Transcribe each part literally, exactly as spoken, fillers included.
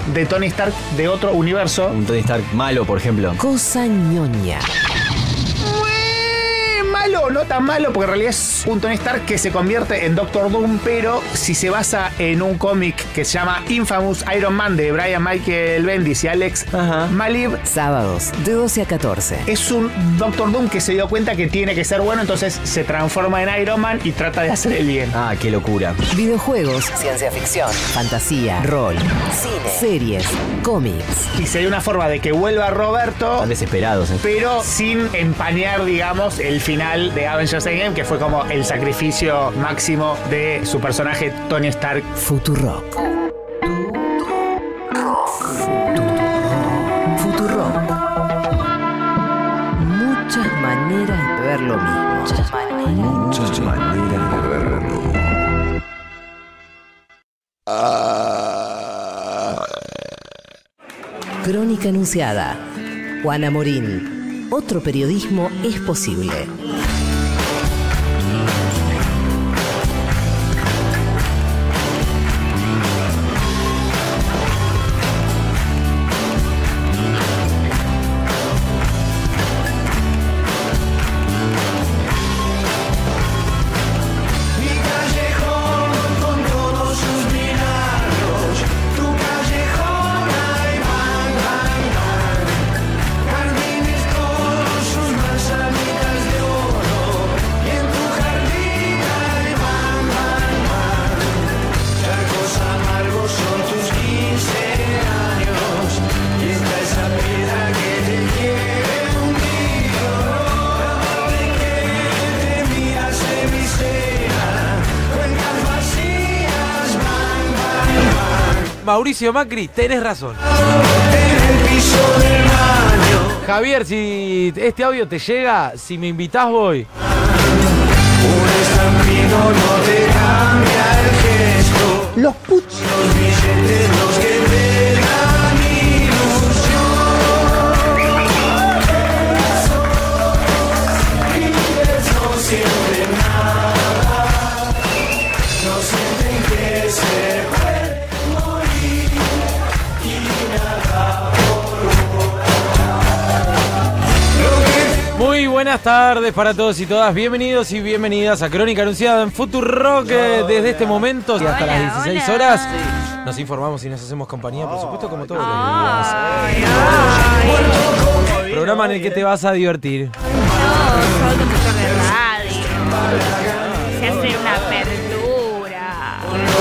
de Tony Stark de otro universo. Un Tony Stark malo, por ejemplo. Cosa ñoña. Malo, no tan malo, porque en realidad es un Tony Stark que se convierte en Doctor Doom, pero si se basa en un cómic que se llama Infamous Iron Man de Brian Michael Bendis y Alex Ajá. Malib. Sábados, de doce a catorce. Es un Doctor Doom que se dio cuenta que tiene que ser bueno, entonces se transforma en Iron Man y trata de hacer el bien. Ah, qué locura. Videojuegos, ciencia ficción, fantasía, rol, cine, series, cómics. Y sería una forma de que vuelva Roberto. Están desesperados, ¿eh? Pero sin empañar, digamos, el final de Avengers Endgame, que fue como el sacrificio máximo de su personaje Tony Stark. Futurock. Futurock. Muchas maneras de ver lo mismo. Muchas maneras. Muchas maneras de ver lo mismo. Crónica anunciada. Juana Morín. Otro periodismo es posible. Mauricio Macri, tenés razón. Javier, si este audio te llega, si me invitás voy. Un estampido no te cambia el gesto. Los putos. Los billetes, los que te dan ilusión. Y no sienten nada. No sienten que se puede morir. Y nada por Muy buenas tardes para todos y todas. Bienvenidos y bienvenidas a Crónica Anunciada en Futurock. Desde este momento y hasta Hola, las dieciséis hola. horas nos informamos y nos hacemos compañía, por supuesto, como todos los Ay, días. ay. Programa en el que te vas a divertir. No, soy conductor de radio. Se hace una apertura.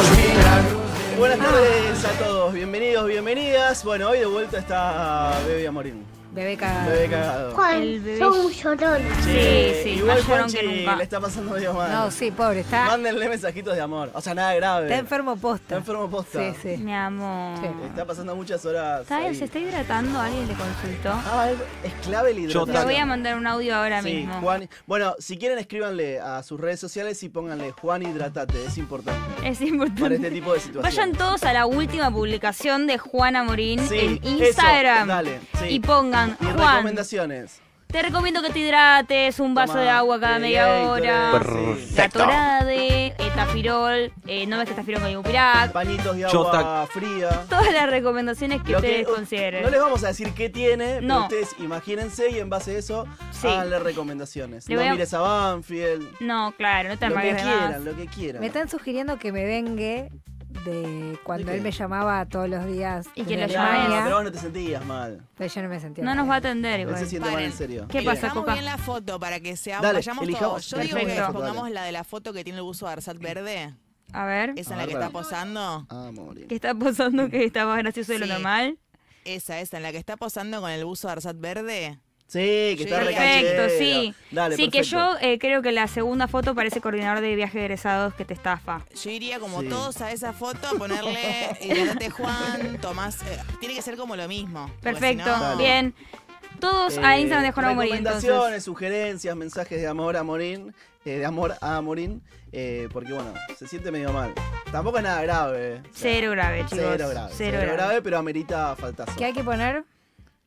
Buenas tardes a todos, bienvenidos, bienvenidas. Bueno, hoy de vuelta está Bebe Amorín. Bebé cagado. Bebé cagado. El bebé. Son un llorón. Sí, sí, igual más llorón Juanchi que nunca. le está pasando medio mal. No, sí, pobre, está, Mándenle mensajitos de amor. O sea, nada grave. está enfermo posta. Está enfermo posta. Sí, sí. Mi amor. Sí. Está pasando muchas horas. ¿Está bien? ahí. ¿Se está hidratando? ¿Alguien le consultó? Ah, es clave el hidratación. Le voy a mandar un audio ahora Sí, mismo. Juan. Bueno, si quieren escríbanle a sus redes sociales y pónganle Juan Hidratate, es importante. Es importante. Para este tipo de situaciones. Vayan todos a la última publicación de Juana Morín Sí, en Instagram. eso, dale, sí. Y pongan, Y Juan, recomendaciones. te recomiendo que te hidrates, un vaso Toma, de agua cada eh, media hora. Gatorade, sí. Gatorade, eh, Tafirol, eh, no ves que Tafirol con Ibupirac. Pañitos de Yo agua fría. Todas las recomendaciones que Lo ustedes que- consideren. No les vamos a decir qué tiene, No. pero ustedes imagínense y en base a eso Sí. háganle recomendaciones. Le No voy a- mires a Banfield. No, claro, no te Lo que amagues de más. quieran, lo que quieran. Me están sugiriendo que me vengue de cuando ¿De qué? él me llamaba todos los días. Y de que lo mi No, llames. Alemania, pero vos no te sentías mal. pero yo no me sentía No mal. nos va a atender Él igual. se siente mal en Paren. serio. ¿Qué pasa, Elijamos Coca? bien la foto para que seamos, Dale, vayamos elijamos. todos. Yo digo que Perfecto. pongamos Dale. la de la foto que tiene el buzo de Arsat verde. A ver, Esa A en la ver, que dale. está posando. Ah, morir. ¿qué está pasando que está más gracioso de lo Sí. normal? Esa, esa, en la que está posando con el buzo de Arsat verde. Sí, que está Sí. Perfecto, recachero. sí. Dale, sí, que perfecto. yo eh, creo que la segunda foto parece coordinador de viaje de egresados que te estafa. Yo iría como Sí. todos a esa foto a ponerle hidratate Juan, Tomás. eh, tiene que ser como lo mismo. porque Perfecto, si no- Dale. bien. Todos a Eh, Instagram de Juana Morín, entonces. Recomendaciones, sugerencias, mensajes de amor a Morín. eh, de amor a Morín. eh, porque bueno, se siente medio mal. Tampoco es nada grave. o sea, Cero grave, chicos. Cero grave. Cero Cero, grave. grave, pero amerita faltazo. ¿Qué hay que poner?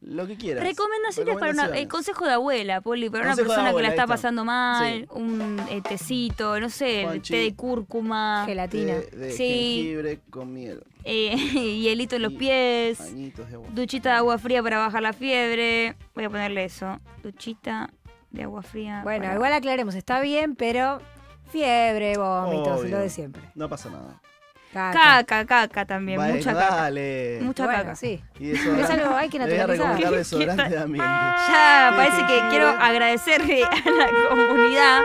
Lo que quieras. Recomendaciones para una, el consejo de abuela, Poli, para Consejo una persona de abuela, que la está ahí está. pasando mal, Sí. un eh, tecito, no sé, Juanchi. té de cúrcuma, Gelatina. De, de Sí. jengibre con miel. eh, hielito en los Y pies, Pañitos de agua. duchita de agua fría para bajar la fiebre. Voy a ponerle eso, duchita de agua fría. Bueno, para- igual aclaremos, está bien, pero fiebre, vómitos, Obvio. lo de siempre. No pasa nada. Caca. Caca, caca también, Bueno, mucha caca. dale. Mucha Bueno, caca. sí. Y desodorante. Es algo hay que Le voy a naturalizar. recomendar ¿Qué- desodorante qué de ambiente. Ya, Sí, parece sí, que sí. quiero agradecerle a la comunidad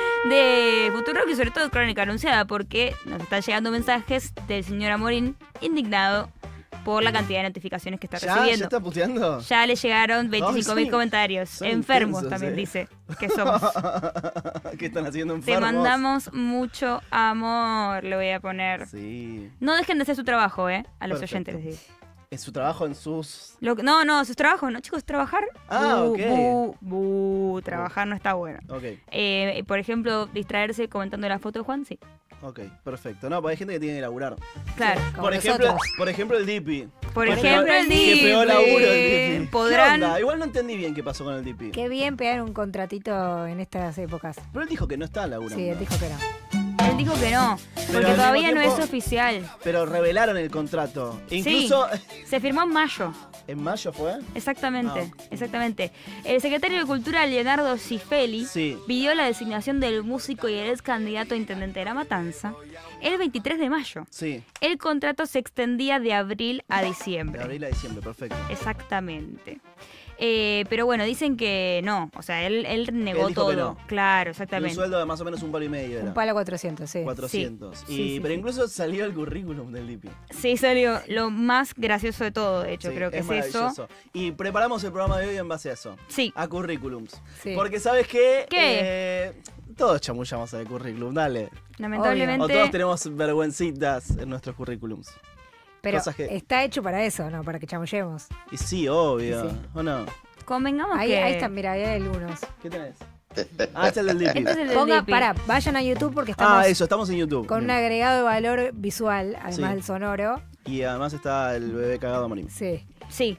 de Futurock y sobre todo Crónica Anunciada porque nos están llegando mensajes del señor Amorín indignado por la cantidad de notificaciones que está ¿Ya? ¿Ya recibiendo. está puteando? Ya le llegaron veinticinco mil son- comentarios. son Enfermos intensos, también eh. dice que somos. ¿Qué están haciendo Te enfermos? mandamos mucho amor, le voy a poner. Sí. No dejen de hacer su trabajo, ¿eh? A los Perfecto. oyentes les digo. Es su trabajo en sus... Lo que- no, no, sus trabajos, no, chicos, trabajar. Ah, bu, ok. bu, bu, trabajar no está bueno. Ok, Eh, por ejemplo, distraerse comentando la foto de Juan, sí. ok, perfecto. No, porque hay gente que tiene que laburar. Claro. Como Por ejemplo, nosotros. por ejemplo, el Dipi. Por Que ejemplo, pegó- el Que Dipi. pegó laburo el Dipi. Podrán- ¿Qué onda? Igual no entendí bien qué pasó con el Dipi. Qué bien pegar un contratito en estas épocas. Pero él dijo que no está laburando. Sí, él dijo que no. Él dijo que no, Pero porque al todavía mismo no es tiempo- oficial. Pero revelaron el contrato. Incluso... Se firmó en mayo. ¿En mayo fue? Exactamente, Ah, exactamente. El secretario de Cultura, Leonardo Cifeli, Sí. pidió la designación del músico y el ex candidato a intendente de La Matanza el veintitrés de mayo. Sí, El contrato se extendía de abril a de diciembre. abril a diciembre, perfecto. Exactamente. Eh, pero bueno, dicen que no. O sea, él, él negó Él dijo que todo. no. Claro, Y un exactamente. sueldo de más o menos un palo y medio era. Un palo cuatrocientos, sí. cuatrocientos. Sí, Y, sí, sí, pero sí. incluso salió el currículum del Dipi. Sí, salió lo más gracioso de todo, de hecho, Sí, creo que es, eso. maravilloso. Y preparamos el programa de hoy en base a eso. Sí. A currículums. Sí. Porque ¿sabes qué? ¿Qué? Eh, todos chamullamos al currículum, dale. Lamentablemente. O todos tenemos vergüencitas en nuestros currículums. Pero cosas que- está hecho para eso, ¿no? Para que chamullemos. Y sí, obvio. Sí, sí. ¿O no? Convengamos Ahí, que. ahí están, mira, ahí hay algunos. ¿Qué tenés? Ah, este es el del Dipi. Este es el del Ponga, Dipi. pará, vayan a YouTube porque estamos Ah, eso, estamos en YouTube. con un Bien. agregado de valor visual, además Sí. del sonoro. Y además está el bebé cagado a morir. Sí. Sí,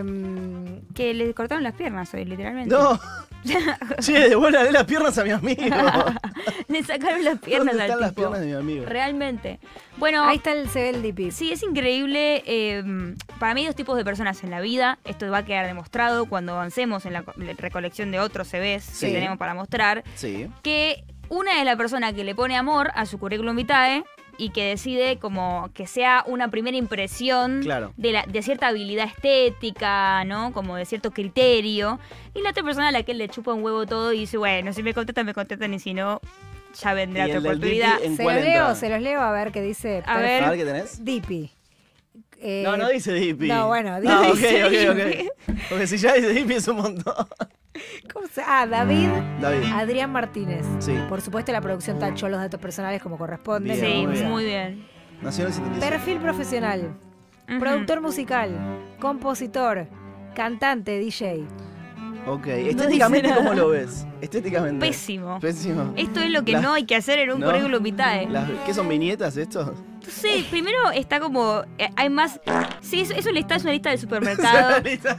Em, que le cortaron las piernas hoy, literalmente. ¡No! Che, devuélvale las piernas a mi amigo. Le sacaron las piernas ¿Dónde al están las tipo. piernas de mi amigo? Realmente. Bueno, ahí está el se ve el D P. sí, es increíble. eh, para mí hay dos tipos de personas en la vida. Esto va a quedar demostrado cuando avancemos en la co- la recolección de otros C Vs Sí. que tenemos para mostrar. Sí. Que una es la persona que le pone amor a su currículum vitae y que decide como que sea una primera impresión Claro. de, la, de cierta habilidad estética, ¿no? Como de cierto criterio. Y la otra persona a la que le chupa un huevo todo y dice, bueno, si me contestan, me contestan y si no, ya vendrá ¿Y otra el del oportunidad. Dipi en Se cuál los leo, entra? se los leo a ver qué dice. A ver. A ver qué tenés. D P. Eh, No, no dice Dipi. no, bueno, Ah, ok, dice ok, Dipi. ok. Porque si ya dice Dipi es un montón. ¿Cómo se- Ah, David David. Adrián Martínez. Sí. Por supuesto, la producción tachó los datos personales como corresponde. Bien, Sí, muy bien. muy bien. Nació en el setenta y siete. Perfil profesional. Ujú. Productor musical. Compositor. Cantante, D J. Ok. Estéticamente, nada. ¿cómo lo ves? Estéticamente. Pésimo. Pésimo. Esto es lo que La- no hay que hacer en un ¿No? currículum vitae. Las- ¿Qué son viñetas esto? Sí, primero está como. eh, hay más. Sí, es, es una lista, es una lista del supermercado.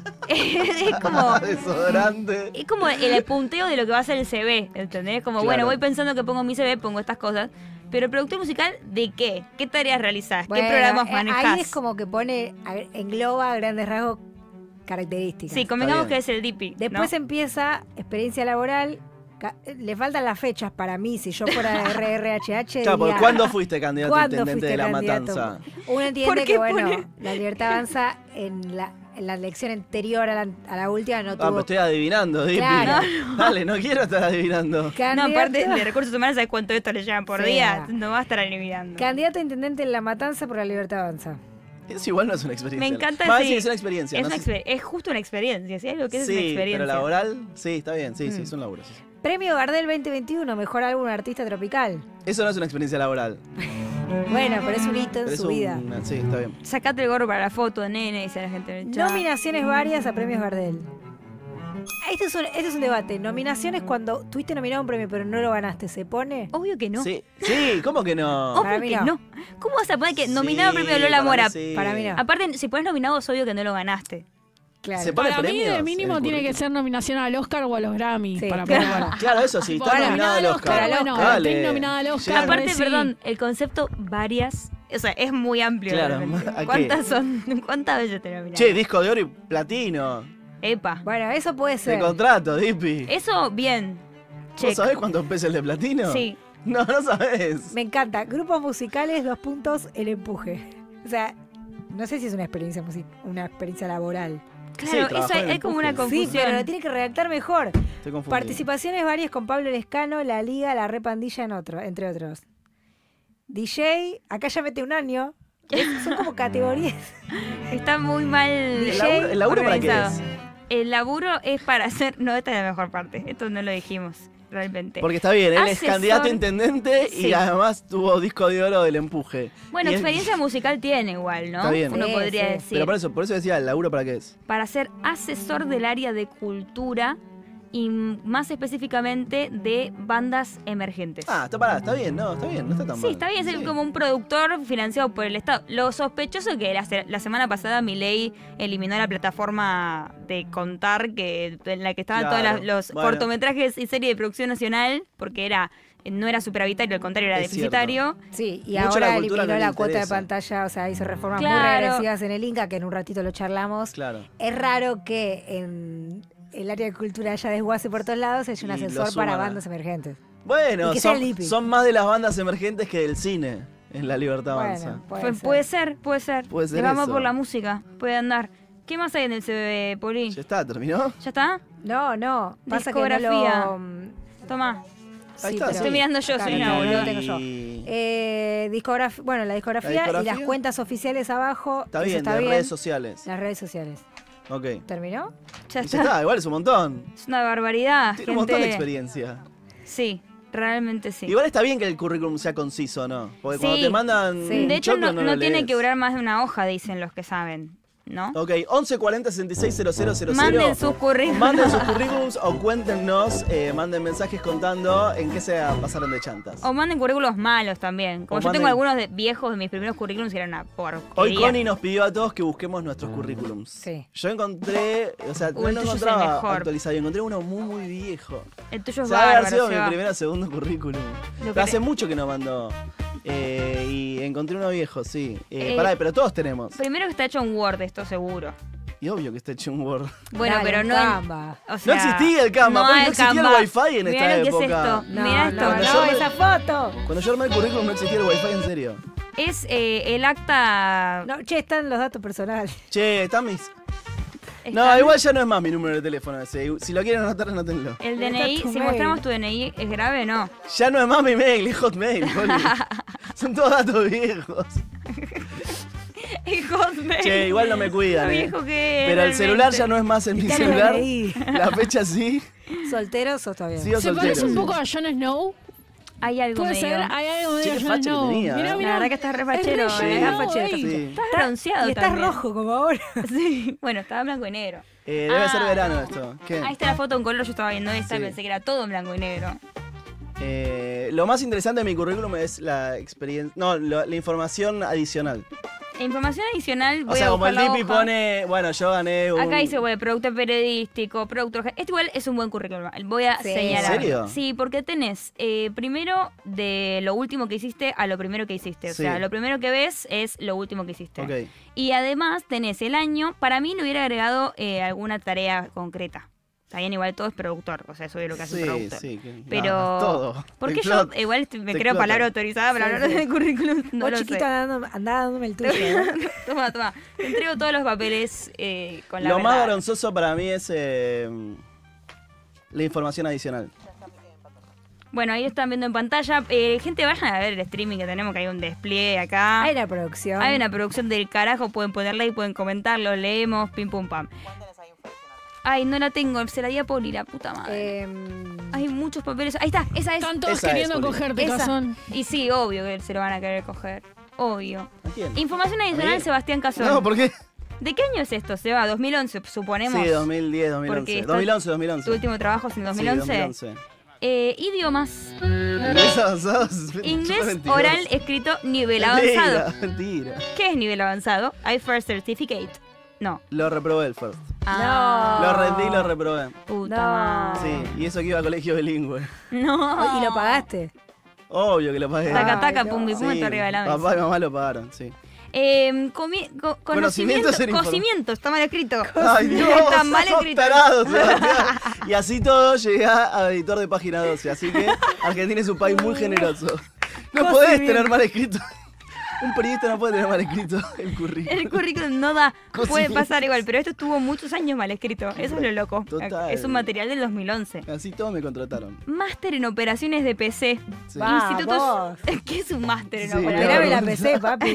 es como. Desodorante. Es como el punteo de lo que va a ser el C V, ¿entendés? Como, Claro. bueno, voy pensando que pongo mi C V, pongo estas cosas. Pero el productor musical, ¿de qué? ¿Qué tareas realizás? Bueno, ¿Qué programas eh, manejás? Ahí es como que pone, a- engloba a grandes rasgos características. Sí, convengamos bien. que es el D P. Después ¿no? empieza experiencia laboral. ca- Le faltan las fechas para mí. Si yo fuera de R R H H. Claro, porque diría, ¿cuándo fuiste candidato a ¿cuándo intendente fuiste de la candidato? Matanza? Uno entiende ¿Por qué que, bueno, pone? la libertad avanza en la, en la elección anterior a la, a la última. No Ah, pero tuvo estoy adivinando, Dipi. Claro. Dale, no quiero estar adivinando. No, candidato, aparte de recursos humanos, ¿sabes cuánto de esto le llevan por Sí, día? no. No va a estar eliminando. candidato a intendente en La Matanza por la libertad avanza. Es igual no es una experiencia. Me encanta Más sí. sí, es una experiencia. Es, no una sé- exper- es justo una experiencia, ¿sí? Algo que es sí, una experiencia. pero laboral, sí, está bien, sí, sí, Mm. son laburos. sí, sí. Premio Gardel veinte veintiuno, mejor álbum artista tropical. Eso no es una experiencia laboral. Bueno, pero es un hito en pero es su un- vida. Sí, está bien. Sacate el gorro para la foto, nene, dice la gente en el chat. Nominaciones varias a premios Gardel. Este es, un, este es un debate. Nominaciones cuando tuviste nominado a un premio pero no lo ganaste, ¿se pone? Obvio que no. Sí, sí, ¿cómo que no? Obvio Para mí que no. no. ¿Cómo vas a poner que Sí, nominado al premio Lola para mí Mora? sí. Para mí no. Aparte, si pones nominado es obvio que no lo ganaste. Claro. ¿Se pone Para mí, premios de mínimo, en el tiene que ser nominación al Oscar o a los Grammy. Sí, para claro. poder- Claro, eso sí, está Bueno, nominado al Oscar. Bueno, Dale. estoy nominada al Oscar. Llega- Aparte, sí. perdón, el concepto varias, o sea, es muy amplio. Claro, realmente. ¿a qué? ¿Cuántas son? ¿Cuántas veces te nominaron? Che, disco de oro y platino. Epa. Bueno, eso puede De ser. contrato, Dipi. Eso, bien. ¿Vos Check. sabés cuántos pesos el de platino? Sí. No, no sabés. Me encanta. Grupos musicales, dos puntos, el empuje. O sea, no sé si es una experiencia music una experiencia laboral. Claro, trabajó eso en hay el como una empuje. Sí, confusión. pero lo tiene que redactar mejor. Estoy confundido. Participaciones varias con Pablo Lescano, La Liga, La Repandilla, en otro, entre otros. D J, acá ya mete un año. Es- Son como categorías. Está muy mal. ¿El laburo, el laburo para qué organizado. es? El laburo es para hacer. No, esta es la mejor parte. Esto no lo dijimos realmente. Porque está bien, él es Asesor- candidato a intendente y Sí. además tuvo disco de oro del empuje. Bueno, Y es- experiencia musical tiene igual, ¿no? Está bien. Uno Sí, podría sí. decir. Pero por eso, por eso decía, ¿el laburo para qué es? Para ser asesor del área de cultura y más específicamente de bandas emergentes. Ah, está parada, está bien, no, está bien, no está tan Sí, mal. está bien, es Sí. como un productor financiado por el Estado. Lo sospechoso que la, se- la semana pasada Milei eliminó la plataforma de contar que en la que estaban Claro, todos las- los bueno. cortometrajes y series de producción nacional, porque era no era superavitario, al contrario, era Es deficitario. Sí, y Mucho ahora la cultura eliminó no le la cuota de interesa. pantalla, o sea, hizo reformas muy Claro. regresivas en el Inca, que en un ratito lo charlamos. Claro. Es raro que en el área de cultura haya desguace por todos lados, haya un Y lo asesor suman para a- bandas emergentes. Bueno, Y que sea el son, Dipi. son más de las bandas emergentes que del cine en La Libertad Avanza. Bueno, puede Fue- ser. puede ser, puede ser. Puede ser Le vamos eso. por la música, puede andar. ¿Qué más hay en el C B, Poli? Ya está, ¿terminó? ¿Ya está? No, no. Pasa que no Discografía. lo... Toma. Ahí Sí, está, pero- sí. Estoy mirando yo, Acá soy no, una no boluda. lo tengo yo. Y- Eh, discograf- bueno, la discografía, ¿La discografía? y las cuentas oficiales abajo. Está eso bien, está de bien. redes sociales. Las redes sociales. Ok. ¿Terminó? Ya Y está. ya está, igual es un montón. Es una barbaridad, Tiene un montón de gente. experiencia. Sí, realmente sí. Igual está bien que el currículum sea conciso, ¿no? Porque Sí. cuando te mandan. Sí. un De hecho, choclo, no, no, no lo tiene lees. que durar más de una hoja, dicen los que saben, ¿no? Ok, once cuarenta sesenta y seis cero cero cero. Manden sus currículums. Manden sus currículums o cuéntenos, eh, manden mensajes contando en qué se pasaron de chantas. O manden currículos malos también. Como O yo manden- tengo algunos de viejos de mis primeros currículums y eran una porquería. Hoy Connie nos pidió a todos que busquemos nuestros currículums. Sí. Yo encontré, o sea, Uy, no el lo tuyo es el encontraba mejor. actualizado, encontré uno muy, muy viejo. El tuyo O es sea, debe haber bárbaro, sido mi Seba. primer o segundo currículum. Lo Pero que hace te- mucho que no mandó. Eh, y encontré uno viejo, sí. Eh, Eh, pará, pero todos tenemos. Primero que está hecho en Word, esto seguro. Y obvio que está hecho en Word. Bueno, Dale, pero un no. en- Canva. o sea, No existía el Canva, porque hay no existía el Canva. Wi-Fi en Mirá esta lo que época. es esto. No, Mirá no, esto. Cuando no, yo me- esa foto. Cuando yo armé el currículum no existía el Wi-Fi, en serio. Es eh, el acta. No, che, están los datos personales. Che, están mis. está- No, igual ya no es más mi número de teléfono ese. Si lo quieren anotar, anótenlo. El Está D N I, tu si mail. mostramos tu D N I, ¿es grave o no? Ya no es más mi mail, es Hotmail, Poli. Son todos datos viejos. Es Hotmail. Che, igual no me cuidan, Lo eh. viejo que es, Pero el celular realmente. ya no es más en mi Está el celular. D N I. La fecha sí. ¿Solteros o todavía? Sí o ¿Se soltero. parece un sí. poco a Jon Snow? Hay algo Puede medio. ser, hay algo medio Che, qué Jon facha que Snow. tenía, Mirá, eh. mirá. La verdad que estás re fachero, Es re eh. Jon Estás fachero, Snow, Sí. ey. Estás bronceado Y estás también. rojo como ahora. Sí. Bueno, estaba en blanco y negro. Eh, debe Ah. ser verano esto. ¿Qué? Ahí está la foto en color, yo estaba viendo esta y Sí. pensé que era todo en blanco y negro. Eh, lo más interesante de mi currículum es la experiencia. No, lo- la información adicional. Información adicional, voy O sea, a como buscar el la Dipi hoja. pone. Bueno, yo gané un. Acá dice, bueno, productor periodístico, productor... Este igual es un buen currículum. Voy a Sí. señalar. ¿En serio? Sí, porque tenés eh, primero de lo último que hiciste a lo primero que hiciste. O Sí. sea, lo primero que ves es lo último que hiciste. Ok. Y además tenés el año. Para mí le hubiera agregado eh, alguna tarea concreta. Está bien, igual todo es productor. O sea, eso es lo que hace Sí, un productor. sí. que- Pero... no, todo. Porque Te yo explota. igual este- me Te creo explota. palabra autorizada para Sí, hablar sí. de currículum. No Vos lo chiquito sé. andando- andá dándome el tuyo. ¿eh? Toma, toma. Te entrego todos los papeles eh, con la Lo más verdad. vergonzoso para mí es eh, la información adicional. Bueno, ahí están viendo en pantalla. Eh, gente, vayan a ver el streaming que tenemos, que hay un despliegue acá. Hay una producción. Hay una producción del carajo, pueden ponerla y pueden comentarlo, leemos, pim pum pam. Ay, no la tengo, se la di a Poli, la puta madre. Eh, Hay muchos papeles. Ahí está, esa es. Están todos Esa es, queriendo Poli. cogerte, Esa. Cazón. Y sí, obvio que se lo van a querer coger. Obvio. ¿A quién? Información adicional, ¿A mí? Sebastián Cazón. No, ¿por qué? ¿De qué año es esto, Seba? ¿dos mil once, suponemos? Sí, dos mil diez, dos mil Porque once. está- dos mil once, dos mil once. ¿Tu último trabajo es en dos mil Sí, once? dos mil once. Eh, idiomas. Inglés avanzado. Inglés veintidós. oral escrito nivel avanzado. Mentira, mentira. ¿Qué es nivel avanzado? I First Certificate. No. Lo reprobé el first. Ah. Lo rendí y lo reprobé. Puta No. madre. Sí, y eso que iba a colegio bilingüe. No. ¿Y lo pagaste? Obvio que lo pagué. Taca, taca, Ay, no. pum, y pum, Sí, está arriba de la mesa. papá y mamá lo pagaron, sí. Eh, comi- co- Conocimiento conocimiento, ser inform- cocimiento, está mal escrito. Ay, Dios, está mal sos escrito. tarado, Sebastián. Y así todo llegué a editor de página doce, así que Argentina es un país muy generoso. No podés Conocimiento. tener mal escrito. Un periodista no puede tener mal escrito el currículum. El currículum no da, puede Cocimiento. pasar igual, pero esto estuvo muchos años mal escrito. Eso es lo loco. Total. Es un material del dos mil once. Así todos me contrataron. Máster en operaciones de P C. Sí. Institutos. ¿Qué es un máster en Sí, operaciones? Operame la no. P C, papi.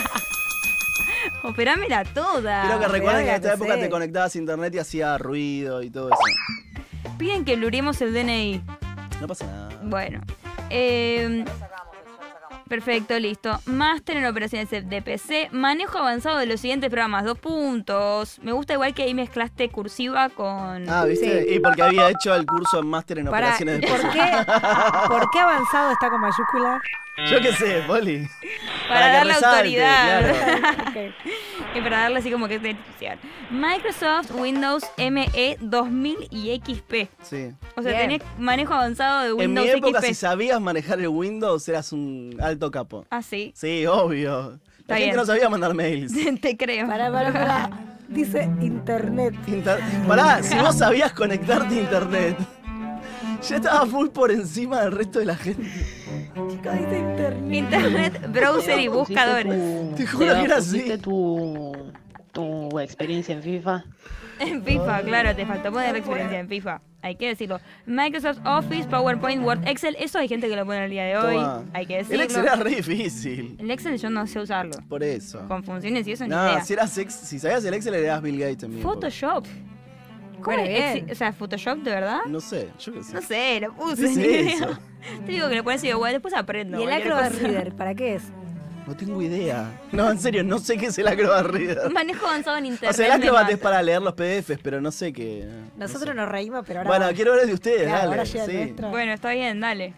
Operámela toda. Creo que recuerden que en esta la época P C. te conectabas a internet y hacía ruido y todo eso. Piden que bluremos el D N I. No pasa nada. Bueno. Eh, perfecto, listo. Máster en operaciones de P C. Manejo avanzado de los siguientes programas. Dos puntos. Me gusta igual que ahí mezclaste cursiva con... Ah, ¿viste? Y porque había hecho el curso en máster en Pará, operaciones de ¿por P C. qué, ¿por qué avanzado está con mayúscula? Yo qué sé, Poli. Para, que darle resalte, autoridad. claro. Ok. Y para darle así como que es de especial. Microsoft Windows M E dos mil y X P. Sí. O sea, Bien. tenés manejo avanzado de En mi Windows época, X P. si sabías manejar el Windows, eras un alto capo. Ah, sí. Sí, obvio. Está La gente bien. no sabía mandar mails. Te creo. Pará, pará, pará. Dice internet. Inter- Pará, si vos sabías conectarte a internet, ya estabas muy por encima del resto de la gente. Chicos, dice internet. Internet, browser y buscadores. Te juro que era ¿Pusiste así. tu, tu experiencia en FIFA? En FIFA, claro, te faltó poner la experiencia en FIFA. Hay que decirlo. Microsoft Office, PowerPoint, Word, Excel. Eso hay gente que lo pone el día de hoy. Toma. Hay que El decirlo. Excel era re difícil. El Excel yo no sé usarlo. Por eso. Con funciones y eso ni No, idea. si, eras ex- si sabías el Excel, eras Bill Gates en mi época. Photoshop. ¿Cómo Bueno, es? bien. Exi- O sea, Photoshop, ¿de verdad? No sé, yo qué sé. No sé, lo puse. ¿Qué es ni idea. eso? Te digo que lo pones y digo, bueno, después aprendo. ¿Y el cualquier Acrobat cosa. Reader? ¿Para qué es? No tengo idea. No, en serio, no sé qué es el Acrobat Reader. Manejo avanzado en internet. O sea, el me Acrobat mata. es para leer los P D Fs, pero no sé qué. no Nosotros sé. nos reímos, pero ahora. Bueno, quiero ver el de ustedes, Claro, ahora dale. llega el Sí. nuestro. Bueno, está bien, dale.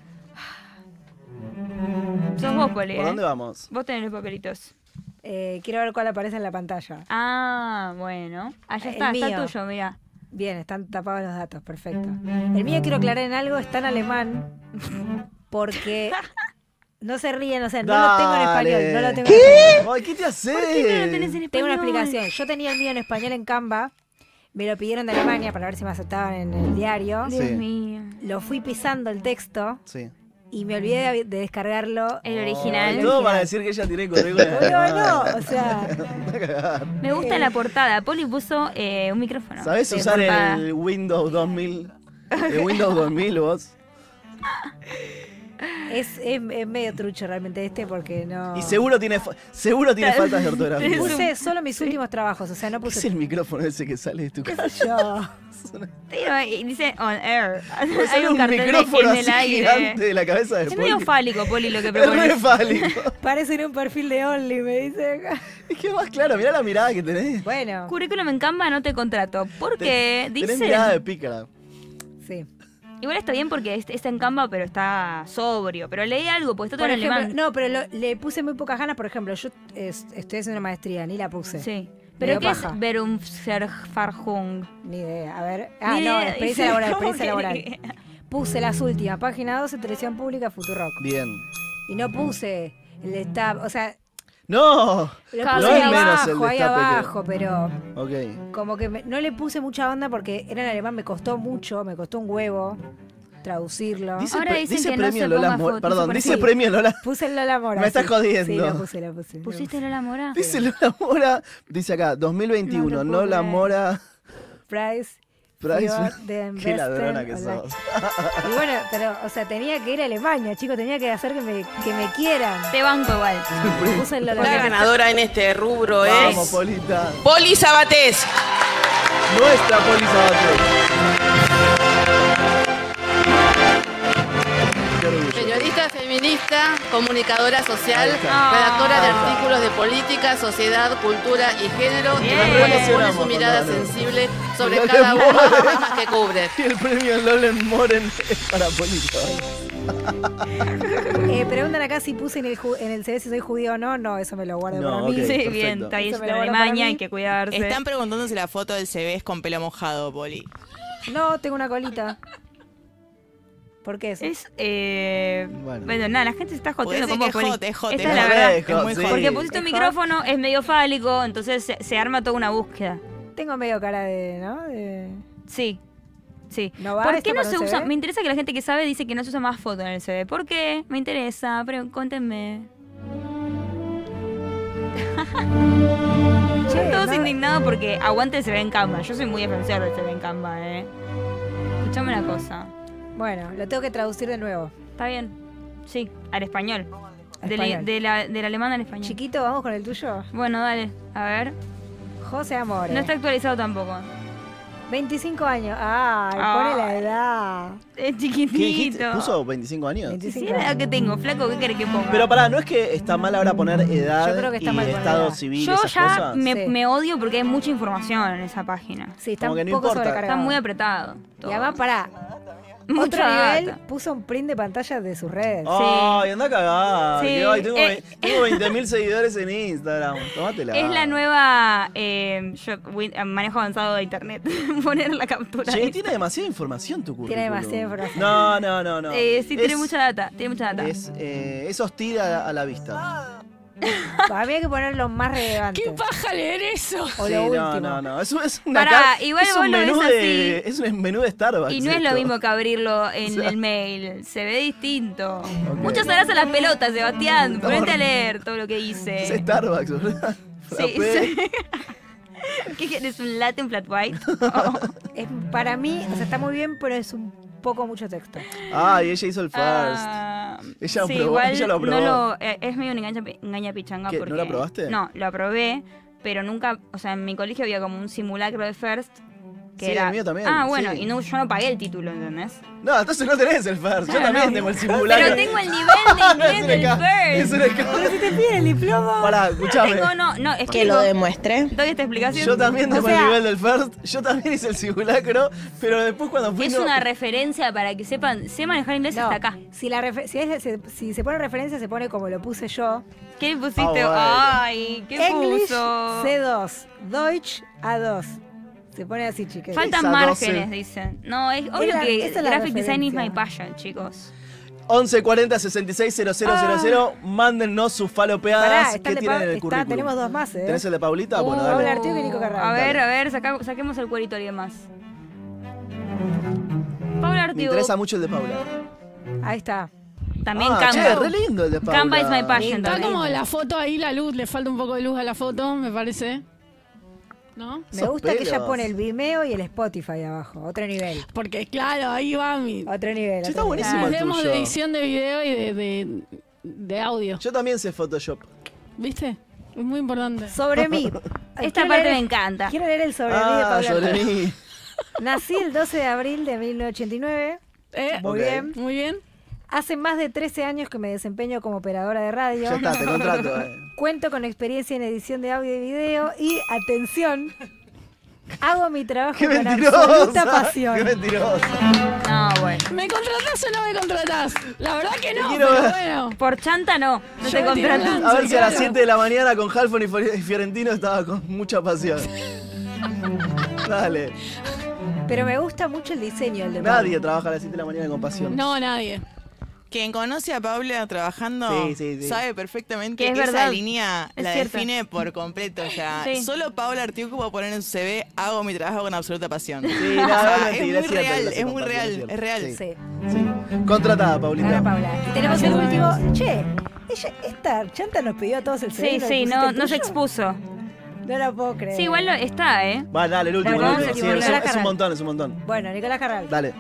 Sos vos, Poli, ¿Por ¿eh? dónde vamos? Vos tenés los papelitos. Eh, quiero ver cuál aparece en la pantalla. Ah, bueno. Allá El está, está mío. el tuyo, mira. Bien, están tapados los datos, perfecto. El mío quiero aclarar en algo, está en alemán. Porque no se ríen, o sea, no lo tengo en español. No lo tengo en español. Ay, ¿qué te haces? ¿Por qué no lo tenés en español? Tengo una explicación. Yo tenía el mío en español en Canva. Me lo pidieron de Alemania para ver si me aceptaban en el diario. Dios Sí. mío. Lo fui pisando el texto Sí. y me olvidé de, de descargarlo. El Y original. todo para decir que ella tiene currículum. No, no, o sea, Me gusta la portada. Poli puso eh, un micrófono. ¿Sabés de usar portada. el Windows dos mil? El Windows dos mil vos. es, es, es medio trucho realmente este porque no. Y seguro tiene, fa- seguro tiene faltas de ortografía. Puse solo mis últimos trabajos, o sea, no ¿Qué es puse. el micrófono ese que sale de tu casa? Yo. Tío, y dice on air. Puede ser Hay un un cartel de- micrófono en el así aire. gigante de la cabeza de Es medio Poli. fálico, Poli, lo que Es re propones. fálico. Parece en un perfil de Only, me dice acá. Es que más claro, mirá la mirada que tenés. Bueno, Currículum en Canva no te contrato. Porque Tenés mirada de dice. pícara. sí. Igual está bien porque es- está en Canva, pero está sobrio. Pero leí algo, porque está todo Por en ejemplo, alemán. no, pero lo- le puse muy pocas ganas. Por ejemplo, yo es- estoy haciendo una maestría, ni la puse. Sí. Me ¿Pero dio qué paja. es Berufserfahrung? Ni idea. A ver. Ah, Ni no, idea, experiencia dice, laboral, ¿cómo experiencia que laboral. ni idea? Puse las últimas, página doce, televisión pública, Futurock. Bien. Y no puse el destape, o sea, ¡No! lo Claro, puse no ahí es menos el abajo, ahí destape que- abajo, pero Ok. como que me- no le puse mucha onda porque era en alemán, me costó mucho, me costó un huevo traducirlo. Dice, Ahora pre- dicen dice que no premio se Lola ponga Mora. fotos, Perdón, por dice sí. premio Lola. Puse el Lola Mora. Me estás sí. jodiendo. Sí, lo puse, lo puse. lo ¿Pusiste puse. Lola Mora? Dice Lola Mora. Dice acá, dos mil veintiuno. No lo puedo Lola creer. Mora. Price. Price. Fior de Qué ladrona que Investor sos. Y bueno, pero, o sea, tenía que ir a Alemania, chicos, tenía que hacer que me, que me quieran. Te banco igual. Puse el Lola La Mora. ganadora en este rubro Vamos, es Polita. Poli Sabatés. Nuestra Poli Sabaté. Qué orgullo. Periodista feminista, comunicadora social, Ahí está. redactora de Ahí está. artículos de política, sociedad, cultura y género, Bien. y pone su Relacionamos, mirada Lola. sensible sobre Lola cada uno de los Mora. temas que cubre. Y el premio Lolen Moren es para Polita. eh, preguntan acá si puse en el, ju- en el C V si soy judío o no. No, eso me lo guardo No, para mí. ok, Sí, perfecto. bien, está ahí Eso en me lo guardo para Alemania, mí. hay que cuidarse. Están preguntando si la foto del C V es con pelo mojado, Poli. No, tengo una colita. ¿Por qué eso? Es, eh, Bueno. bueno. nada, la gente se está joteando Puede con ser vos, que es Poli. hot, es hot, Esta es es la hot. verdad. Es hot, muy sí. hot. Porque pusiste un Es micrófono, es medio fálico, entonces se, se arma toda una búsqueda. Tengo medio cara de, ¿no? De... Sí, sí. ¿No va ¿Por esto qué no para se un usa? C V? Me interesa que la gente que sabe dice que no se usa más foto en el C V. ¿Por qué? Me interesa, pero cuéntenme. Che, Todos no- indignados porque aguante el C V en Canva. Yo soy muy defensor del C V en Canva, eh. Escuchame una cosa. Bueno, lo tengo que traducir de nuevo. ¿Está bien? Sí, al español. Del, Español. de la- del alemán al español. Chiquito, vamos con el tuyo. Bueno, dale. A ver. José Amore. No está actualizado tampoco. veinticinco años. Ay, Ay. pone la edad. Es ¿Qué dijiste? chiquitito. ¿Puso veinticinco años? Sí, veinticinco es la edad años. que tengo, flaco, ¿qué querés que ponga? Pero pará, ¿no es que está mal ahora poner edad Yo creo que está y mal poner estado edad. civil, Yo esas ya cosas? me, Sí. me odio porque hay mucha información en esa página. Sí, está Como que un no poco importa. sobrecargado. Está muy apretado. Y todo. además, pará. Mucha Otro nivel, data. puso un print de pantalla de sus redes. Ay, anda a cagar. Sí. que, ay, tengo, Eh. ve- tengo veinte mil seguidores en Instagram. Tómatela. Es la nueva eh, yo, win- manejo avanzado de internet. Poner la captura. Che, de- tiene demasiada información tu currículum. Tiene demasiada información. No, no, no, no. Eh, sí, tiene Es- mucha data. Tiene mucha data. Es, eh, es hostil a, a la vista. Para mí hay que poner lo más relevante. ¿Qué paja leer eso? O Sí, lo no, último. no, no. Es, un- es una Pará, car- igual es vos un lo ves menú así. de, es un menú de Starbucks. Y no es lo esto. mismo que abrirlo en O sea, el mail. Se ve distinto. Muchas gracias a las pelotas, Sebastián. Ponete a leer todo lo que hice. Es Starbucks, ¿verdad? Sí, sí. ¿Qué quieres? ¿Un latte, un flat white? Oh. Es, para mí, o sea, está muy bien, pero es un poco mucho texto. Ah, y ella hizo el first. Ah, Ella lo sí, probó, igual ella lo no probó. lo, eh, es medio un engaña, engaña pichanga. ¿Qué, no porque, la probaste? No, lo aprobé, pero nunca, o sea, en mi colegio había como un simulacro de First. Que Sí, era, el mío también, Ah, bueno, sí. y no, yo no pagué el título, ¿entendés? No, entonces no tenés el first. Yo Ah, también no. tengo el simulacro. Pero tengo el nivel de inglés del Es First. un esca- Pero si te piden el diploma. Pará, escuchame. Tengo, no, no, es Que lo demuestre. Doy esta explicación. Yo también O tengo sea- el nivel del first. Yo también hice el simulacro. Pero después cuando fui. Es no- una referencia para que sepan, sé manejar inglés No, hasta acá. Si, la refe- si, es- se, si se pone referencia, se pone como lo puse yo. ¿Qué pusiste? Ah, bueno. Ay, ¿qué English puso? C dos, Deutsch A dos. Se pone así, chiques. Faltan Esa márgenes, doce. dicen. No, es obvio la- que esa es la graphic design is my referencia. passion, chicos. once cuarenta sesenta y seis cero cero cero cero. Mándennos sus Pará, falopeadas. está ¿Qué el de tienen Pa- en el está- currículum? tenemos dos más, ¿eh? ¿Tenés el de Paulita? Uh, Bueno, Paula dale. Artiuk y Nico Carrasco. A ver, Dale. a ver, saca- saquemos el cuerito y demás. Paula Me Artiuk. interesa mucho el de Paula. Ahí está. También Ah, Canva. che, re lindo el de Paula. Canva is my passion Está también. como la foto ahí, la luz, le falta un poco de luz a la foto, me parece. ¿No? Me Esos gusta que ella pelos. pone el Vimeo y el Spotify abajo. Otro nivel. Porque claro, ahí va mi... Otro nivel. Che, está otro buenísimo nivel. el Hablemos tuyo. de edición de video y de, de, de audio. Yo también sé Photoshop. ¿Viste? Es muy importante. Sobre mí. Esta Quiero parte leer- me encanta. Quiero leer el sobre mí de Ah, Paula sobre Artiuk. mí. Nací el doce de abril de mil novecientos ochenta y nueve. Eh, Muy Ok. bien. Muy bien. Hace más de trece años que me desempeño como operadora de radio. Ya está, te contrato. Eh. Cuento con experiencia en edición de audio y video y, atención, hago mi trabajo ¡Qué con mentirosa! absoluta pasión. ¡Qué mentirosa! No, bueno. ¿Me contratás o no me contratás? La verdad que no, quiero pero ver. bueno. Por chanta no. No Yo te me tiré contrato. blanco. A ver si a las Claro. siete de la mañana con Halfon y Fior- y Fiorentino estaba con mucha pasión. Dale. Pero me gusta mucho el diseño, el de Nadie trabaja a las siete de la mañana con pasión. No, nadie. Quien conoce a Paula trabajando Sí, sí, sí. sabe perfectamente Que es que esa verdad. línea Es la cierto. define por completo. O sea, Sí. solo Paula Artiuk puede poner en su C V, hago mi trabajo con absoluta pasión. Sí, O no, sea, no, es mentira, muy es cierto, real, lo hace es con muy pasión, real, cierto. es real. Sí. Sí. Sí. Contratada, Paulita. Gana Paula. Y tenemos el último. Che, ella, esta chanta nos pidió a todos el C V. Sí, ¿no sí, le no, pusiste el no se tuyo? expuso. No lo puedo creer. Sí, igual lo- está, ¿eh? Va, dale, el último, el Perdón, último. Sí, Nicolás es, un- es Carral. un montón, es un montón. Bueno, Nicolás Carral. Dale.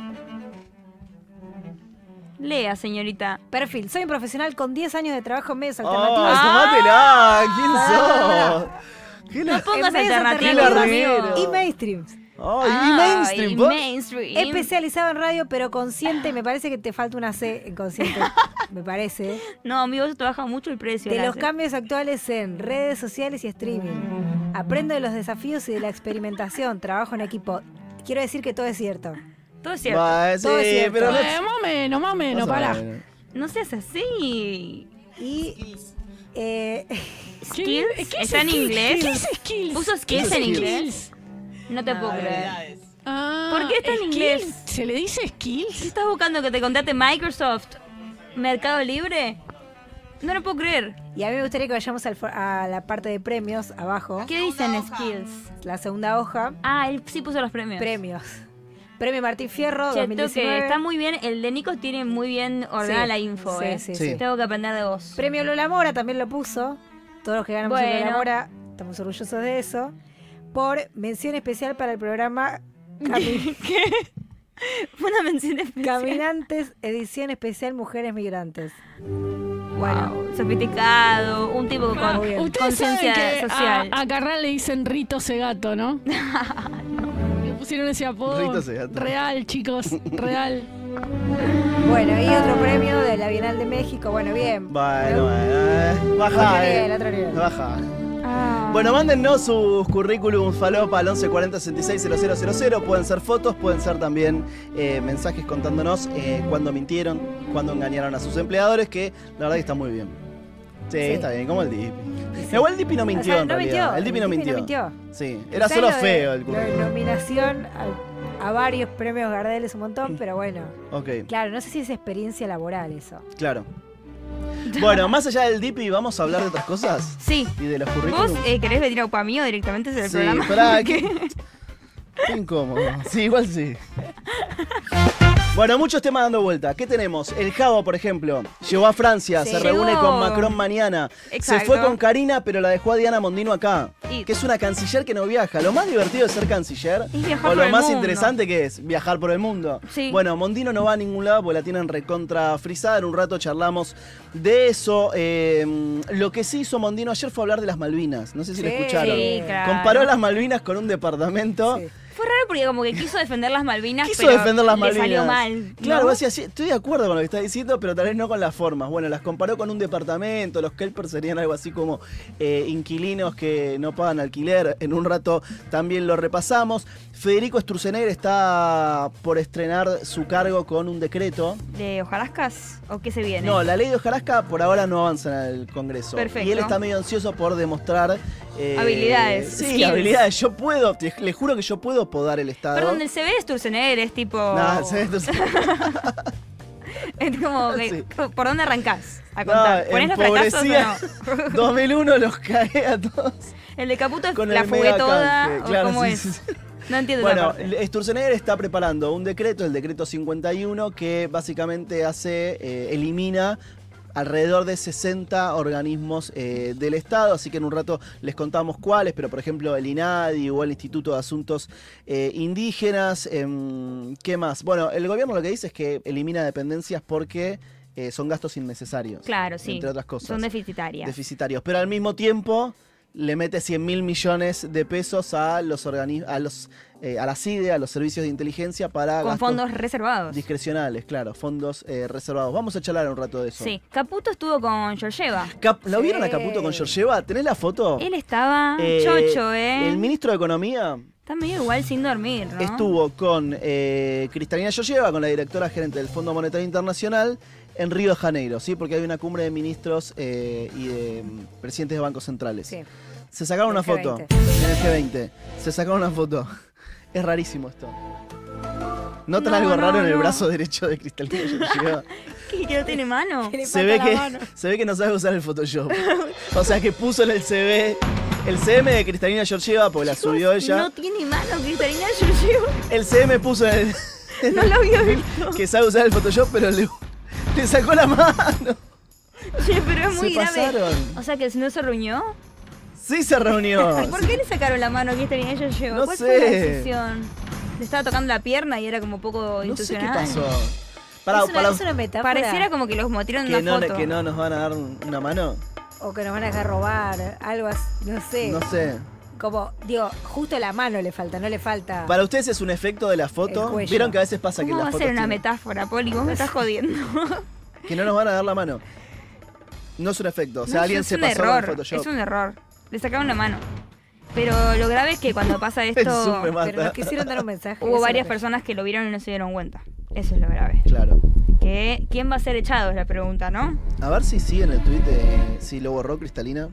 Lea, señorita. Perfil. Soy un profesional con diez años de trabajo en medios ¡Oh, alternativos. tomátela! ¿Quién Ah. sos? ¿Qué la- No pongas En medios alternativas, alternativos amigo. y mainstreams. Ay, y Ay, mainstream, ¿vos? mainstream. Especializado en radio, pero consciente. Me parece que te falta una C en consciente. Me parece. No, amigo, eso te baja mucho el precio. De la los hace. cambios actuales en redes sociales y streaming. Aprendo de los desafíos y de la experimentación. Trabajo en equipo. Quiero decir que todo es cierto. Todo es cierto. Va, sí, Todo es cierto. pero no- Eh, más o menos, más o menos, Más o pará. menos. No seas así. Y. Eh, ¿Skills? ¿Qué es ¿Está en skills? inglés? ¿Qué es skills? ¿Puso skills ¿Qué en es inglés? No te puedo creer. Ah, ¿Por qué está en skills. inglés? ¿Se le dice ¿Qué skills? estás buscando que te contrate Microsoft? ¿Mercado Libre? No lo puedo creer. y a mí me gustaría que vayamos al for- a la parte de premios abajo. ¿Qué dicen skills? La segunda hoja. Ah, él sí puso los premios. Premios. Premio Martín Fierro Che, dos tengo mil que diecinueve. está muy bien. El de Nico tiene muy bien ordenada Sí, la info, sí, eh. sí, Sí. sí. Tengo que aprender de vos. Premio Lola Mora también lo puso. Todos los que ganamos el Bueno. Lola Mora estamos orgullosos de eso. Por mención especial para el programa Cami- Fue una mención especial. Caminantes, edición especial Mujeres Migrantes. Wow, sofisticado, un tipo con Ah, muy bien. Ustedes saben conciencia que social. a, a Carral le dicen Rito Segato, ¿no? Le pusieron ese apodo. Rito Segato. Real, chicos, real. Bueno, y otro premio de la Bienal de México. Bueno, bien. Bueno, bueno, eh, baja, Otro eh. nivel, otro nivel. Baja. Ah. Bueno, mándennos sus currículums falopa al once cuarenta sesenta y seis cero cero cero cero. Pueden ser fotos, pueden ser también eh, mensajes contándonos eh, cuándo mintieron, cuándo engañaron a sus empleadores, que la verdad que está muy bien. Sí, Sí. está bien, como el Dipi. Igual el Dipi no mintió O sea, en no realidad. mintió, El Dipi no el Dipi no mintió. mintió. Sí, era Quizá solo lo de- feo el lo de currículum. nominación a, a varios premios Gardel es un montón, pero bueno. Ok, Claro, no sé si es experiencia laboral eso. claro. Bueno, más allá del Dipi, vamos a hablar de otras cosas. Sí. Y de los ¿Vos currículums. eh, querés venir a Upa Mío directamente desde el Sí, programa? pará, ¿qué? Qué incómodo. Sí, igual sí. Bueno, muchos temas dando vuelta. ¿Qué tenemos? El Javo, por ejemplo, llegó a Francia, Sí. se reúne Llegó. con Macron mañana. Exacto. Se fue con Karina, pero la dejó a Diana Mondino acá. Y- Que es una canciller que no viaja. Lo más divertido de ser canciller, Es viajar o por lo el más mundo. interesante que es viajar por el mundo. Sí. Bueno, Mondino no va a ningún lado porque la tienen recontra frisada. En un rato charlamos de eso. Eh, lo que sí hizo Mondino ayer fue hablar de las Malvinas. No sé si lo Sí, escucharon. Sí, claro. Comparó las Malvinas con un departamento. Sí. Fue raro porque como que quiso defender las Malvinas, Quiso pero defender las le Malvinas. salió mal. Claro, ¿no? vos decías, sí, estoy de acuerdo con lo que estás diciendo, pero tal vez no con las formas. Bueno, las comparó con un departamento, los Kelper serían algo así como eh, inquilinos que no pagan alquiler. En un rato también lo repasamos. Federico Sturzenegger está por estrenar su cargo con un decreto. ¿De hojarascas? ¿O qué se viene? No, la ley de hojarasca por ahora no avanza en el Congreso. Perfecto. Y él está medio ansioso por demostrar... eh, Habilidades, Sí, skills. habilidades. Yo puedo, te- le juro que yo puedo podar el Estado. Perdón, el C V de Sturzenegger es tipo... Nah, el C V de Sturzenegger. Es como que, Sí. ¿por dónde arrancás a No, contar? ¿Ponés los fracasos o empobrecía. no? dos mil uno los cagué a todos. El de Caputo es Con la el fugué mega toda, canje, ¿o claro, cómo sí, es? sí, sí. No entiendo esa Bueno, parte. Sturzenegger está preparando un decreto, el decreto cincuenta y uno, que básicamente hace, eh, elimina alrededor de sesenta organismos eh, del Estado, así que en un rato les contamos cuáles, pero por ejemplo el INADI o el Instituto de Asuntos eh, Indígenas. em, ¿Qué más? Bueno, el gobierno lo que dice es que elimina dependencias porque eh, son gastos innecesarios. Claro, sí. Entre otras cosas. Son deficitarias. Deficitarios. Pero al mismo tiempo le mete cien mil millones de pesos a los organismos, a los eh, a la C I D E, a los servicios de inteligencia para Con gastos fondos reservados. discrecionales, claro, fondos eh, reservados. Vamos a charlar un rato de eso. Sí. Caputo estuvo con Georgieva. Cap- ¿Lo Sí. vieron a Caputo con Georgieva? ¿Tenés la foto? Él estaba Eh, chocho, ¿eh? El ministro de Economía Está medio igual sin dormir, ¿no? estuvo con eh, Cristalina Georgieva, con la directora gerente del Fondo Monetario Internacional, en Río de Janeiro, ¿sí? Porque hay una cumbre de ministros eh, y de mm, presidentes de bancos centrales. Sí. Se sacaron una El foto G veinte. en el G veinte. Se sacaron una foto. Es rarísimo esto. ¿Notan No, algo no, raro en el no. brazo derecho de Cristalina Georgieva? ¿Qué, que no tiene mano? Que le Se falta ve, la que, mano. se ve que no sabe usar el Photoshop. O sea que puso en el C V el C M de Cristalina Georgieva porque la subió ella. No tiene mano, Cristalina Georgieva. El C M puso en el, en No el- lo había visto. que sabe usar el Photoshop, pero le, le sacó la mano. Che, pero es Se muy grave. pasaron. O sea que no se reunió. Sí se reunió. ¿Por qué le sacaron la mano a Cristalina Georgieva? No ¿Cuál sé. fue la decisión? Le estaba tocando la pierna y era como poco No sé qué institucional. pasó. Para, es, una, para- es una metáfora. Pareciera como que los metieron en que, una no, foto. que no nos van a dar un- una mano. O que nos van a dejar robar, algo así, no sé. No sé. Como, digo, justo la mano le falta, no le falta. Para ustedes es un efecto de la foto. El cuello. Vieron que a veces pasa que ¿Cómo en va las a ser fotos una tienen- metáfora, Poli? Vos me estás jodiendo. que no nos van a dar la mano. No es un efecto. O sea, No, alguien es se un pasó error, con Photoshop. es un error. Le sacaron la mano. Pero lo grave es que cuando pasa esto, Eso me mata. Pero nos quisieron dar un mensaje. hubo eso varias es lo que- personas que lo vieron y no se dieron cuenta. Eso es lo grave. Claro. Que, ¿quién va a ser echado? Es la pregunta, ¿no? A ver si sigue en el tweet, eh, si lo borró Cristalina.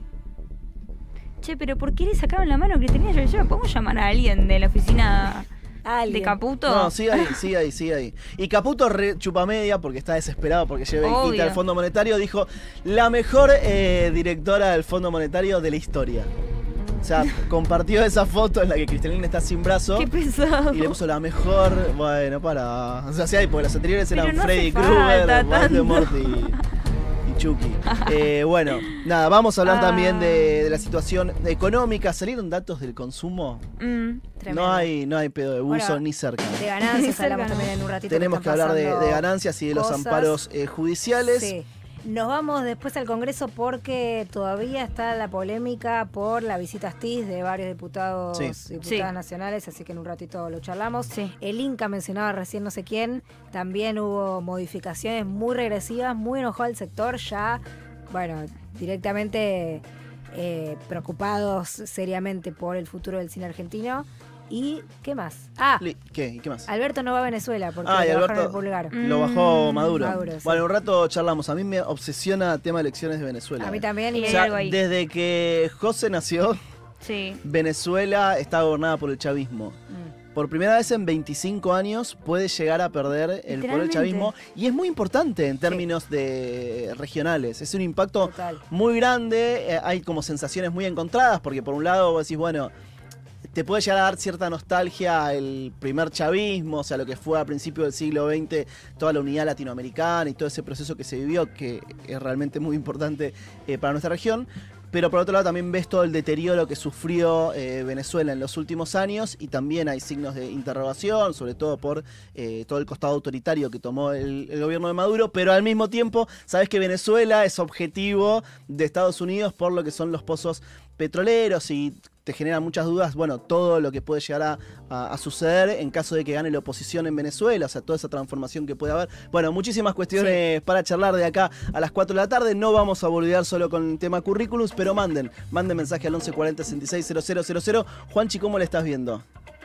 Che, pero ¿por qué le sacaron la mano a Cristalina Georgieva? ¿Podemos llamar a alguien de la oficina de Caputo? No, sigue ahí, sigue ahí, sigue ahí. Y Caputo re chupa media porque está desesperado porque lleva Obvio. quita al Fondo Monetario. Dijo, la mejor eh, directora del Fondo Monetario de la historia. O sea, compartió esa foto en la que Cristalina está sin brazo. Qué pesado. Y le puso la mejor. Bueno, para. O sea, sí, porque las anteriores Pero eran no Freddy hace falta Krueger, Voldemort tanto. y, y Chucky. Eh, bueno, nada, vamos a hablar Ah. también de, de la situación económica. ¿Salieron datos del consumo? Mm. Tremendo. No hay, no hay pedo de buzo Bueno, ni cerca. De ganancias Ni cerca, hablamos no. también en un ratito. Tenemos que están hablar de, pasando de ganancias y de los cosas. amparos eh, judiciales. Sí. Nos vamos después al Congreso porque todavía está la polémica por la visita a Astiz de varios diputados Sí. y diputadas Sí. nacionales, así que en un ratito lo charlamos. Sí. El Inca mencionaba recién no sé quién, también hubo modificaciones muy regresivas, muy enojado el sector, ya, bueno, directamente eh, preocupados seriamente por el futuro del cine argentino. ¿Y qué más? Ah, Li- ¿Qué? ¿Y qué más? Alberto no va a Venezuela porque Ah, y le bajaron Alberto el pulgar. lo bajó Maduro. Maduro, sí. Bueno, un rato charlamos. A mí me obsesiona el tema de elecciones de Venezuela. A mí también. Y Y O hay sea, algo ahí. desde que José nació, Sí. Venezuela está gobernada por el chavismo. Mm. Por primera vez en veinticinco años puede llegar a perder el poder del Literalmente. chavismo y es muy importante en términos de regionales. Es un impacto Total. muy grande, eh, hay como sensaciones muy encontradas porque por un lado vos decís, bueno, te puede llegar a dar cierta nostalgia el primer chavismo, o sea, lo que fue a principios del siglo veinte, toda la unidad latinoamericana y todo ese proceso que se vivió, que es realmente muy importante eh, para nuestra región. Pero por otro lado también ves todo el deterioro que sufrió eh, Venezuela en los últimos años y también hay signos de interrogación, sobre todo por eh, todo el costado autoritario que tomó el, el gobierno de Maduro, pero al mismo tiempo sabes que Venezuela es objetivo de Estados Unidos por lo que son los pozos petroleros y te genera muchas dudas, bueno, todo lo que puede llegar a, a- a suceder en caso de que gane la oposición en Venezuela, o sea, toda esa transformación que puede haber. Bueno, muchísimas cuestiones para charlar de acá a las cuatro de la tarde. No vamos a volver solo con el tema currículums, pero manden, manden mensaje al once cuarenta sesenta y seis cero cero cero cero. Juanchi, ¿cómo le estás viendo?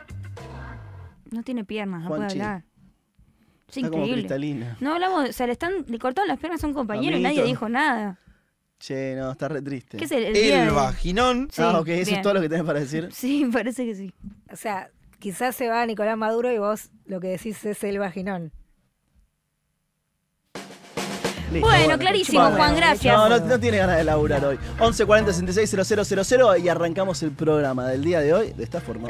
No tiene piernas, no Juanchi. puede hablar. Es Está como increíble. cristalina. No hablamos, o sea, le están, le cortaron las piernas a un compañero y Amiguito. nadie dijo nada. Che, no, está re triste. ¿Qué es el, el día El de- vaginón. Sí, ah, ok, eso bien. es todo lo que tenés para decir. Sí, parece que sí. O sea, quizás se va Nicolás Maduro y vos lo que decís es el vaginón. Listo, Bueno, clarísimo, Bueno, Juan, gracias. No, no, no tiene ganas de laburar hoy. once cuarenta sesenta y seis cero cero cero cero y arrancamos el programa del día de hoy de esta forma.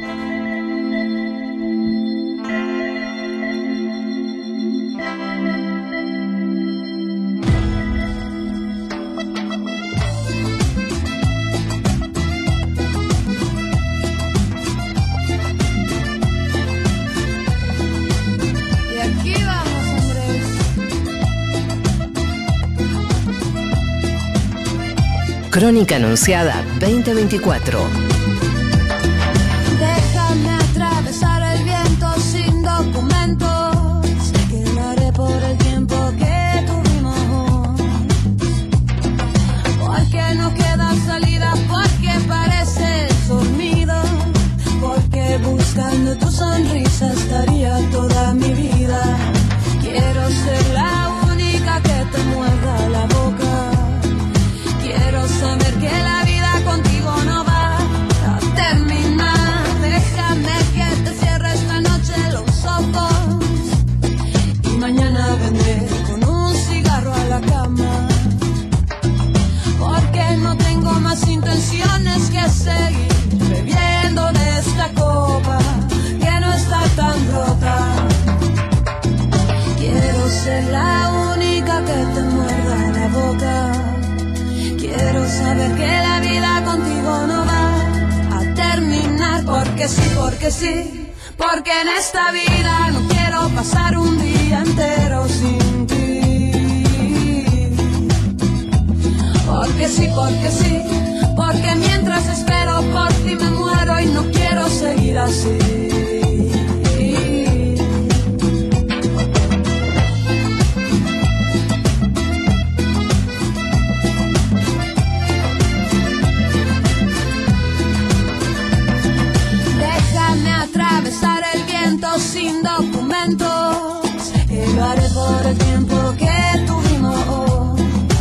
Y aquí vamos, Andrés. Crónica Anunciada veinte veinticuatro. Déjame atravesar el viento sin documentos, que lo haré por el tiempo que tuvimos. Porque no queda salida, porque pareces dormido, porque buscando tu sonrisa estaría toda mi vida. Quiero ser la única que te muerda la boca. Quiero saber que la vida contigo no va a terminar. Déjame que te cierre esta noche los ojos y mañana vendré con un cigarro a la cama. Porque no tengo más intenciones que seguir bebiendo de esta copa que no está tan rota. Quiero ser la única que te muerda la boca. Quiero saber que la vida contigo no va a terminar. Porque sí, porque sí, porque en esta vida no quiero pasar un día entero sin ti. Porque sí, porque sí, porque mientras espero por ti me muero y no quiero seguir así. fotos sin documentos, y lo haré por el tiempo que tuvimos.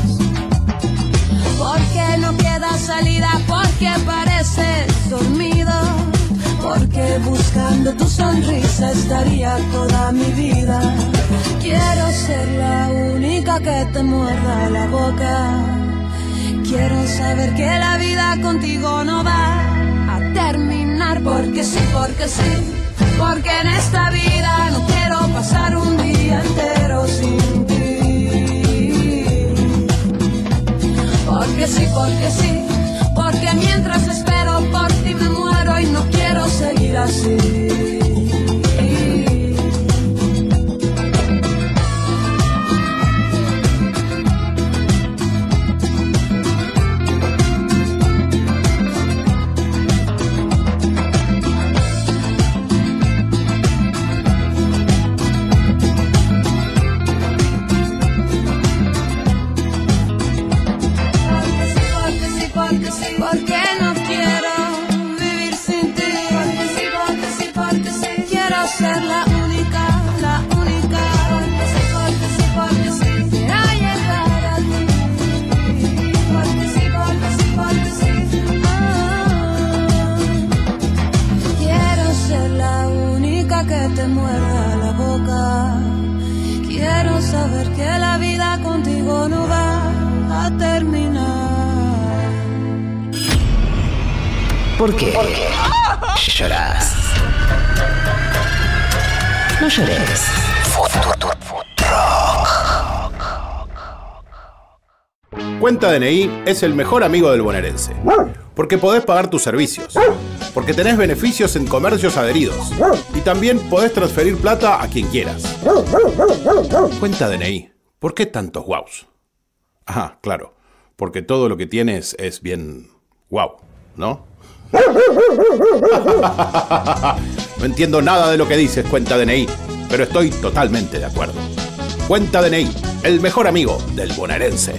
Porque no queda salida, porque pareces dormido, porque buscando tu sonrisa estaría toda mi vida. Quiero ser la única que te muerda la boca. Quiero saber que la vida contigo no va a terminar, porque sí, porque sí, porque en esta vida no quiero pasar un día entero sin ti. Porque sí, porque sí, porque mientras espero por ti me muero y no quiero seguir así. Porque no quiero vivir sin ti. Porque sí, porque sí, porque sí. Quiero ser la única, la única. Porque sí, porque sí, porque sí. Quiero llegar a ti. Porque sí, porque sí, porque sí. Ah, quiero ser la única que te muerda la boca. Quiero saber que la vida contigo no va a terminar. ¿Por qué? ¿Por qué? Llorás. No llores. Cuenta D N I es el mejor amigo del bonaerense. Porque podés pagar tus servicios. Porque tenés beneficios en comercios adheridos. Y también podés transferir plata a quien quieras. Cuenta D N I. ¿Por qué tantos guaus? Ajá, claro. Porque todo lo que tienes es bien guau, ¿no? No entiendo nada de lo que dices, Cuenta D N I, pero estoy totalmente de acuerdo. Cuenta D N I, el mejor amigo del bonaerense.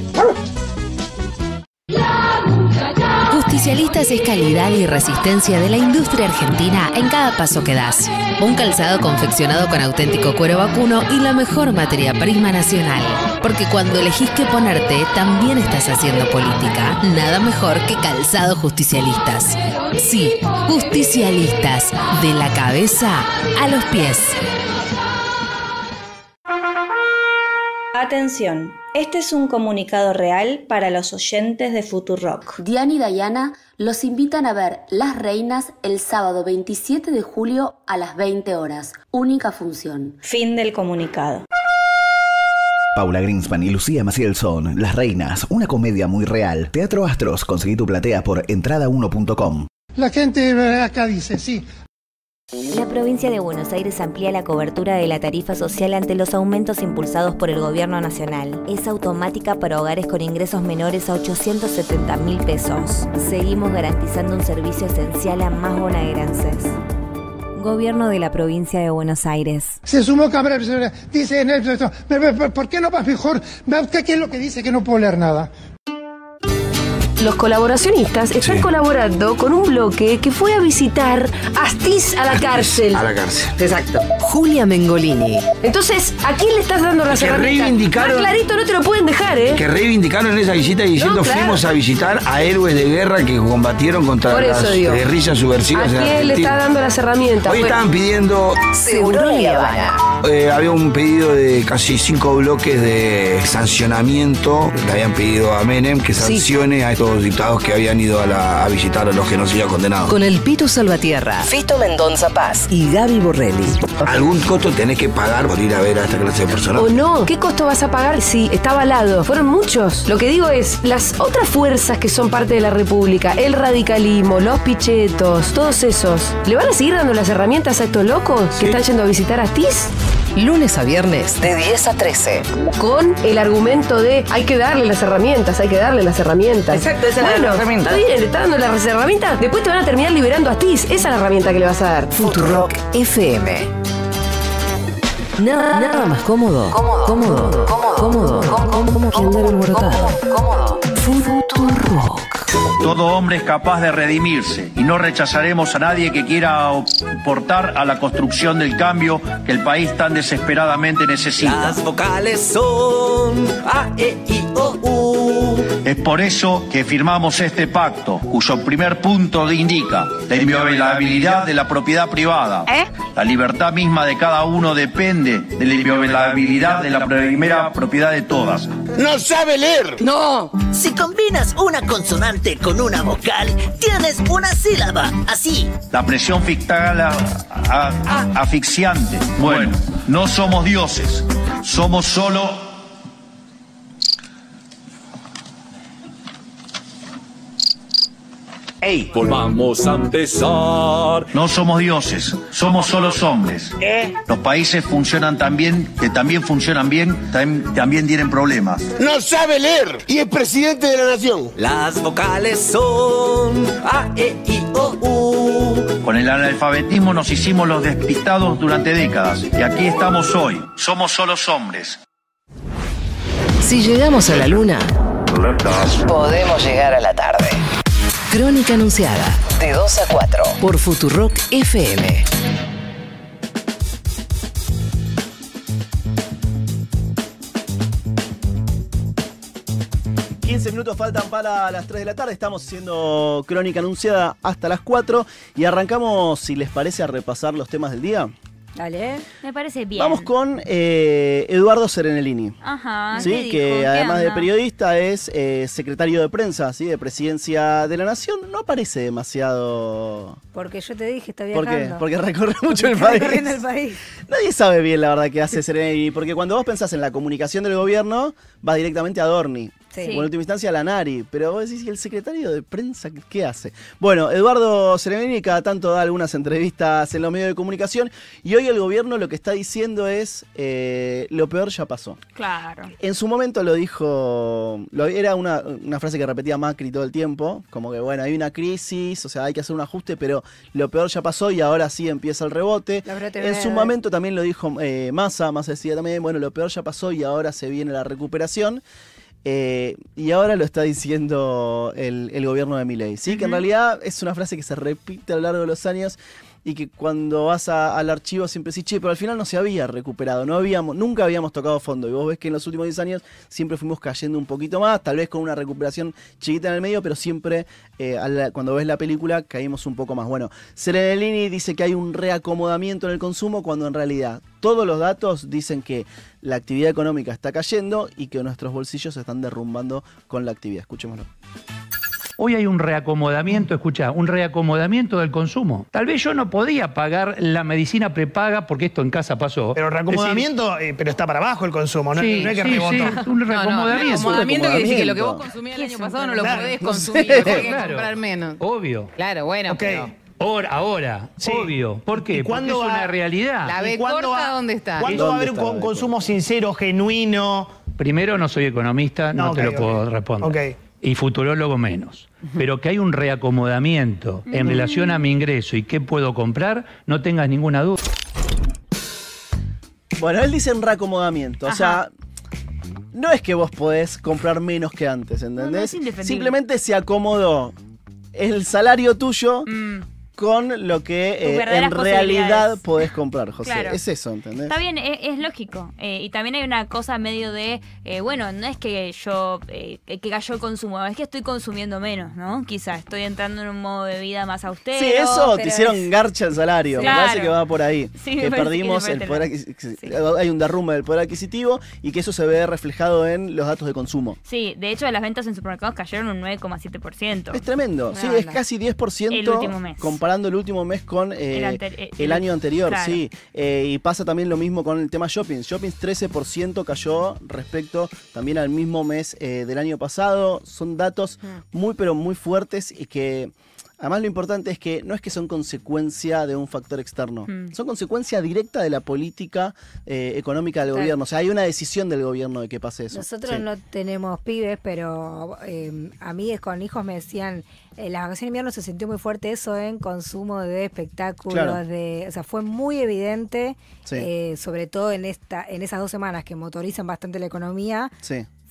Justicialistas es calidad y resistencia de la industria argentina en cada paso que das. Un calzado confeccionado con auténtico cuero vacuno y la mejor materia prima nacional. Porque cuando elegís qué ponerte, también estás haciendo política. Nada mejor que Calzado Justicialistas. Sí, Justicialistas. De la cabeza a los pies. Atención, este es un comunicado real para los oyentes de Futurock. Diana y Dayana los invitan a ver Las Reinas el sábado veintisiete de julio a las veinte horas. Única función. Fin del comunicado. Paula Greenspan y Lucía Maciel son Las Reinas, una comedia muy real. Teatro Astros, conseguí tu platea por entrada uno punto com. La gente acá dice, sí. La provincia de Buenos Aires amplía la cobertura de la tarifa social ante los aumentos impulsados por el gobierno nacional. Es automática para hogares con ingresos menores a ochocientos setenta mil pesos. Seguimos garantizando un servicio esencial a más bonaerenses. Gobierno de la provincia de Buenos Aires. Se sumó Cabrera, dice en el... ¿Por qué no va mejor? ¿Qué es lo que dice que no puedo leer nada? Los colaboracionistas están sí. colaborando con un bloque que fue a visitar Astiz a la cárcel. A la cárcel. Exacto. Julia Mengolini. Entonces, ¿a quién le estás dando las que herramientas? Reivindicaron, Más clarito no te lo pueden dejar, ¿eh? Que reivindicaron esa visita diciendo no, claro. fuimos a visitar a héroes de guerra que combatieron contra Por las guerrillas subversivas. ¿A quién le está dando las herramientas? Hoy pues... estaban pidiendo... Seguro y Habana. Eh, había un pedido de casi cinco bloques de sancionamiento. Le habían pedido a Menem que sancione sí. a estos diputados que habían ido a, la, a visitar a los genocidios condenados. Con el Pitu Salvatierra, Fito Mendonza Paz y Gaby Borrelli. ¿Algún costo tenés que pagar por ir a ver a esta clase de personas? ¿O no? ¿Qué costo vas a pagar si está avalado? Fueron muchos. Lo que digo es, las otras fuerzas que son parte de la República, el radicalismo, los pichetos, todos esos, ¿le van a seguir dando las herramientas a estos locos sí. que están yendo a visitar a Astiz? Lunes a viernes, de diez a trece. Con el argumento de hay que darle las herramientas, hay que darle las herramientas. Exacto, esa bueno, es la herramienta. Está bien, le está dando las herramientas, después te van a terminar liberando a Astiz. Esa es la herramienta que le vas a dar. Futurock F M. Nada, nada más cómodo. Cómodo. Cómodo. Cómodo. Cómodo. Cómodo. Que andar alborotado. Cómodo. Futurock. Todo hombre es capaz de redimirse y no rechazaremos a nadie que quiera aportar a la construcción del cambio que el país tan desesperadamente necesita. Las vocales son A, E, I, O, U. Es por eso que firmamos este pacto, cuyo primer punto indica la inviolabilidad de la propiedad privada. ¿Eh? La libertad misma de cada uno depende de la inviolabilidad de la primera propiedad de todas. ¡No sabe leer! ¡No! Si combinas una consonante con una vocal, tienes una sílaba. Así. La presión fiscal a- a- asfixiante. Bueno, no somos dioses, somos solo... ¡Ey! Volvamos a empezar. No somos dioses, somos solo hombres. ¿Eh? Los países funcionan tan bien, que también funcionan bien, también, también tienen problemas. ¡No sabe leer! Y es presidente de la nación. Las vocales son A, E, I, O, U. Con el analfabetismo nos hicimos los despistados durante décadas y aquí estamos hoy. Somos solo hombres. Si llegamos a la luna, Podemos llegar a la tarde. Crónica Anunciada. De dos a cuatro. Por Futurock F M. quince minutos faltan para las tres de la tarde, estamos haciendo Crónica Anunciada hasta las cuatro y arrancamos, si les parece, a repasar los temas del día. Dale. Me parece bien. Vamos con eh, Eduardo Serenellini. Ajá. Sí, ¿qué dijo? que ¿Qué además de onda? periodista es eh, secretario de prensa, ¿sí? De Presidencia de la Nación. No aparece demasiado... Porque yo te dije, está ¿Por viajando. qué? Porque recorre mucho el Está país. recorriendo el país. Nadie sabe bien la verdad que hace Serenellini, porque cuando vos pensás en la comunicación del gobierno, vas directamente a Dorni. Sí. O en última instancia a la Nari. Pero vos decís, ¿y el secretario de prensa qué hace? Bueno, Eduardo Serenellini cada tanto da algunas entrevistas en los medios de comunicación y hoy el gobierno lo que está diciendo es eh, lo peor ya pasó. Claro. En su momento lo dijo, lo- era una, una frase que repetía Macri todo el tiempo, como que bueno, hay una crisis, o sea, hay que hacer un ajuste, pero lo peor ya pasó y ahora sí empieza el rebote. La brote En su verde. momento también lo dijo eh, Massa, Massa decía también, bueno, lo peor ya pasó y ahora se viene la recuperación. Eh, y ahora lo está diciendo el, el gobierno de Milei, ¿sí? Que en realidad es una frase que se repite a lo largo de los años y que cuando vas a- al archivo siempre decís, che, pero al final no se había recuperado, no habíamos, nunca habíamos tocado fondo. Y vos ves que en los últimos diez años siempre fuimos cayendo un poquito más, tal vez con una recuperación chiquita en el medio, pero siempre eh, a la- cuando ves la película caímos un poco más. Bueno, Serenellini dice que hay un reacomodamiento en el consumo cuando en realidad todos los datos dicen que la actividad económica está cayendo y que nuestros bolsillos se están derrumbando con la actividad. Escuchémoslo. Hoy hay un reacomodamiento, escucha, un reacomodamiento del consumo. Tal vez yo no podía pagar la medicina prepaga porque esto en casa pasó. Pero reacomodamiento, eh, pero está para abajo el consumo, no, Sí, no hay que sí, rebotar. sí, un No, no, reacomodamiento. reacomodamiento quiere decir que lo que vos Reacomodamiento. consumías el año pasado no lo Claro, podés no consumir, sé. porque hay que Claro. comprar menos. Obvio. Claro, bueno, pero... Ahora, ahora, obvio. ¿Por qué? ¿Y Porque cuándo es va- una realidad. La B ¿Y cuándo corta, va- ¿dónde está? ¿Cuándo va a haber un con- consumo sincero, genuino? Primero, no soy economista, no, No, te ok, lo ok. puedo responder. Ok. Y futurólogo menos. Pero que hay un reacomodamiento en relación a mi ingreso y qué puedo comprar, no tengas ninguna duda. Bueno, él dice un reacomodamiento, o sea, no es que vos podés comprar menos que antes, ¿entendés? No, no, es indefendible. Simplemente se acomodó el salario tuyo con lo que Tus eh, verdaderas en realidad posibilidades. podés comprar, José. Claro. Es eso, ¿entendés? Está bien, es, es lógico. Eh, y también hay una cosa medio de, eh, bueno, no es que yo, eh, que cayó el consumo, es que estoy consumiendo menos, ¿no? Quizás estoy entrando en un modo de vida más austero. Sí, eso te pero hicieron es- garcha el salario. Claro. Me parece que va por ahí. Sí, me que parece perdimos que el debe poder adquisitivo. Hay un derrumbe del poder adquisitivo y que eso se ve reflejado en los datos de consumo. Sí, de hecho las ventas en supermercados cayeron un nueve coma siete por ciento. Es tremendo, sí, Una es banda. casi diez por ciento El último mes. comparando el último mes con eh, El el, ante- eh, el- año anterior, claro. sí. Eh, y pasa también lo mismo con el tema shopping. Shopping trece por ciento cayó respecto también al mismo mes eh, del año pasado. Son datos muy pero muy fuertes y que... Además lo importante es que no es que son consecuencia de un factor externo, Mm. son consecuencia directa de la política eh, económica del Claro. gobierno. O sea, hay una decisión del gobierno de que pase eso. Nosotros Sí. no tenemos pibes, pero eh, amigues con hijos me decían, en las vacaciones de invierno se sintió muy fuerte eso en consumo de espectáculos, Claro. de, o sea, fue muy evidente, Sí. eh, sobre todo en esta, en esas dos semanas que motorizan bastante la economía. Sí.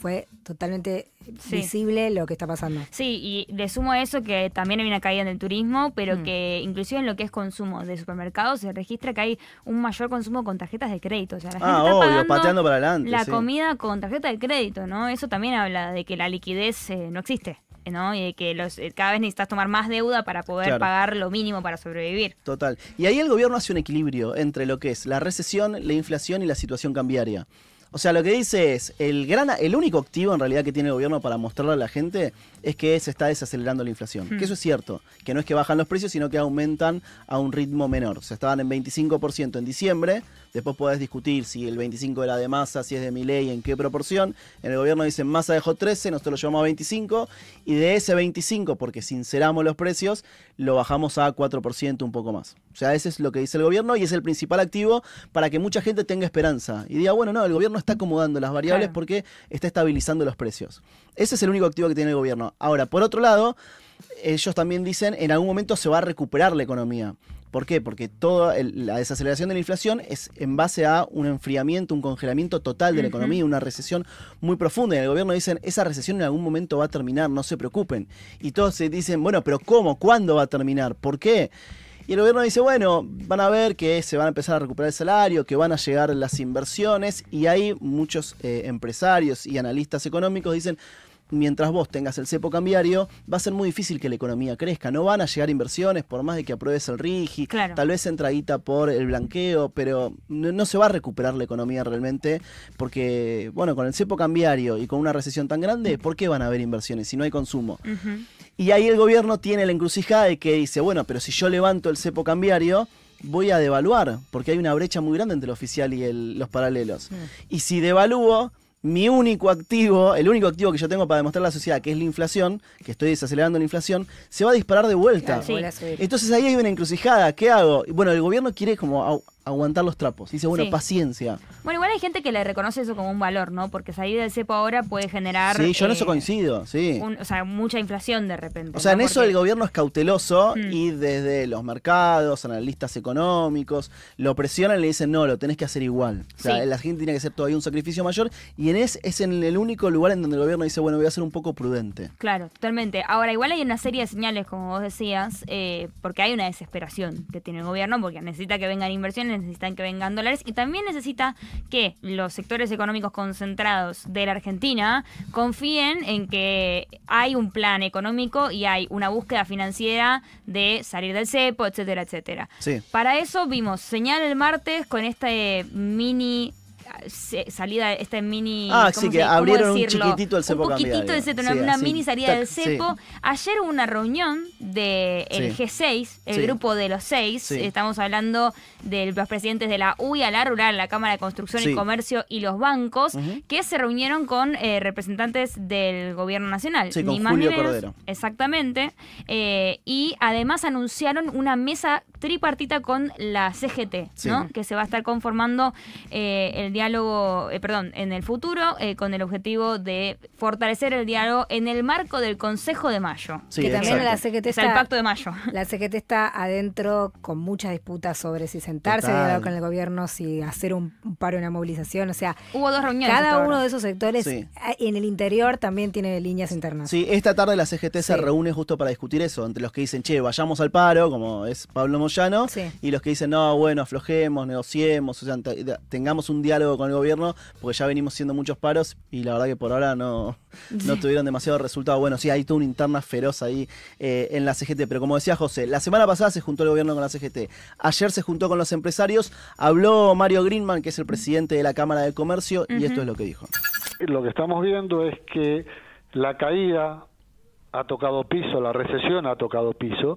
fue totalmente Sí. visible lo que está pasando. Sí, y le sumo a eso que también hay una caída en el turismo, pero Mm. que inclusive en lo que es consumo de supermercados se registra que hay un mayor consumo con tarjetas de crédito. O sea, la gente Ah, está obvio, pagando pateando para adelante. la sí. comida con tarjeta de crédito, ¿no? Eso también habla de que la liquidez eh, no existe, ¿no? Y de que los, eh, cada vez necesitas tomar más deuda para poder Claro. pagar lo mínimo para sobrevivir. Total. Y ahí el gobierno hace un equilibrio entre lo que es la recesión, la inflación y la situación cambiaria. O sea, lo que dice es, el gran, el único activo en realidad que tiene el gobierno para mostrarle a la gente es que se está desacelerando la inflación. Hmm. Que eso es cierto, que no es que bajan los precios, sino que aumentan a un ritmo menor. O sea, estaban en veinticinco por ciento en diciembre, después podés discutir si el veinticinco era de Massa, si es de Milei, en qué proporción. En el gobierno dicen Massa dejó trece, nosotros lo llevamos a veinticinco, y de ese veinticinco, porque sinceramos los precios, lo bajamos a cuatro por ciento, un poco más. O sea, ese es lo que dice el gobierno y es el principal activo para que mucha gente tenga esperanza y diga, bueno, no, el gobierno está acomodando las variables Claro. porque está estabilizando los precios. Ese es el único activo que tiene el gobierno. Ahora, por otro lado, ellos también dicen, en algún momento se va a recuperar la economía. ¿Por qué? Porque toda el- la desaceleración de la inflación es en base a un enfriamiento, un congelamiento total de la Ujú. economía, una recesión muy profunda. Y el gobierno dicen, esa recesión en algún momento va a terminar, no se preocupen. Y todos se dicen, bueno, pero ¿cómo? ¿Cuándo va a terminar? ¿Por qué? Y el gobierno dice, bueno, van a ver que se van a empezar a recuperar el salario, que van a llegar las inversiones, y ahí muchos eh, empresarios y analistas económicos dicen, mientras vos tengas el cepo cambiario, va a ser muy difícil que la economía crezca. No van a llegar inversiones por más de que apruebes el RIGI. Claro. Tal vez entra guita por el blanqueo, pero no, no se va a recuperar la economía realmente porque, bueno, con el cepo cambiario y con una recesión tan grande, ¿por qué van a haber inversiones si no hay consumo? Ujú. Y ahí el gobierno tiene la encrucijada de que dice, bueno, pero si yo levanto el cepo cambiario, voy a devaluar, porque hay una brecha muy grande entre el oficial y el- los paralelos. Y si devalúo, mi único activo, el único activo que yo tengo para demostrar a la sociedad, que es la inflación, que estoy desacelerando la inflación, se va a disparar de vuelta. Claro, Sí. vuelve a subir. Entonces ahí hay una encrucijada, ¿qué hago? Y bueno, el gobierno quiere como agu- aguantar los trapos. Dice, bueno, Sí. paciencia. Bueno, igual hay gente que le reconoce eso como un valor, ¿no? Porque salir del cepo ahora puede generar... Sí, yo en eh, eso coincido, sí. un- o sea, mucha inflación de repente. O sea, ¿no? en eso Porque- el gobierno es cauteloso Mm. y desde los mercados, analistas económicos, lo presionan y le dicen, no, lo tenés que hacer igual. O sea, Sí. la gente tiene que hacer todavía un sacrificio mayor y en es, es en el único lugar en donde el gobierno dice, bueno, voy a ser un poco prudente. Claro, totalmente. Ahora, igual hay una serie de señales, como vos decías, eh, porque hay una desesperación que tiene el gobierno, porque necesita que vengan inversiones, necesitan que vengan dólares, y también necesita que los sectores económicos concentrados de la Argentina confíen en que hay un plan económico y hay una búsqueda financiera de salir del cepo, etcétera, etcétera. Sí. Para eso vimos señal el martes con este mini se- salida, este mini... Ah, ¿cómo sí, que se- cómo abrieron un decirlo? chiquitito el cepo Un poquitito cambiario. de cepo, Sí, una, una así, mini salida tac, del cepo. sí. Ayer hubo una reunión del Sí. G seis, el Sí. grupo de los seis. Sí. Estamos hablando de los presidentes de la U I A, la Rural, la Cámara de Construcción Sí. y Comercio y los bancos, Ujú. que se reunieron con eh, representantes del gobierno nacional. Sí, con ni más Julio ni menos. Cordero. Exactamente. Eh, y además anunciaron una mesa tripartita con la C G T, Sí. ¿no? Que se va a estar conformando eh, el diálogo, eh, perdón, en el futuro, eh, con el objetivo de fortalecer el diálogo en el marco del Consejo de Mayo. Sí, que también exacto. la C G T O sea, el está, Pacto de Mayo. la C G T está adentro con muchas disputas sobre si sentarse, Total. dialogar con el gobierno, si hacer un, un paro, una movilización. O sea, Hubo dos reuniones. cada hasta uno ahora. de esos sectores Sí. eh, en el interior también tiene líneas internas. Sí, esta tarde la C G T se Sí. reúne justo para discutir eso, entre los que dicen, che, vayamos al paro, como es Pablo Moyano, Sí. y los que dicen, no, bueno, aflojemos, negociemos, o sea, te- tengamos un diálogo con el gobierno, porque ya venimos haciendo muchos paros y la verdad que por ahora no, no tuvieron demasiado resultado. Bueno, sí, hay toda una interna feroz ahí eh, en la C G T, pero como decía José, la semana pasada se juntó el gobierno con la C G T, ayer se juntó con los empresarios, habló Mario Greenman, que es el presidente de la Cámara de Comercio, y esto es lo que dijo. Lo que estamos viendo es que la caída ha tocado piso, la recesión ha tocado piso,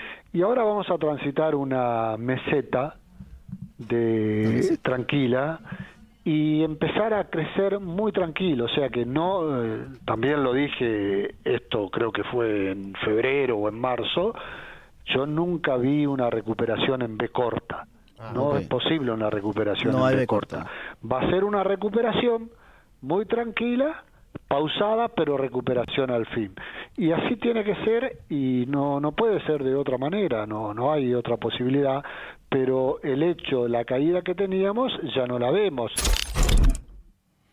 y ahora vamos a transitar una meseta de tranquila y empezar a crecer muy tranquilo, o sea que no, eh, también lo dije, esto creo que fue en febrero o en marzo, yo nunca vi una recuperación en B corta. Ah, no ok. es posible una recuperación No en hay B B corta. corta. Va a ser una recuperación muy tranquila, pausada, pero recuperación al fin. Y así tiene que ser y no no puede ser de otra manera, no no hay otra posibilidad, pero el hecho, la caída que teníamos ya no la vemos.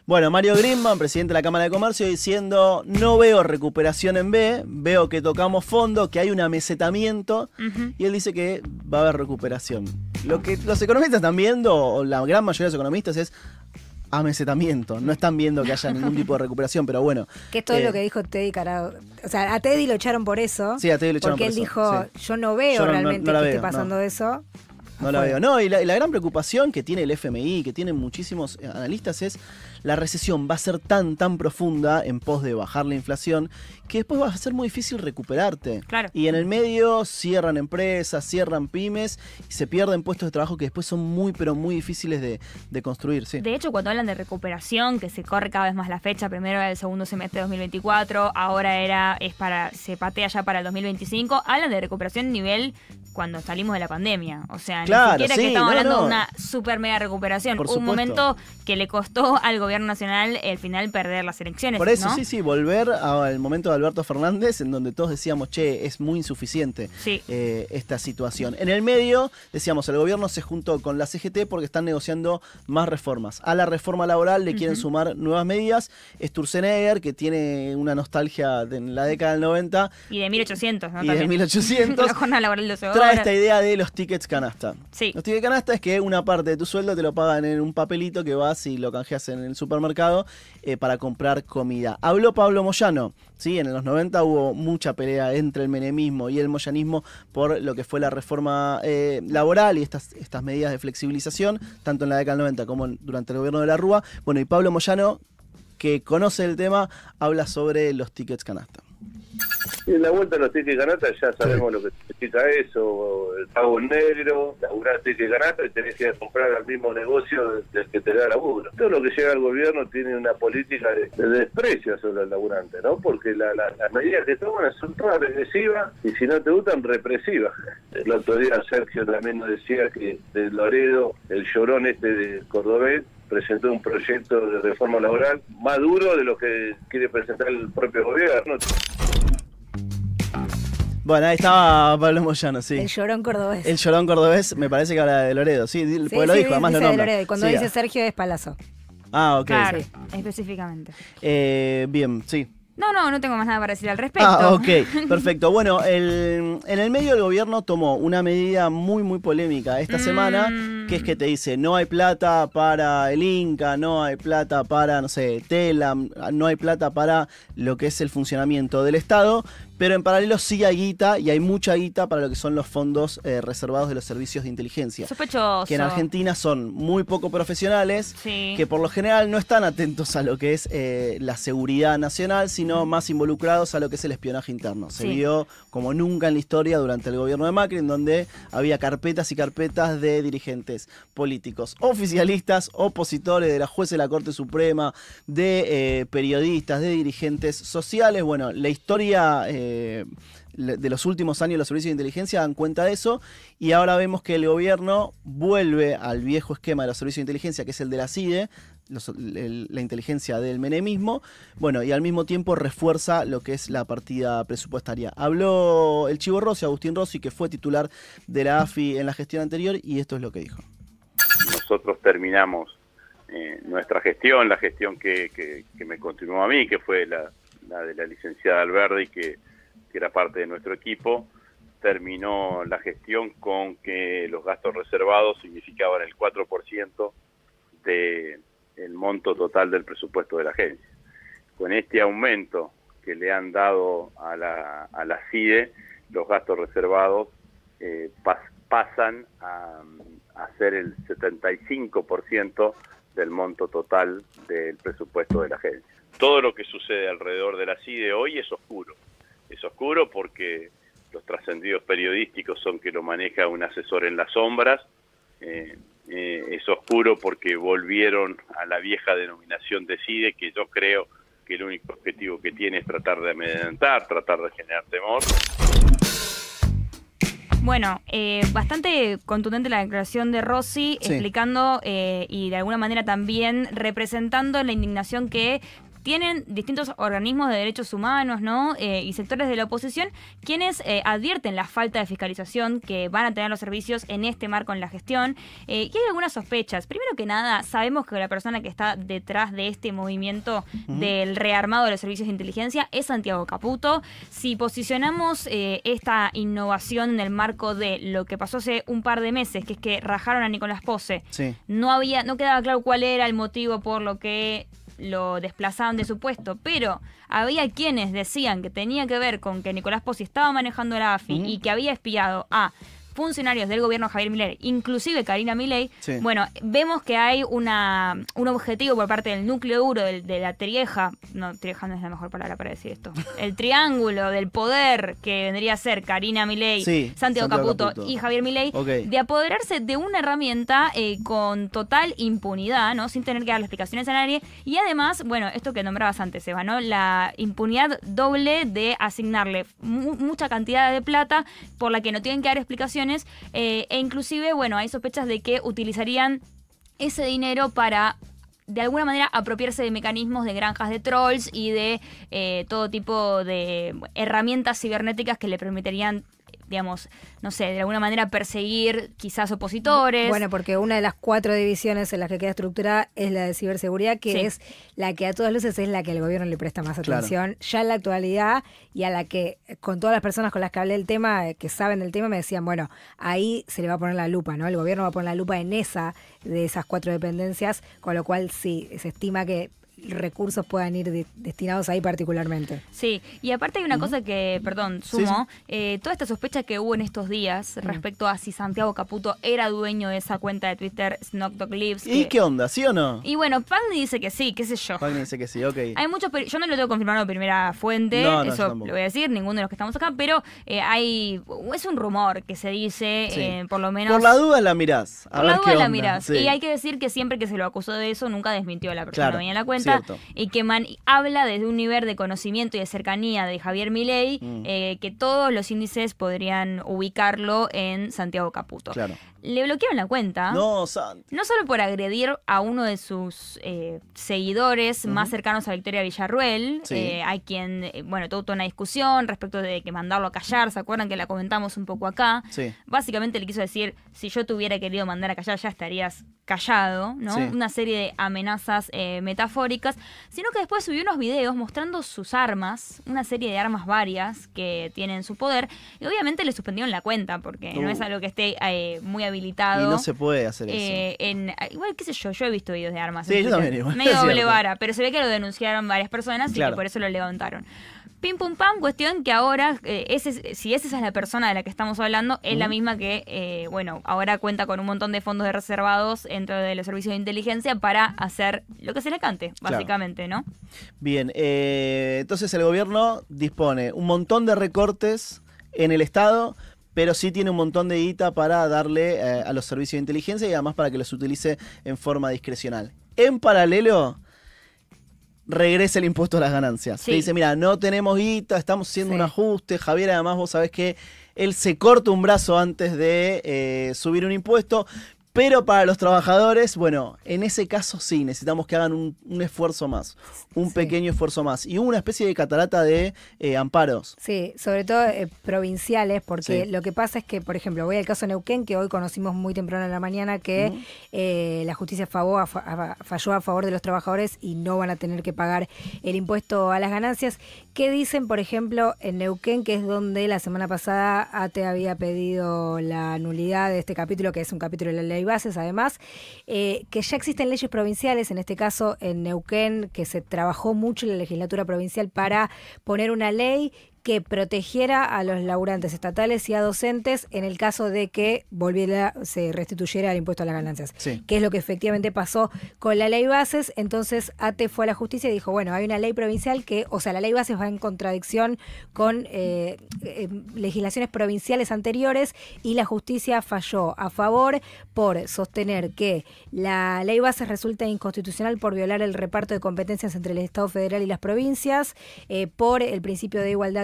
Bueno, Mario Grimman, presidente de la Cámara de Comercio, diciendo, no veo recuperación en B, veo que tocamos fondo, que hay un amesetamiento, uh-huh. y él dice que va a haber recuperación. Lo que los economistas están viendo, o la gran mayoría de los economistas, es amesetamiento. No están viendo que haya ningún tipo de recuperación, pero bueno. Que es todo eh, lo que dijo Teddy Carado. O sea, a Teddy lo echaron por eso. Sí, a Teddy lo echaron por eso. Porque él dijo, sí. yo no veo yo no, realmente no, no que veo, esté pasando no. eso. No la veo. No, y la, y la gran preocupación que tiene el F M I, que tienen muchísimos analistas, es la recesión va a ser tan, tan profunda en pos de bajar la inflación que después va a ser muy difícil recuperarte. Claro. Y en el medio cierran empresas, cierran pymes y se pierden puestos de trabajo que después son muy, pero muy difíciles de, de construir. Sí. De hecho, cuando hablan de recuperación, que se corre cada vez más la fecha, primero era el segundo semestre de dos mil veinticuatro, ahora era es para se patea ya para el dos mil veinticinco, hablan de recuperación nivel cuando salimos de la pandemia. O sea, claro, ni siquiera sí, que estamos no, hablando no. de una super mega recuperación. Por Un supuesto. momento que le costó al gobierno nacional el final perder las elecciones. Por eso, ¿no? sí, sí, volver al momento de Alberto Fernández, en donde todos decíamos, che, es muy insuficiente sí. eh, esta situación. En el medio, decíamos, el gobierno se juntó con la C G T porque están negociando más reformas. A la reforma laboral le quieren uh-huh. sumar nuevas medidas. Sturzenegger, que tiene una nostalgia de en la década del noventa. Y de mil ochocientos, ¿no? Y También. de mil ochocientos. La jornada laboral de doce horas. Trae esta idea de los tickets canasta. Sí. Los tickets canasta es que una parte de tu sueldo te lo pagan en un papelito que vas y lo canjeas en el supermercado eh, para comprar comida. Habló Pablo Moyano, ¿sí? En los noventa hubo mucha pelea entre el menemismo y el moyanismo por lo que fue la reforma eh, laboral y estas, estas medidas de flexibilización, tanto en la década del noventa como en, durante el gobierno de la Rúa. Bueno, y Pablo Moyano, que conoce el tema, habla sobre los tickets canasta. En la vuelta a los tickets canasta ya sabemos sí. lo que significa eso, el pago en negro, laburar tickets canasta y tenés que comprar al mismo negocio del que te da laburo. Todo lo que llega al gobierno tiene una política de, de desprecio sobre el laburante, ¿no? Porque la, la, las medidas que toman son todas regresivas y si no te gustan, represivas. El otro día Sergio también nos decía que de Loredo, el llorón este de Cordobés, presentó un proyecto de reforma laboral más duro de lo que quiere presentar el propio gobierno. Bueno, ahí estaba Pablo Moyano, sí. El llorón cordobés. El llorón cordobés, me parece que habla de Loredo, sí, sí porque lo sí, dijo, además dice lo nombra. de Loredo, y cuando sí, dice Sergio es Palazzo. Ah, ok. Claro, sí. específicamente. Eh, bien, sí. No, no, no tengo más nada para decir al respecto. Ah, ok, perfecto. Bueno, el, en el medio el gobierno tomó una medida muy, muy polémica esta mm. semana, que es que te dice, no hay plata para el Inca, no hay plata para, no sé, Telam, no hay plata para lo que es el funcionamiento del Estado, pero en paralelo sí hay guita, y hay mucha guita para lo que son los fondos eh, reservados de los servicios de inteligencia. Sospechoso. Que en Argentina son muy poco profesionales, sí. que por lo general no están atentos a lo que es eh, la seguridad nacional, sino más involucrados a lo que es el espionaje interno. Se sí. vio como nunca en la historia durante el gobierno de Macri, en donde había carpetas y carpetas de dirigentes políticos, oficialistas, opositores, de la jueza de la Corte Suprema, de eh, periodistas, de dirigentes sociales. Bueno, la historia eh, de los últimos años de los servicios de inteligencia dan cuenta de eso, y ahora vemos que el gobierno vuelve al viejo esquema de los servicios de inteligencia, que es el de la C I D E, Los, el, la inteligencia del menemismo, bueno, y al mismo tiempo refuerza lo que es la partida presupuestaria. Habló el Chivo Rossi, Agustín Rossi, que fue titular de la A F I en la gestión anterior, y esto es lo que dijo. Nosotros terminamos eh, nuestra gestión, la gestión que, que, que me continuó a mí, que fue la, la de la licenciada Alberdi, que, que era parte de nuestro equipo. Terminó la gestión con que los gastos reservados significaban el cuatro por ciento de el monto total del presupuesto de la agencia. Con este aumento que le han dado a la, a la C I D E, los gastos reservados eh, pas, pasan a, a ser el setenta y cinco por ciento del monto total del presupuesto de la agencia. Todo lo que sucede alrededor de la C I D E hoy es oscuro. Es oscuro porque los trascendidos periodísticos son que lo maneja un asesor en las sombras. Eh, eh, es oscuro porque volvieron a la vieja denominación de C I D E, que yo creo que el único objetivo que tiene es tratar de amedrentar, tratar de generar temor. Bueno, eh, bastante contundente la declaración de Rossi, sí. explicando eh, y de alguna manera también representando la indignación que tienen distintos organismos de derechos humanos, ¿no? Eh, y sectores de la oposición quienes eh, advierten la falta de fiscalización que van a tener los servicios en este marco en la gestión. Eh, y hay algunas sospechas. Primero que nada, sabemos que la persona que está detrás de este movimiento uh-huh. del rearmado de los servicios de inteligencia es Santiago Caputo. Si posicionamos eh, esta innovación en el marco de lo que pasó hace un par de meses, que es que rajaron a Nicolás Pose, sí. no había, no quedaba claro cuál era el motivo por lo que lo desplazaban de su puesto, pero había quienes decían que tenía que ver con que Nicolás Pose estaba manejando la A F I uh-huh. y que había espiado a funcionarios del gobierno Javier Milei, inclusive Karina Milei. Sí. Bueno, vemos que hay una un objetivo por parte del núcleo duro de, de la trieja, no, trieja no es la mejor palabra para decir esto, el triángulo del poder que vendría a ser Karina Milei, sí, Santiago, Santiago Caputo, Caputo y Javier Milei, okay. de apoderarse de una herramienta eh, con total impunidad, ¿no? Sin tener que dar explicaciones a nadie, y además, bueno, esto que nombrabas antes, Eva, ¿no? La impunidad doble de asignarle mu mucha cantidad de plata por la que no tienen que dar explicaciones. Eh, e inclusive, bueno, hay sospechas de que utilizarían ese dinero para, de alguna manera, apropiarse de mecanismos de granjas de trolls y de eh, todo tipo de herramientas cibernéticas que le permitirían, digamos, no sé, de alguna manera perseguir quizás opositores. Bueno, porque una de las cuatro divisiones en las que queda estructurada es la de ciberseguridad, que sí. es la que a todas luces es la que el gobierno le presta más atención, claro. ya en la actualidad, y a la que, con todas las personas con las que hablé del tema, que saben del tema, me decían, bueno, ahí se le va a poner la lupa, ¿no? El gobierno va a poner la lupa en esa, de esas cuatro dependencias, con lo cual sí, se estima que recursos puedan ir de, destinados ahí particularmente. Sí, y aparte hay una uh-huh. cosa que, perdón, sumo, sí, sí. Eh, toda esta sospecha que hubo en estos días uh-huh. respecto a si Santiago Caputo era dueño de esa cuenta de Twitter, Snock Dog Lives. ¿Y que... qué onda? ¿Sí o no? Y bueno, Pagni dice que sí, qué sé yo. Pagni dice que sí, ok. Hay muchos, yo no lo tengo confirmado de primera fuente, no, no, eso lo voy a decir, ninguno de los que estamos acá, pero eh, hay, es un rumor que se dice, sí. eh, por lo menos... Por la duda la mirás. A por ver la duda qué la onda. mirás. Sí. Y hay que decir que siempre que se lo acusó de eso, nunca desmintió a la persona claro, que venía en la cuenta. Cierto. Y que man, habla desde un nivel de conocimiento y de cercanía de Javier Milei, mm. eh, que todos los índices podrían ubicarlo en Santiago Caputo. Claro. Le bloquearon la cuenta. No, Santi. No solo por agredir a uno de sus eh, seguidores uh-huh. más cercanos a Victoria Villarruel. Sí. Eh, hay quien, eh, bueno, tuvo toda una discusión respecto de que mandarlo a callar. ¿Se acuerdan que la comentamos un poco acá? Sí. Básicamente le quiso decir, si yo te hubiera querido mandar a callar, ya estarías callado, ¿no? Sí. Una serie de amenazas eh, metafóricas. Sino que después subió unos videos mostrando sus armas, una serie de armas varias que tienen en su poder. Y obviamente le suspendieron la cuenta porque uh. no es algo que esté eh, muy habilitado. Y no se puede hacer eh, eso. En, igual, qué sé yo, yo he visto videos de armas. Sí, yo también. Igual. Medio doble vara, pero se ve que lo denunciaron varias personas claro. y que por eso lo levantaron. Pim pum pam, cuestión que ahora, eh, ese, si esa es la persona de la que estamos hablando, es uh-huh. la misma que, eh, bueno, ahora cuenta con un montón de fondos de reservados dentro de los servicios de inteligencia para hacer lo que se le cante, básicamente, claro. ¿no? Bien, eh, entonces el gobierno dispone un montón de recortes en el Estado, pero sí tiene un montón de guita para darle eh, a los servicios de inteligencia y además para que los utilice en forma discrecional. En paralelo, regresa el impuesto a las ganancias. Sí. Te dice, mira, no tenemos guita, estamos haciendo sí. un ajuste. Javier, además, vos sabés que él se corta un brazo antes de eh, subir un impuesto. Pero para los trabajadores, bueno, en ese caso sí, necesitamos que hagan un, un esfuerzo más, un sí. pequeño esfuerzo más. Y hubo una especie de catarata de eh, amparos. Sí, sobre todo eh, provinciales, porque sí. lo que pasa es que, por ejemplo, voy al caso Neuquén, que hoy conocimos muy temprano en la mañana que uh-huh. eh, la justicia falló a, a, falló a favor de los trabajadores y no van a tener que pagar el impuesto a las ganancias. ¿Qué dicen, por ejemplo, en Neuquén, que es donde la semana pasada A T E había pedido la nulidad de este capítulo, que es un capítulo de la ley bases, además, eh, que ya existen leyes provinciales, en este caso en Neuquén, que se trabajó mucho en la legislatura provincial para poner una ley que protegiera a los laburantes estatales y a docentes en el caso de que volviera, se restituyera el impuesto a las ganancias. Sí. Que es lo que efectivamente pasó con la ley bases. Entonces A T E fue a la justicia y dijo, bueno, hay una ley provincial que, o sea, la ley bases va en contradicción con eh, eh, legislaciones provinciales anteriores y la justicia falló a favor por sostener que la ley bases resulta inconstitucional por violar el reparto de competencias entre el Estado federal y las provincias, eh, por el principio de igualdad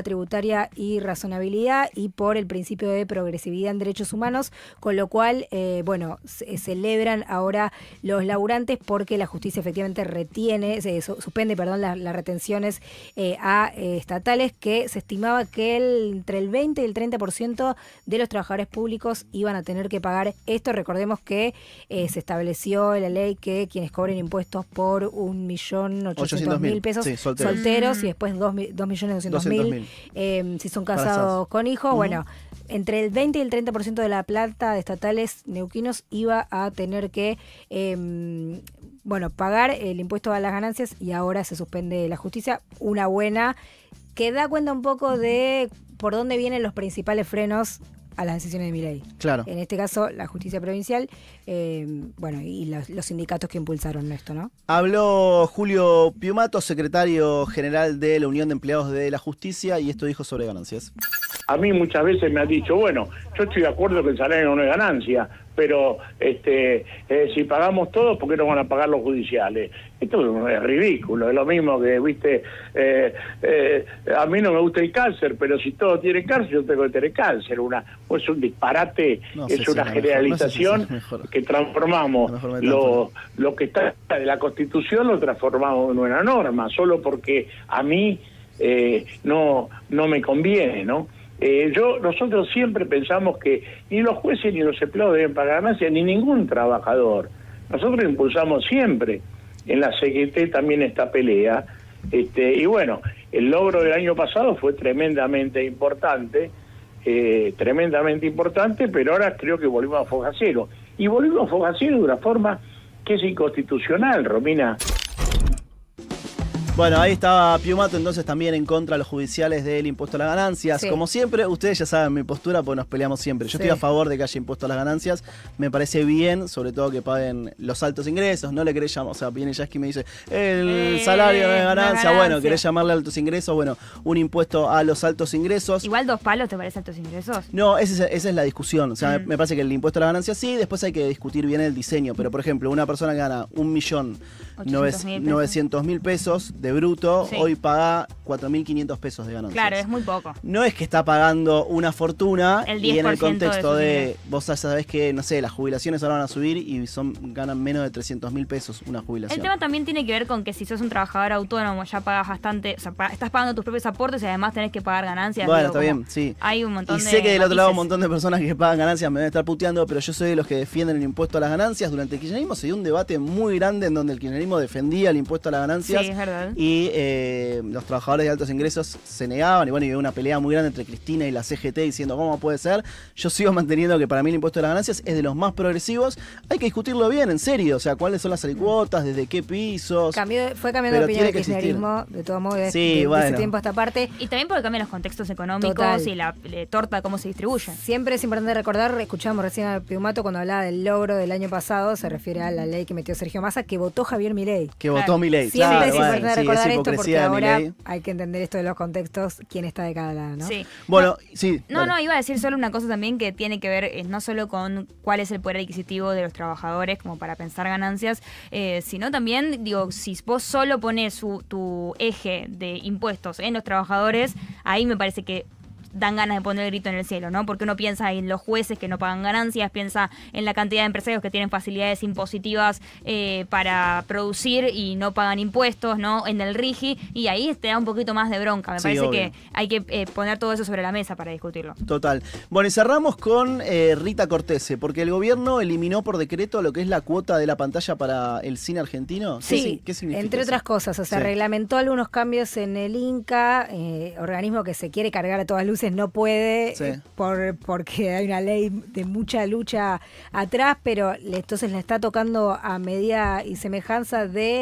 tributaria y razonabilidad y por el principio de progresividad en derechos humanos, con lo cual, eh, bueno, se celebran ahora los laburantes porque la justicia efectivamente retiene, se su, suspende, perdón, las, las retenciones eh, a eh, estatales, que se estimaba que el, entre el veinte y el treinta por ciento de los trabajadores públicos iban a tener que pagar esto. Recordemos que eh, se estableció en la ley que quienes cobren impuestos por un millón ochocientos mil pesos sí, solteros, solteros y después dos, dos millones doscientos mil eh, si son casados con hijos, uh-huh. bueno, entre el veinte y el treinta por ciento de la plata de estatales neuquinos iba a tener que eh, bueno, pagar el impuesto a las ganancias, y ahora se suspende la justicia. Una buena que da cuenta un poco de por dónde vienen los principales frenos a las decisiones de Milei. Claro. En este caso, la justicia provincial, eh, bueno, y los, los sindicatos que impulsaron esto, ¿no? Habló Julio Piumato, secretario general de la Unión de Empleados de la Justicia, y esto dijo sobre ganancias. A mí muchas veces me han dicho, bueno, yo estoy de acuerdo que el salario no es ganancia, pero este eh, si pagamos todo, ¿por qué no van a pagar los judiciales? Esto es ridículo, es lo mismo que, viste, eh, eh, a mí no me gusta el cáncer, pero si todo tiene cáncer, yo tengo que tener cáncer. Una, pues es un disparate, no es una si generalización mejor, no sé si que transformamos lo, lo que está de la Constitución, lo transformamos en una norma, solo porque a mí eh, no, no me conviene, ¿no? Eh, yo Nosotros siempre pensamos que ni los jueces ni los empleados deben pagar ganancias, ni ningún trabajador. Nosotros impulsamos siempre en la C G T también esta pelea, este, y bueno, el logro del año pasado fue tremendamente importante, eh, tremendamente importante, pero ahora creo que volvimos a foja cero. Y volvimos a foja cero de una forma que es inconstitucional, Romina. Bueno, ahí estaba Piumato entonces también en contra de los judiciales del impuesto a las ganancias. Sí. Como siempre, ustedes ya saben mi postura porque nos peleamos siempre. Yo sí. estoy a favor de que haya impuesto a las ganancias. Me parece bien, sobre todo que paguen los altos ingresos. No le querés llamar, o sea, viene Yasky y me dice, el eh, salario no es ganancia. ganancia. Bueno, querés llamarle altos ingresos. Bueno, un impuesto a los altos ingresos. Igual dos palos, ¿te parece altos ingresos? No, esa es, esa es la discusión. O sea, mm. me parece que el impuesto a las ganancias sí, después hay que discutir bien el diseño. Pero, por ejemplo, una persona que gana un millón novecientos mil pesos de bruto, sí. hoy paga cuatro mil quinientos pesos de ganancias. Claro, es muy poco. No es que está pagando una fortuna el y en el contexto de, de vos sabés que, no sé, las jubilaciones ahora van a subir y son ganan menos de trescientos mil pesos una jubilación. El tema también tiene que ver con que si sos un trabajador autónomo ya pagas bastante, o sea, estás pagando tus propios aportes y además tenés que pagar ganancias. Bueno, está bien, sí. Hay un montón y de sé que del otro lado un matices. montón de personas que pagan ganancias me deben estar puteando, pero yo soy de los que defienden el impuesto a las ganancias. Durante el kirchnerismo se dio un debate muy grande en donde el kirchnerismo defendía el impuesto a las ganancias. Sí, es verdad. Y eh, los trabajadores de altos ingresos se negaban, y bueno, y hubo una pelea muy grande entre Cristina y la C G T diciendo cómo puede ser. Yo sigo manteniendo que para mí el impuesto a las ganancias es de los más progresivos. Hay que discutirlo bien, en serio, o sea, cuáles son las alicuotas, desde qué pisos. Cambió, fue cambiando de opinión el kirchnerismo, de todos modos, de, sí, de, bueno. de ese tiempo a esta parte. Y también porque cambian los contextos económicos. Total. Y la eh, torta, cómo se distribuye. Siempre es importante recordar, escuchamos recién a Piumato cuando hablaba del logro del año pasado, se refiere a la ley que metió Sergio Massa, que votó Javier Milei. Que claro. votó Milei, Siempre claro, es importante bueno, recordar sí, esto porque ahora Milei. hay que entender esto de los contextos, quién está de cada lado, ¿no? Sí. Bueno, no, sí. No, dale. no, iba a decir solo una cosa también que tiene que ver eh, no solo con cuál es el poder adquisitivo de los trabajadores como para pensar ganancias, eh, sino también, digo, si vos solo pones su, tu eje de impuestos en los trabajadores, ahí me parece que dan ganas de poner el grito en el cielo, ¿no? Porque uno piensa en los jueces que no pagan ganancias, piensa en la cantidad de empresarios que tienen facilidades impositivas eh, para producir y no pagan impuestos, ¿no? En el RIGI, y ahí te da un poquito más de bronca. Me sí, parece obvio. que hay que eh, poner todo eso sobre la mesa para discutirlo. Total. Bueno, y cerramos con eh, Rita Cortese, porque el gobierno eliminó por decreto lo que es la cuota de la pantalla para el cine argentino. Sí, ¿Qué, ¿qué significa entre eso? otras cosas, o sea, sí. reglamentó algunos cambios en el INCA, eh, organismo que se quiere cargar a todas luces, no puede, sí. eh, por porque hay una ley de mucha lucha atrás, pero le, entonces le está tocando a medida y semejanza de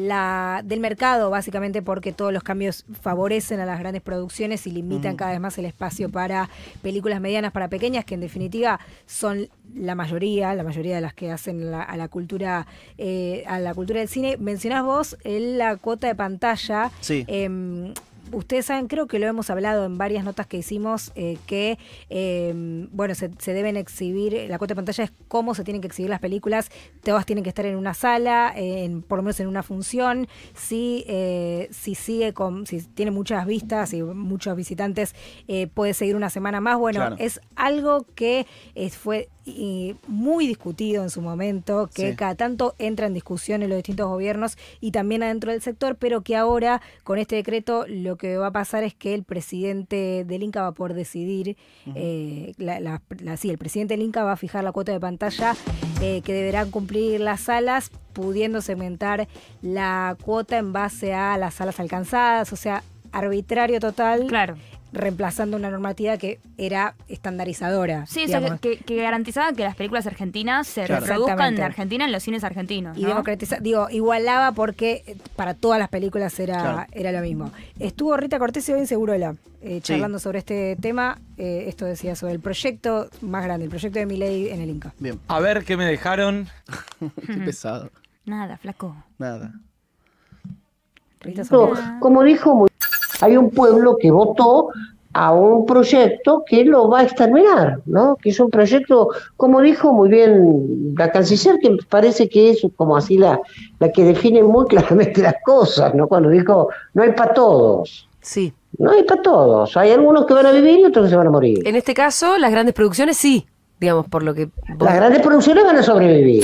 la del mercado, básicamente porque todos los cambios favorecen a las grandes producciones y limitan uh-huh. cada vez más el espacio para películas medianas, para pequeñas, que en definitiva son la mayoría, la mayoría de las que hacen la, a la cultura eh, a la cultura del cine. Mencionás vos el, la cuota de pantalla. Sí. Eh, ustedes saben, creo que lo hemos hablado en varias notas que hicimos, eh, que eh, bueno, se, se deben exhibir, la cuota de pantalla es cómo se tienen que exhibir las películas, todas tienen que estar en una sala, en, por lo menos en una función, si, eh, si sigue con, si tiene muchas vistas y muchos visitantes, eh, puede seguir una semana más. Bueno, claro. Es algo que eh, fue y muy discutido en su momento, que sí. cada tanto entra en discusión en los distintos gobiernos y también adentro del sector, pero que ahora con este decreto lo que va a pasar es que el presidente del Inca va a poder decidir, uh-huh. eh, la, la, la, sí, el presidente del Inca va a fijar la cuota de pantalla eh, que deberán cumplir las salas, pudiendo segmentar la cuota en base a las salas alcanzadas, o sea, arbitrario total. Claro. Reemplazando una normativa que era estandarizadora. Sí, o sea, que, que garantizaba que las películas argentinas se claro. reproduzcan en Argentina en los cines argentinos, ¿no? Y democratiza, digo, igualaba porque para todas las películas era, claro. era lo mismo. Estuvo Rita Cortés y hoy en Segurola eh, charlando sí. sobre este tema. Eh, esto decía sobre el proyecto más grande, el proyecto de Milei en el Inca. Bien. A ver qué me dejaron. Qué pesado. Nada, flaco. Nada. Rita no, como dijo muy hay un pueblo que votó a un proyecto que lo va a exterminar, ¿no? Que es un proyecto, como dijo muy bien la canciller, que parece que es como así la, la que define muy claramente las cosas, ¿no? Cuando dijo, no hay para todos. Sí. No hay para todos. Hay algunos que van a vivir y otros que se van a morir. En este caso, las grandes producciones sí, digamos, por lo que... Vos... Las grandes producciones van a sobrevivir.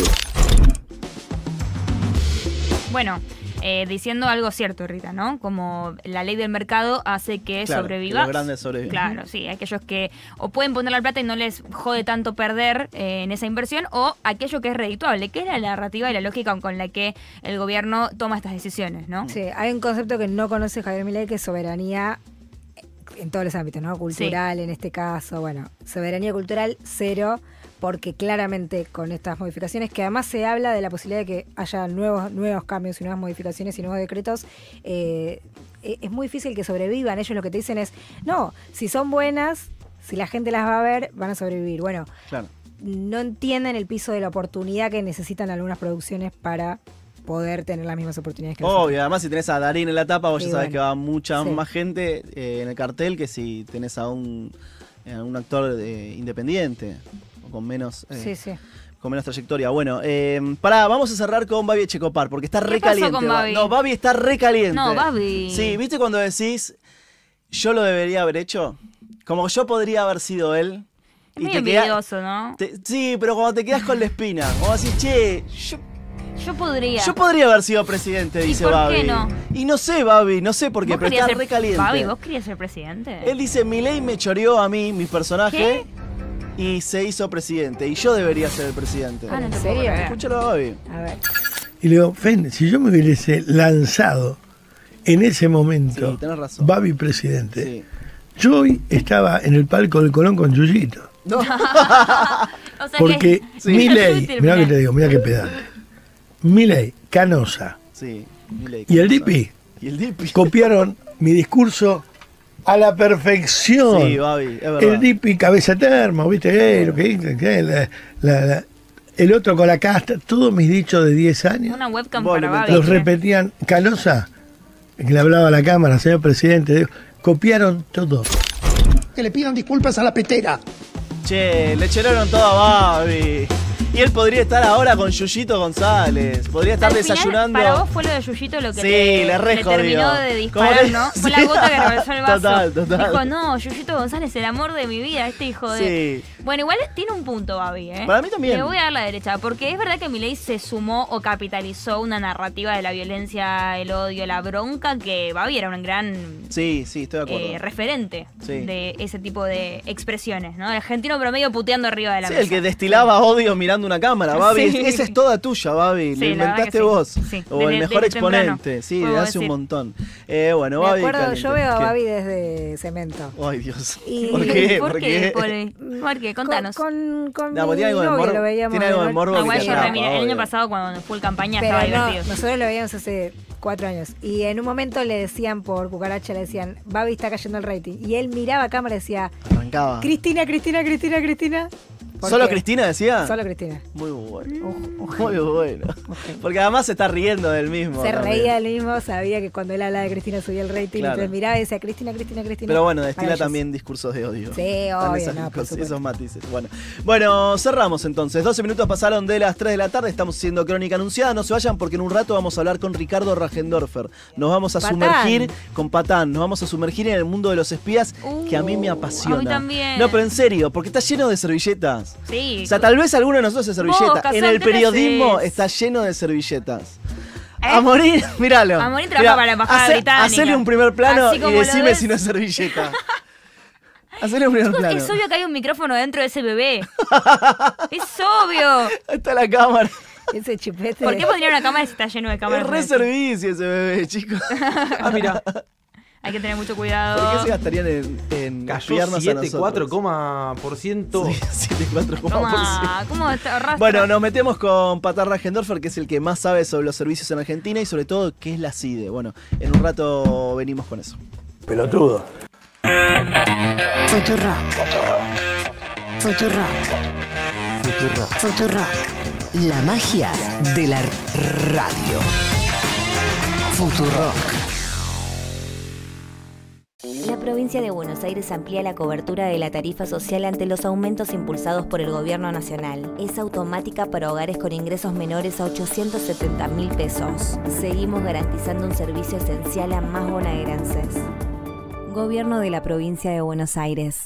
Bueno... Eh, diciendo algo cierto, Rita, ¿no? Como la ley del mercado hace que claro, sobreviva. Que los grandes sobreviven. Claro, sí, aquellos que o pueden poner la plata y no les jode tanto perder eh, en esa inversión, o aquello que es redituable, que es la narrativa y la lógica con la que el gobierno toma estas decisiones, ¿no? Sí, hay un concepto que no conoce Javier Milei, que es soberanía en todos los ámbitos, ¿no? Cultural, sí. En este caso, bueno, soberanía cultural cero, porque claramente con estas modificaciones, que además se habla de la posibilidad de que haya nuevos, nuevos cambios y nuevas modificaciones y nuevos decretos, eh, es muy difícil que sobrevivan. Ellos lo que te dicen es, no, si son buenas, si la gente las va a ver, van a sobrevivir. Bueno, claro. No entienden el piso de la oportunidad que necesitan algunas producciones para poder tener las mismas oportunidades que nosotros. Obvio, además si tenés a Darín en la tapa, vos sí, ya sabés bueno. que va mucha sí. más gente eh, en el cartel que si tenés a un, a un actor eh, independiente. Con menos, eh, sí, sí. con menos trayectoria. Bueno, eh, pará, vamos a cerrar con Babi Echecopar, porque está ¿Qué re pasó caliente. con Babi? No, Babi está re caliente. No, Babi. Sí, ¿viste cuando decís, yo lo debería haber hecho? Como yo podría haber sido él. Es muy envidioso, ¿no? Te, sí, pero cuando te quedas con la espina, como decís, che, yo... Yo podría. Yo podría haber sido presidente, dice Babi. ¿Y por qué no? Y no sé, Babi, no sé por qué, pero está ser, re caliente. Babi, ¿vos querías ser presidente? Él dice, Milei me choreó a mí, mi personaje. ¿Qué? Y se hizo presidente. Y yo debería ser el presidente. Ah, ¿en serio? Escúchalo a Babi. A ver. Y le digo, Fen, si yo me hubiese lanzado en ese momento, sí, tenés razón. Babi presidente, sí. Yo hoy estaba en el palco del Colón con Yuyito. No. O sea porque que, Milei, mirá que te digo, mirá que pedante. Milei, Canosa sí, Milei, y el Dipi, y el Dipi copiaron mi discurso a la perfección. Sí, Babi, es verdad. El Dipi cabeza termo, ¿viste? Eh, lo que dice, la, la, la, el otro con la casta, todos mis dichos de diez años. Una webcam para Babi. Los repetían. Canosa, que le hablaba a la cámara, señor presidente, digo, copiaron todo. Que le pidan disculpas a la petera. Che, le cheraron todo a Babi. Y él podría estar ahora con Yuyito González. Podría estar Al desayunando. Final, para vos fue lo de Yuyito lo que sí, le, le, re le terminó de disparar, que... ¿no? Fue sí. la gota que rebalsó el vaso. Total, total. Dijo, no, Yuyito González, el amor de mi vida, este hijo de... Sí. Bueno, igual tiene un punto, Babi, ¿eh? Para mí también. Le voy a dar la derecha, porque es verdad que Milei se sumó o capitalizó una narrativa de la violencia, el odio, la bronca, que Babi era un gran... Sí, sí, estoy de acuerdo. Eh, referente sí. de ese tipo de expresiones, ¿no? El argentino promedio puteando arriba de la sí, mesa. el que destilaba sí. odio mirando una cámara, Babi. Sí. Esa es toda tuya, Babi. Sí, lo inventaste sí. vos. Sí. O desde, el mejor exponente. Temprano. Sí, de hace un montón. Eh, bueno, Me Babi. acuerdo, caliente. yo veo a ¿Qué? Babi desde Cemento. Ay, Dios. Y... ¿Por qué? ¿Por, ¿Por qué? qué? ¿Por, ¿Por qué? Contanos. Con, con, con no, mi tiene algo de novio morbo. lo veíamos. Tiene algo de morbo. Igual yo llama, remira, el año pasado cuando fue campaña pero estaba no, divertido. Nosotros lo veíamos hace cuatro años. Y en un momento le decían por cucaracha, le decían, Babi está cayendo el rating. Y él miraba a cámara y decía, arrancaba. Cristina, Cristina, Cristina, Cristina. ¿Solo Cristina decía? Solo Cristina. Muy bueno. Uh, uh, Muy bueno. Okay. Porque además se está riendo del mismo. Se también. reía del mismo, sabía que cuando él hablaba de Cristina subía el rating, Claro. entonces miraba y decía Cristina, Cristina, Cristina. Pero bueno, destila Maravilloso. también discursos de odio. Sí, Están obvio, esas no, por cosas, supuesto. esos matices. Bueno. bueno, cerramos entonces. doce minutos pasaron de las tres de la tarde. Estamos haciendo Crónica Anunciada. No se vayan porque en un rato vamos a hablar con Ricardo Rajendorfer. Nos vamos a Patán. sumergir con Patán. Nos vamos a sumergir en el mundo de los espías Uh, que a mí me apasiona. a mí también. No, pero en serio, porque está lleno de servilletas. Sí. O sea, tal vez alguno de nosotros es servilleta. Vos, en el Casandra, periodismo es- está lleno de servilletas. ¿Eh? A morir, míralo. A morir trabaja para la embajada hace- británica. Hacele un primer plano Así y como lo decime ves. si no es servilleta. Hacele un primer Chicos, plano. es obvio que hay un micrófono dentro de ese bebé. Es obvio. Ahí está la cámara. Ese chupete. ¿Por qué pondría una cámara si está lleno de cámaras? Es re servicio ese bebé, chicos. Ah, mira. Hay que tener mucho ¿Por cuidado. qué se gastarían en, en Cayó espiarnos a siete nosotros? cuatro por ciento. Sí, siete cuatro coma por ciento. Toma, ¿cómo está arrastra? Bueno, nos metemos con Patán Rajendorfer, que es el que más sabe sobre los servicios en Argentina y sobre todo qué es la C I D E. Bueno, en un rato venimos con eso. Pelotudo. Futurock. Futurock. Futurock. Futurock. La magia de la radio. Futurock. La provincia de Buenos Aires amplía la cobertura de la tarifa social ante los aumentos impulsados por el gobierno nacional. Es automática para hogares con ingresos menores a ochocientos setenta mil pesos. Seguimos garantizando un servicio esencial a más bonaerenses. Gobierno de la provincia de Buenos Aires.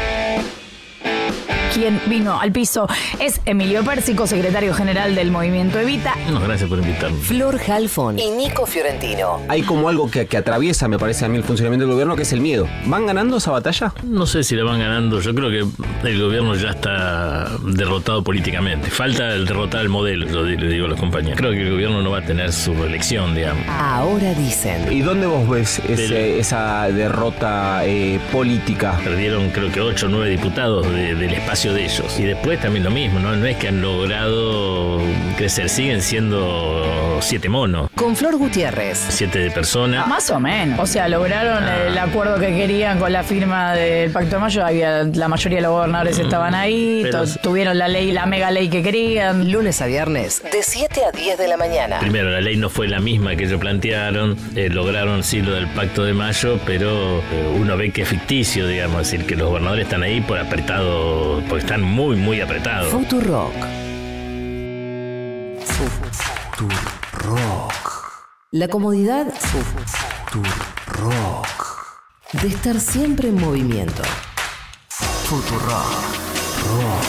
Quien vino al piso es Emilio Pérsico, secretario general del Movimiento Evita. No, gracias por invitarme. Flor Halfon y Nico Fiorentino. Hay como algo que, que atraviesa, me parece a mí, el funcionamiento del gobierno, que es el miedo. ¿Van ganando esa batalla? No sé si la van ganando. Yo creo que el gobierno ya está derrotado políticamente. Falta el derrotar el modelo, yo le digo a los compañeros. Creo que el gobierno no va a tener su reelección, digamos. Ahora dicen. ¿Y dónde vos ves ese, Pero- esa derrota eh, política? Perdieron creo que ocho o nueve diputados de- del espacio de ellos. Y después también lo mismo, ¿no? No es que han logrado crecer, siguen siendo siete monos. Con Flor Gutiérrez. Siete de personas. Más o menos. O sea, lograron Ah. el acuerdo que querían con la firma del Pacto de Mayo. Había, la mayoría de los gobernadores estaban ahí, Pero- to- tuvieron la ley, la mega ley que querían. Lunes a viernes, de siete a diez de la mañana. Primero, la ley no fue la misma que ellos plantearon, eh, lograron sí lo del Pacto de Mayo, pero eh, uno ve que es ficticio, digamos, es decir, que los gobernadores están ahí por apretado, porque están muy, muy apretados. Futurock. Futurock. La comodidad Futurock. de estar siempre en movimiento. Futurock. Rock.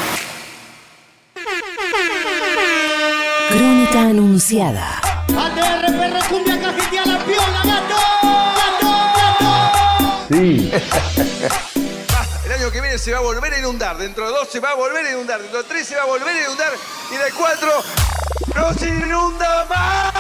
Crónica anunciada. A T R P R cumbia cajetea la piola, gato, gato, gato. Sí. El año que viene se va a volver a inundar, dentro de dos se va a volver a inundar, dentro de tres se va a volver a inundar y de cuatro no se inunda más.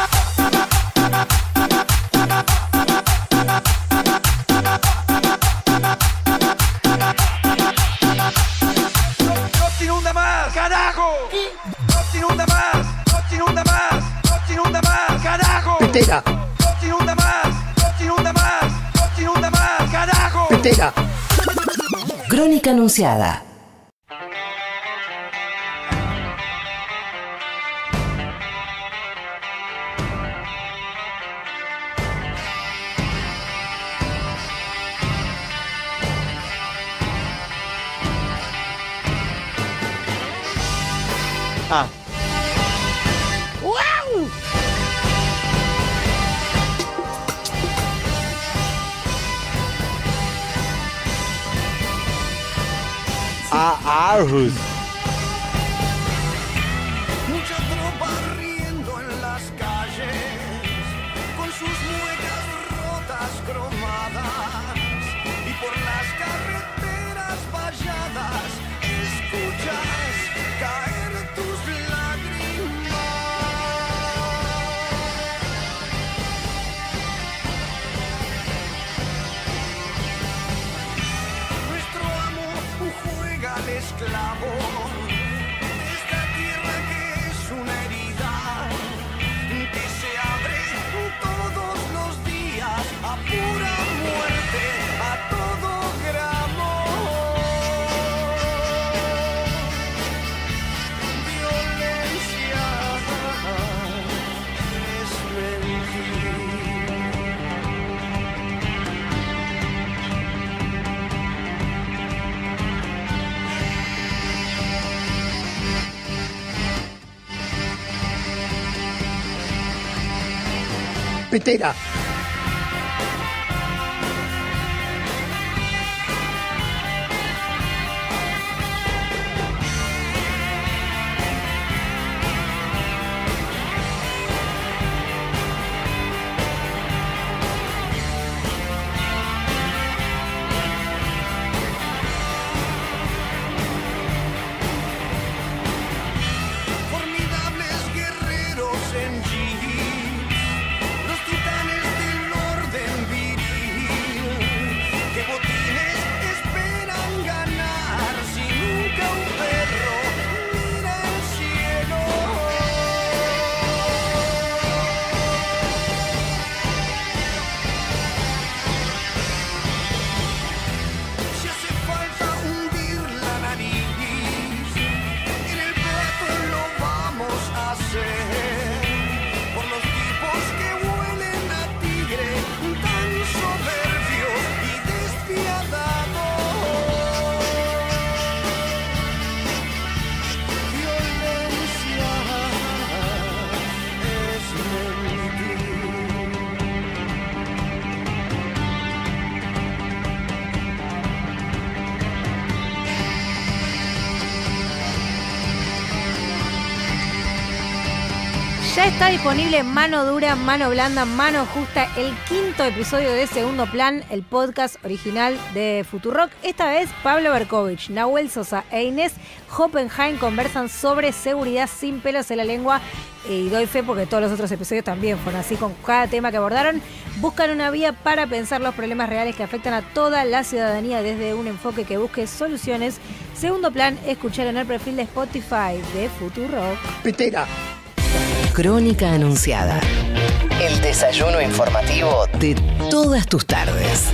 No, no se inunda más, carajo. No se inunda más, no se inunda más, no se inunda más, carajo. Petera, No se inunda más, no se inunda más, no se inunda más, carajo. petera. Crónica anunciada. Ah. ¡Wow! Ah, Arhus. Mucha tropa riendo en las calles, con sus muecas rotas cromadas, y por las carreteras valladas escuchas caer tus lágrimas. Nuestro amo juega al esclavo de esta tierra que es una herida que se abre todos los días a pura muerte, a todo gramo. Petera. Formidables guerreros en jeans, los titanes del orden viril, que botines esperan ganar si nunca un perro mira el cielo. Si hace falta hundir la nariz, en el plato lo vamos a hacer, por los tipos que huelen a tigre, tan soberbios y despiadados. Violencia es mentir. Ya está disponible Mano Dura, Mano Blanda, Mano Justa, el quinto episodio de Segundo Plan, el podcast original de Futurock. Esta vez Pablo Berkovich, Nahuel Sosa e Inés Hoppenheim conversan sobre seguridad sin pelos en la lengua. Y doy fe porque todos los otros episodios también fueron así con cada tema que abordaron. Buscan una vía para pensar los problemas reales que afectan a toda la ciudadanía desde un enfoque que busque soluciones. Segundo Plan, escuchar en el perfil de Spotify de Futurock. Petera. Crónica Anunciada. El desayuno informativo de todas tus tardes.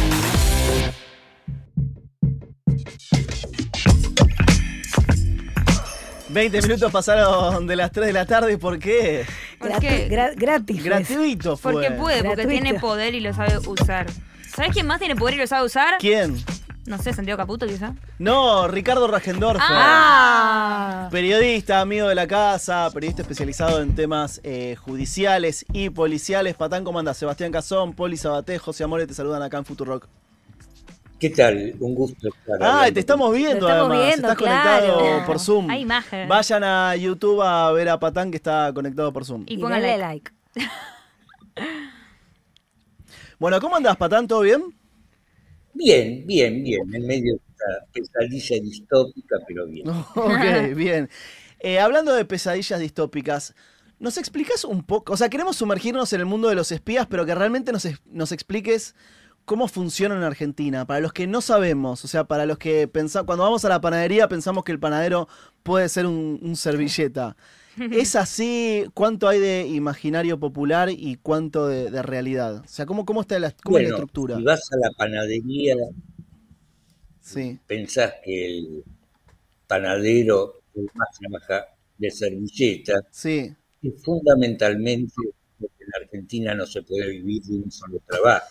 veinte minutos pasaron de las tres de la tarde. ¿Por qué? ¿Por qué? Gra- gratis. Gratuito fue. Porque puede, porque Gratuito. tiene poder y lo sabe usar. ¿Sabes quién más tiene poder y lo sabe usar? ¿Quién? No sé, Santiago Caputo quizá. No, Ricardo Rajendorfer. Ah. Periodista, amigo de la casa, periodista especializado en temas eh, judiciales y policiales. Patán, ¿cómo andás? Sebastián Cazón, Poli Sabaté, José Amore, te saludan acá en Futurock. ¿Qué tal? Un gusto estar Ah, hablando. te estamos viendo Te estamos además. viendo, Estás claro. conectado por Zoom. Hay imagen. Vayan a YouTube a ver a Patán que está conectado por Zoom. Y Y póngale denle like. like. Bueno, ¿cómo andás, Patán? ¿Todo bien? Bien, bien, bien. En medio de esta pesadilla distópica, pero bien. Ok, bien. Eh, hablando de pesadillas distópicas, ¿nos explicas un poco? O sea, queremos sumergirnos en el mundo de los espías, pero que realmente nos, es- nos expliques cómo funciona en Argentina. Para los que no sabemos, o sea, para los que pensamos, cuando vamos a la panadería pensamos que el panadero puede ser un, un servilleta. ¿Es así? ¿Cuánto hay de imaginario popular y cuánto de, de realidad? O sea, ¿cómo, cómo está la, cómo es la Bueno, estructura? si vas a la panadería, Sí. pensás que el panadero el más trabaja de servilleta, Sí. y fundamentalmente porque en Argentina no se puede vivir de un solo trabajo.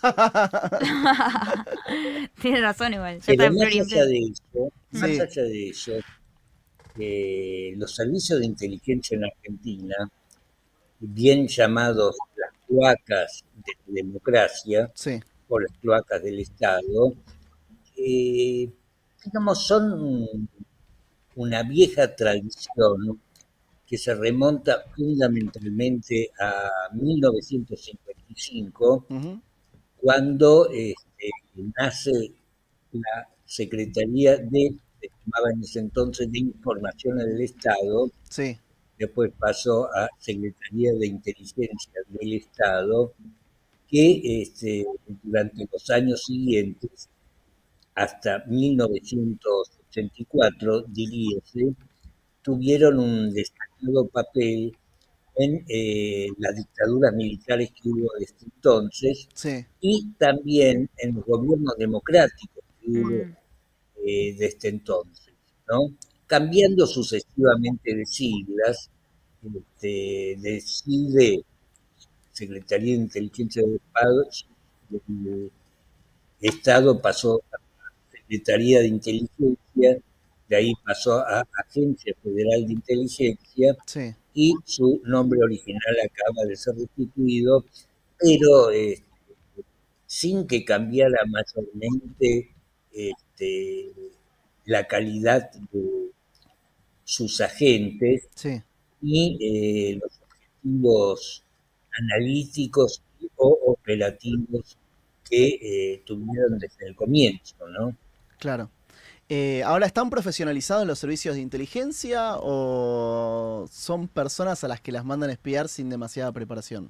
Tiene razón igual. Ya Pero está más Florian. allá de eso, más Sí. allá de eso, eh, los servicios de inteligencia en Argentina, bien llamados las cloacas de la democracia Sí. o las cloacas del Estado, eh, digamos, son una vieja tradición que se remonta fundamentalmente a mil novecientos cincuenta y cinco, Ujú. cuando este, nace la Secretaría de, se llamaba en ese entonces, de Información del Estado, Sí. después pasó a Secretaría de Inteligencia del Estado, que este, durante los años siguientes, hasta mil novecientos ochenta y cuatro, diríase, tuvieron un destacado papel en eh, las dictaduras militares que hubo desde entonces Sí. y también en los gobiernos democráticos que hubo Mm. eh, desde entonces, ¿no? Cambiando sucesivamente de siglas, este, de S I D E, Secretaría de Inteligencia del Estado, del Estado pasó a Secretaría de Inteligencia, de ahí pasó a Agencia Federal de Inteligencia, Sí. y su nombre original acaba de ser restituido pero eh, sin que cambiara mayormente este, la calidad de sus agentes Sí. y eh, los objetivos analíticos o operativos que eh, tuvieron desde el comienzo, ¿no? Claro. Eh, ahora, ¿están profesionalizados los servicios de inteligencia o son personas a las que las mandan a espiar sin demasiada preparación?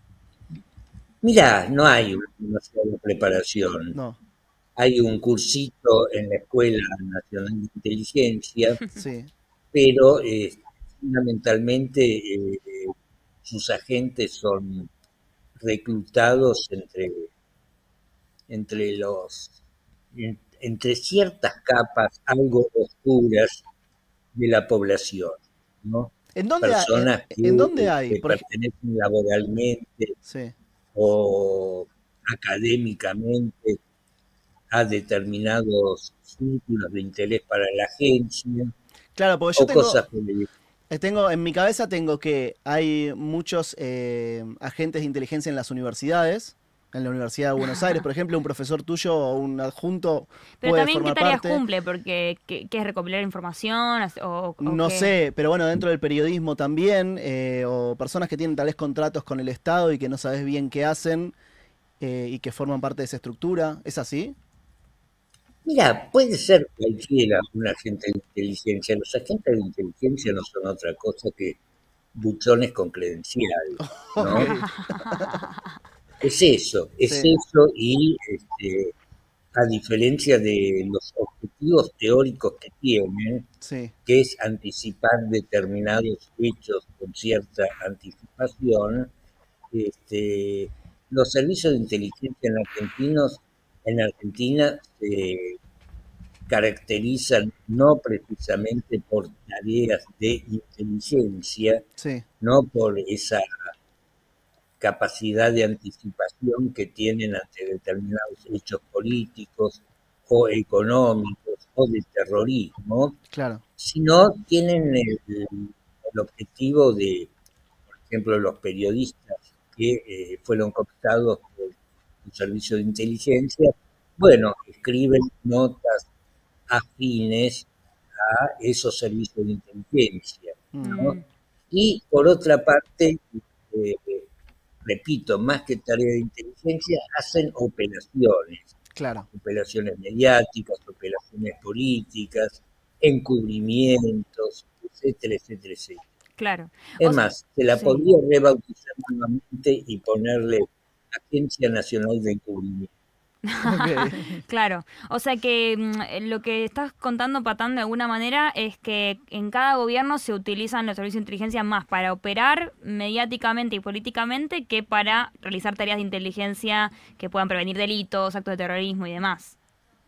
Mirá, no hay una demasiada preparación. No. Hay un cursito en la Escuela Nacional de Inteligencia, Sí. pero eh, fundamentalmente eh, sus agentes son reclutados entre, entre los en- entre ciertas capas algo oscuras de la población, ¿no? ¿En dónde hay? Personas ¿En, que, en dónde hay? que Por ej- pertenecen laboralmente Sí. o académicamente a determinados círculos de interés para la agencia Claro, porque yo o tengo, cosas por el eh, tengo, en mi cabeza tengo que hay muchos eh, agentes de inteligencia en las universidades. En la Universidad de Buenos Aires, por ejemplo, un profesor tuyo o un adjunto Pero puede también, ¿qué formar tareas parte. cumple? Porque, ¿qué, qué es recopilar información? ¿O, o No qué? sé, pero bueno, dentro del periodismo también, eh, o personas que tienen tal vez contratos con el Estado y que no sabes bien qué hacen eh, y que forman parte de esa estructura. ¿Es así? Mira, puede ser cualquiera un agente de inteligencia. Los agentes de inteligencia no son otra cosa que buchones con credencial, ¿no? Ok. Es eso, es Sí. eso y este, a diferencia de los objetivos teóricos que tienen, Sí. que es anticipar determinados hechos con cierta anticipación, este, los servicios de inteligencia en, argentinos, en Argentina se caracterizan no precisamente por tareas de inteligencia, Sí. no por esa capacidad de anticipación que tienen ante determinados hechos políticos o económicos o de terrorismo, Claro. sino tienen el, el objetivo de, por ejemplo, los periodistas que eh, fueron cooptados por un servicio de inteligencia, bueno, escriben notas afines a esos servicios de inteligencia, ¿no? Mm. Y por otra parte, eh, repito, más que tarea de inteligencia, hacen operaciones, Claro. operaciones mediáticas, operaciones políticas, encubrimientos, etcétera, etcétera, etcétera. Claro. Es O sea, más, se la sí. podría rebautizar nuevamente y ponerle Agencia Nacional de Encubrimiento. Claro, o sea que mm, lo que estás contando, Patán, de alguna manera es que en cada gobierno se utilizan los servicios de inteligencia más para operar mediáticamente y políticamente que para realizar tareas de inteligencia que puedan prevenir delitos, actos de terrorismo y demás.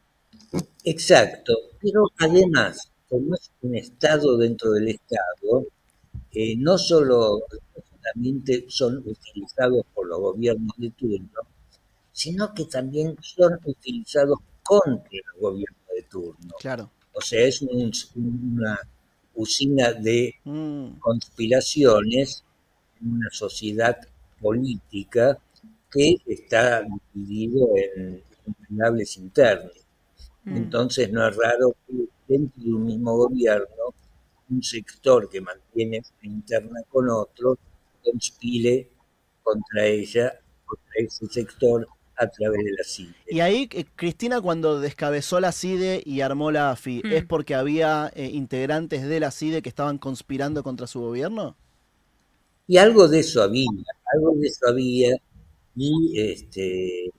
Exacto, pero además, como es un Estado dentro del Estado, eh, no solo no solamente son utilizados por los gobiernos de turno, sino que también son utilizados contra los gobiernos de turno. Claro. O sea, es un- una usina de Mm. conspiraciones en una sociedad política que está dividido en variables internas. Mm. Entonces no es raro que dentro de un mismo gobierno un sector que mantiene una interna con otro conspire contra ella, contra ese sector a través de la C I D E. Y ahí, eh, Cristina, cuando descabezó la C I D E y armó la AFI, Mm. ¿es porque había eh, integrantes de la C I D E que estaban conspirando contra su gobierno? Y algo de eso había, algo de eso había, y este,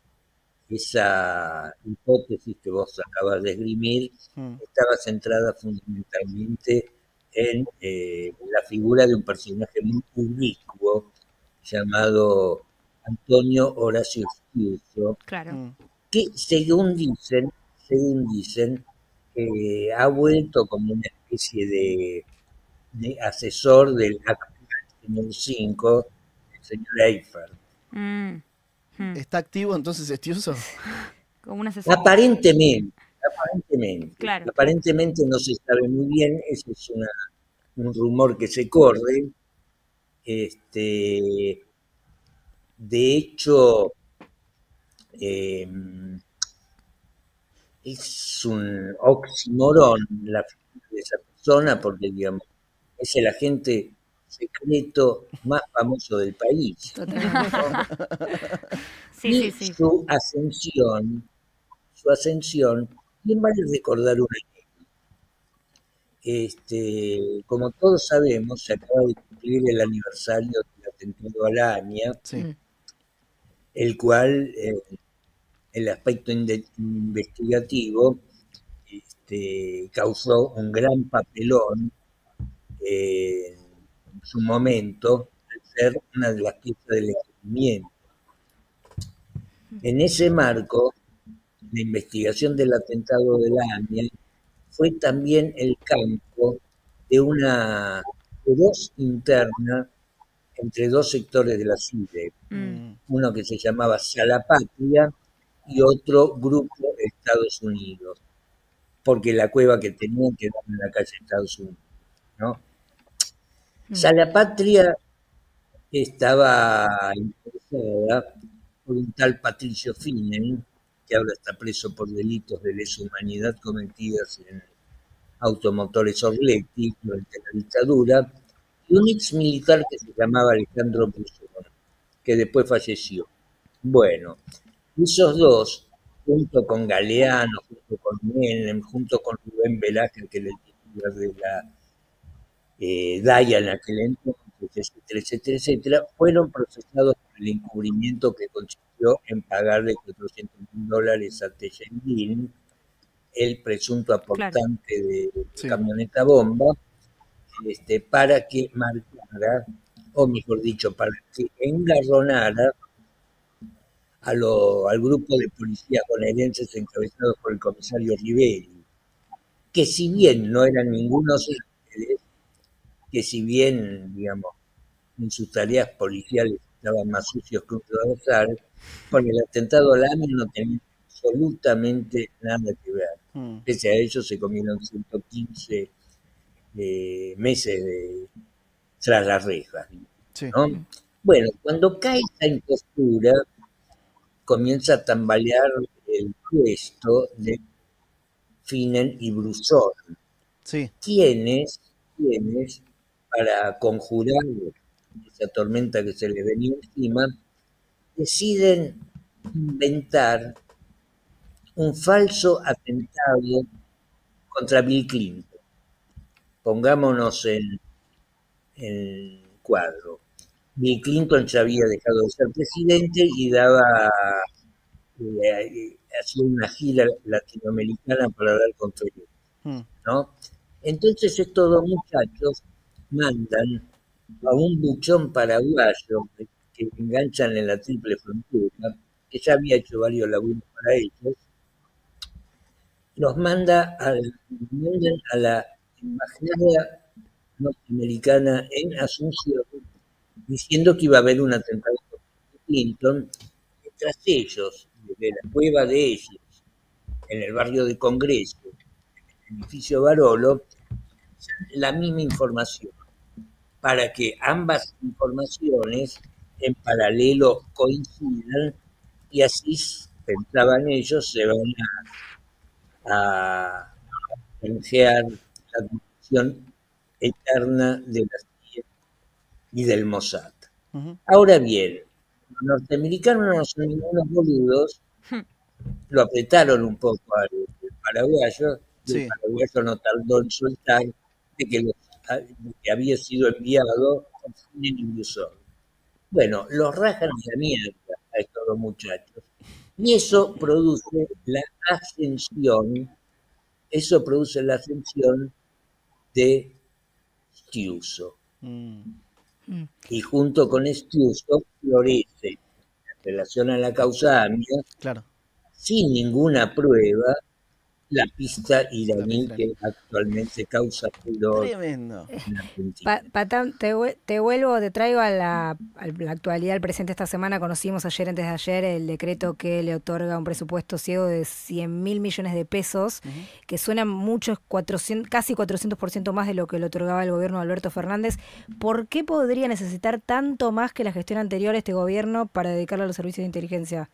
esa hipótesis que vos acabas de esgrimir Mm. estaba centrada fundamentalmente en eh, la figura de un personaje muy ubicuo llamado Antonio Horacio Sturzo, Claro. Mm. que según dicen, según dicen, eh, ha vuelto como una especie de, de asesor del actual señor cinco, el señor Eiffel. Mm. Mm. ¿Está activo entonces Estiuso? Como un asesor. Aparentemente, aparentemente, Claro. aparentemente no se sabe muy bien, ese es una, un rumor que se corre, este, de hecho, eh, es un oxímoron la figura de esa persona porque, digamos, es el agente secreto más famoso del país. ¿no? Sí, y sí, sí. su ascensión, su ascensión, bien vale recordar una Este, como todos sabemos, se acaba de cumplir el aniversario del atentado a la AMIA, el cual, eh, el aspecto inde- investigativo, este, causó un gran papelón eh, en su momento, al ser una de las piezas del experimento. En ese marco, la investigación del atentado de la AMIA fue también el campo de una feroz interna entre dos sectores de la C I D E, Mm. uno que se llamaba Salapatria y otro Grupo Estados Unidos, porque la cueva que tenían quedaba en la calle Estados Unidos, ¿no? Salapatria estaba interesada por un tal Patricio Finen, que ahora está preso por delitos de lesa humanidad cometidas en automotores Orletti durante la dictadura, y un ex militar que se llamaba Alejandro Busón, que después falleció. Bueno, esos dos, junto con Galeano, junto con Menem, junto con Rubén Velázquez, que era el titular de la eh, DAIA en aquel entonces, etcétera, etcétera, etcétera, fueron procesados por el encubrimiento que consistió en pagarle cuatrocientos mil dólares a Tellendín, el presunto aportante de camioneta bomba, este, para que marcara, o mejor dicho, para que engarronara a lo, al grupo de policías bonaerenses encabezados por el comisario Riveri, que si bien no eran ningunos ángeles, que si bien, digamos, en sus tareas policiales estaban más sucios que un rodazar, con el atentado al AMIA no tenían absolutamente nada que ver. Mm. Pese a ello se comieron ciento quince eh, meses de, tras las rejas. ¿no? Bueno, cuando cae esta impostura, comienza a tambalear el puesto de Finen y Brusón, Sí. quienes, quienes, para conjurar esa tormenta que se les venía encima, deciden inventar un falso atentado contra Bill Clinton. Pongámonos en, en cuadro. Bill Clinton ya había dejado de ser presidente y daba, eh, hacía una gira latinoamericana para dar conferencias, ¿no? Entonces estos dos muchachos mandan a un buchón paraguayo que, que enganchan en la triple frontera, que ya había hecho varios laburos para ellos, los manda a, mandan a la embajada norteamericana en Asunción, diciendo que iba a haber un atentado contra Clinton. Tras ellos, desde la cueva de ellos, en el barrio de Congreso, en el edificio Barolo, la misma información, para que ambas informaciones en paralelo coincidan y así, pensaban ellos, se van a, a canjear la dirección eterna de la C I A y del Mossad. Uh-huh. Ahora bien, los norteamericanos no son ningunos boludos, lo apretaron un poco al, al paraguayo, y Sí. el paraguayo no tardó en soltar de que, los, de que había sido enviado por Finen y Brusón. Bueno, los rajan de la mierda a estos dos muchachos, y eso produce la ascensión, eso produce la ascensión de Stiuso. Mm. Y junto con Stiuso florece en relación a la causa AMIA, Claro. sin ninguna prueba, la pista iraní que actualmente causa furor Tremendo. en Argentina. Pa- Patán, te, vue- te vuelvo, te traigo a la, a la actualidad, al presente esta semana. Conocimos ayer, antes de ayer, el decreto que le otorga un presupuesto ciego de cien mil millones de pesos, que suena mucho, es cuatrocientos, casi cuatrocientos por ciento más de lo que le otorgaba el gobierno de Alberto Fernández. ¿Por qué podría necesitar tanto más que la gestión anterior este gobierno para dedicarle a los servicios de inteligencia?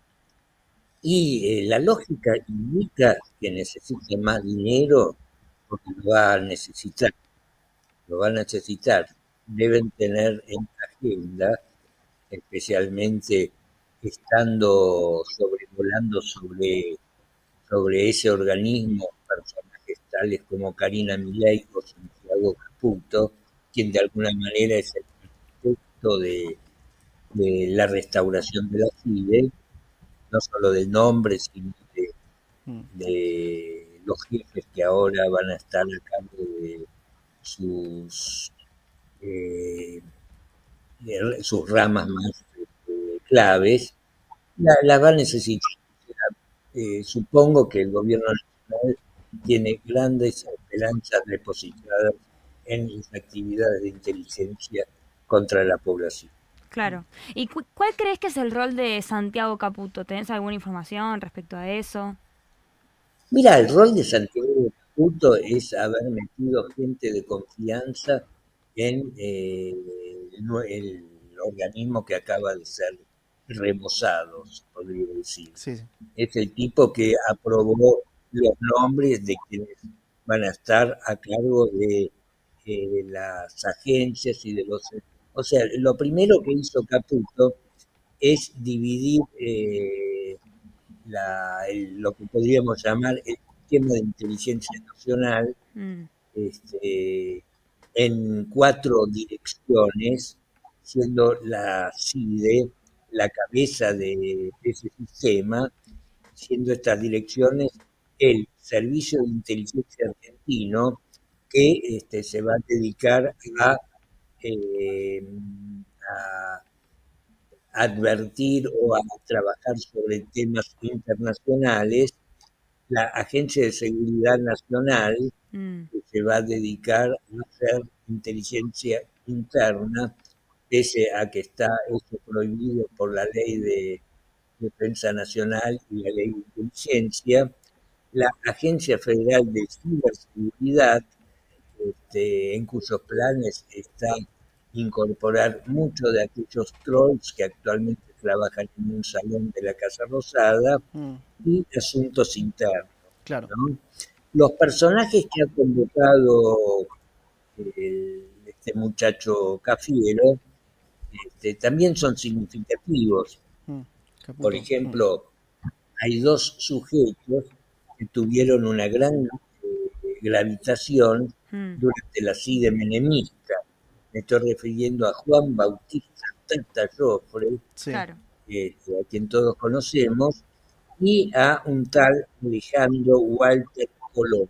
Y eh, la lógica indica que necesita más dinero porque lo va a necesitar, lo va a necesitar. Deben tener en agenda, especialmente estando sobrevolando sobre, sobre ese organismo, personajes tales como Karina Milei o Santiago Caputo, quien de alguna manera es el arquitecto de, de la restauración de la CIDE, no solo de nombre, sino de, de los jefes que ahora van a estar a cargo de sus, eh, de sus ramas más eh, claves, la, la va a necesitar. O sea, eh, supongo que el gobierno nacional tiene grandes esperanzas depositadas en las actividades de inteligencia contra la población. Claro. ¿Y cu- cuál crees que es el rol de Santiago Caputo? ¿Tenés alguna información respecto a eso? Mira, el rol de Santiago Caputo es haber metido gente de confianza en eh, el, nue- el organismo que acaba de ser remozado, se podría decir. Sí, sí. Es el tipo que aprobó los nombres de quienes van a estar a cargo de eh, las agencias y de los... O sea, lo primero que hizo Caputo es dividir eh, la, el- lo que podríamos llamar el sistema de inteligencia nacional Mm. este, en cuatro direcciones, siendo la CIDE la cabeza de ese sistema, siendo estas direcciones el Servicio de Inteligencia Argentino, que este, se va a dedicar a, eh, a advertir o a trabajar sobre temas internacionales, la Agencia de Seguridad Nacional, Mm. que se va a dedicar a hacer inteligencia interna, pese a que está eso prohibido por la Ley de Defensa Nacional y la Ley de Inteligencia, la Agencia Federal de Ciberseguridad, este, en cuyos planes está incorporar muchos de aquellos trolls que actualmente trabajan en un salón de la Casa Rosada, Mm, y asuntos internos. claro. ¿no? Los personajes que ha convocado eh, este muchacho Cafiero este, también son significativos. Mm, Caputo. Por ejemplo, hay dos sujetos que tuvieron una gran eh, gravitación Mm. durante la CIDE menemista. Me estoy refiriendo a Juan Bautista Tata Joffre, Sí. Claro. este, a quien todos conocemos, y a un tal Alejandro Walter Colombo.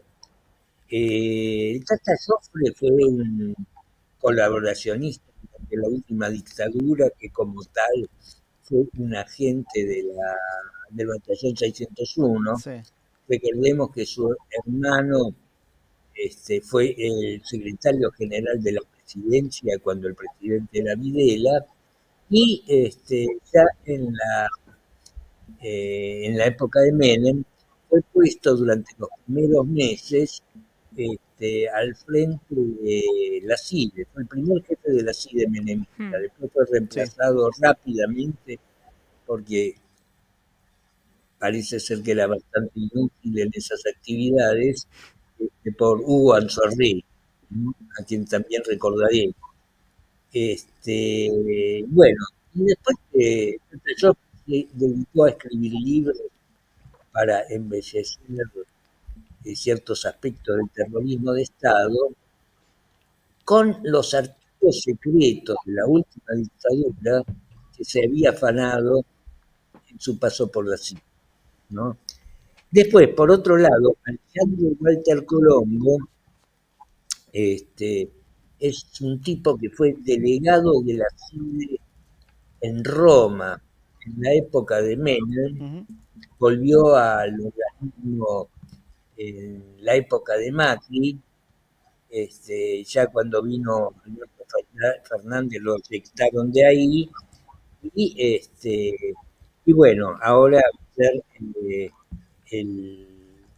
Eh, Tata Joffre fue un colaboracionista de la última dictadura que como tal fue un agente de la, del batallón seiscientos uno. Sí. Recordemos que su hermano este, fue el secretario general de la presidencia cuando el presidente era Videla, y este, ya en la, eh, en la época de Menem fue puesto durante los primeros meses este, al frente de la CIDE, fue el primer jefe de la CIDE menemista, Hmm. después fue reemplazado rápidamente porque parece ser que era bastante inútil en esas actividades, este, por Hugo Anzorri, ¿no? A quien también recordaré. Este, bueno, y después eh, yo se dedicó a escribir libros para embellecer eh, ciertos aspectos del terrorismo de Estado con los archivos secretos de la última dictadura que se había afanado en su paso por la CIDE, ¿no? Después, por otro lado, Alejandro Walter Colombo este, es un tipo que fue delegado de la CIDE en Roma en la época de Menem, Ujú. volvió al organismo en la época de Macri, este, ya cuando vino Alberto Fernández lo eyectaron de ahí, y, este, y bueno, ahora va a ser eh, el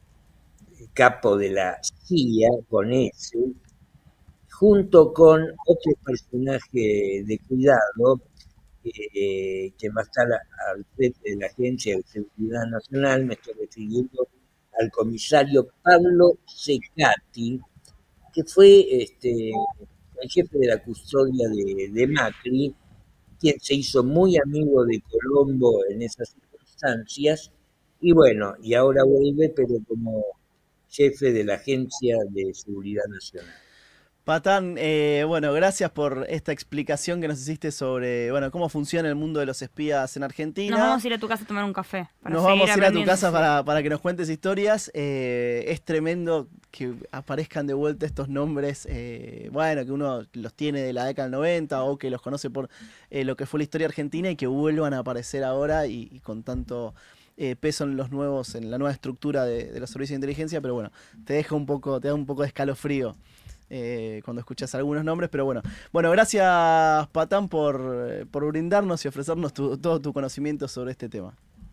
capo de la C I A con ese, junto con otro personaje de cuidado, eh, que va a estar al frente de la Agencia de Seguridad Nacional. Me estoy refiriendo al comisario Pablo Cecati, que fue este, el jefe de la custodia de, de Macri, quien se hizo muy amigo de Colombo en esas circunstancias, y bueno, y ahora vuelve, pero como jefe de la Agencia de Seguridad Nacional. Patán, eh, bueno, gracias por esta explicación que nos hiciste sobre, bueno, cómo funciona el mundo de los espías en Argentina. Nos vamos a ir a tu casa a tomar un café. Para nos vamos a ir a tu casa para, para que nos cuentes historias. Eh, es tremendo que aparezcan de vuelta estos nombres, eh, bueno, que uno los tiene de la década del noventa o que los conoce por eh, lo que fue la historia argentina, y que vuelvan a aparecer ahora y, y con tanto eh, peso en los nuevos, en la nueva estructura de, de los servicios de inteligencia. Pero bueno, te deja un poco, te da un poco de escalofrío Eh, cuando escuchas algunos nombres, pero bueno. Bueno, gracias, Patán, por, por brindarnos y ofrecernos tu, todo tu conocimiento sobre este tema.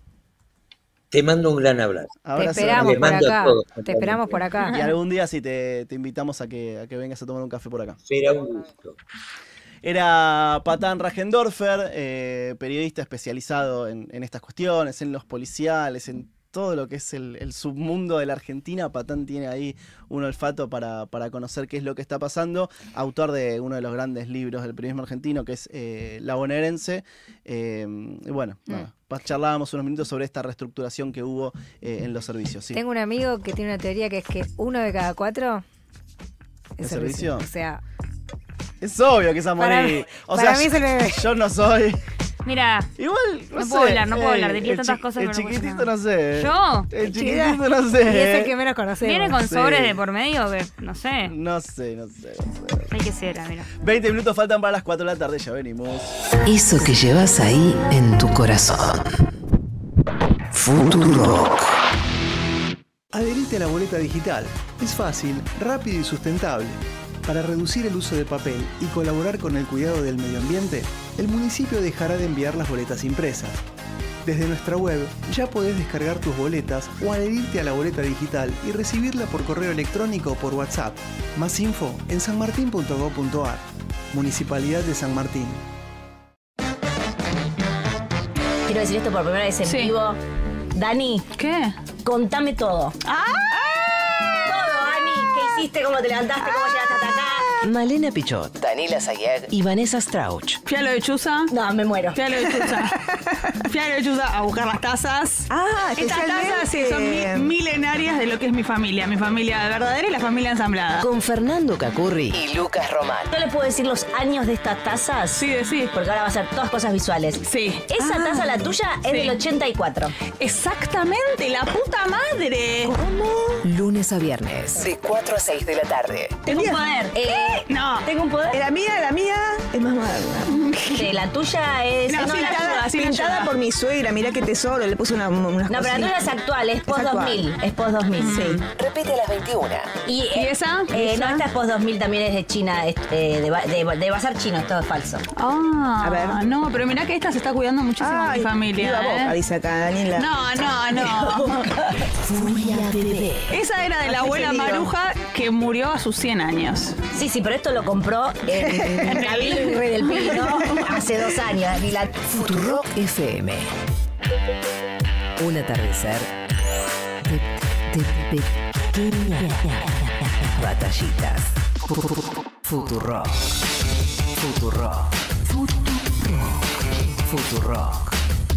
Te mando un gran abrazo. Te esperamos por acá. Te esperamos por acá. Y algún día sí te, te invitamos a que, a que vengas a tomar un café por acá. Será un gusto. Era Patán Rajendorfer, eh, periodista especializado en, en estas cuestiones, en los policiales, en todo lo que es el, el submundo de la Argentina. Patán tiene ahí un olfato para, para conocer qué es lo que está pasando. Autor de uno de los grandes libros del periodismo argentino, que es eh, La Bonaerense. Eh, y bueno, mm. nada, charlábamos unos minutos sobre esta reestructuración que hubo eh, en los servicios. Sí. Tengo un amigo que tiene una teoría que es que uno de cada cuatro es servicio. servicio. O sea, es obvio que es a morir. O para sea, mí se le... yo no soy... Mira, igual no, no puedo sé, hablar, no puedo eh, hablar, diría el tantas chi- cosas. el pero no puedo chiquitito hablar. no sé. ¿Yo? El chiquitito no sé. Y es el que menos conocemos. Viene con Sí. sobres de por medio, que no sé. No sé, no sé, no sé. Hay que ser, mira. veinte minutos faltan para las cuatro de la tarde, ya venimos. Eso que llevas ahí en tu corazón. Futurock. Adherite a la boleta digital. Es fácil, rápido y sustentable. Para reducir el uso de papel y colaborar con el cuidado del medio ambiente, el municipio dejará de enviar las boletas impresas. Desde nuestra web ya podés descargar tus boletas o adherirte a la boleta digital y recibirla por correo electrónico o por WhatsApp. Más info en sanmartin punto gob punto ar. Municipalidad de San Martín. Quiero decir esto por primera vez en Sí. vivo. Dani. ¿Qué? Contame todo. ¡Ah! Todo, Dani. ¿Qué hiciste? ¿Cómo te levantaste? ¿Cómo llegaste hasta acá? Malena Pichot, Daniela Sayeg y Vanessa Strauch. Fui a lo de Chuza. No, me muero. Fui a lo de Chuza. Fui a lo de Chuza a buscar las tazas. Ah, Estas especialmente. tazas sí, son mi- milenarias de lo que es mi familia. Mi familia verdadera y la familia ensamblada. Con Fernando Cacurri y Lucas Román. ¿Yo le puedo decir los años de estas tazas? Sí, sí. Porque ahora va a ser todas cosas visuales. Sí. Esa Ah, taza, la tuya, es sí. del ochenta y cuatro. Exactamente, la puta madre. Lunes a viernes, de cuatro a seis de la tarde. Tengo un poder. Eh, No. Tengo un poder. La mía, la mía es más moderna. Sí, la tuya es... No, no, sí, la la tuya- ayuda, sí, la Pintada ayuda. por mi suegra, mirá qué tesoro, le puse una, unas No, pero la cositas. tuya es actual, es post actual. dos mil. Es post dos mil. Sí. Repite a las veintiuna. ¿Y, ¿Y esa? Eh, ¿Y no, esa? esta es post dos mil, también es de China, es, eh, de, ba- de, de bazar chino, esto es falso. Ah, A ver. no, pero mirá que esta se está cuidando muchísimo Ay, mi familia. viva ¿eh? Boca, dice acá Daniela. No, no, no. Furia Bebé. Esa era de la Así abuela te digo. Maruja que murió a sus cien años. Sí, sí, pero esto lo compró en Cabildo y Rey del Pino hace dos años. Ni la... Futurock F M. Un atardecer de, de pequeñas batallitas. Futurock. Futurock. Futurock. Futurock.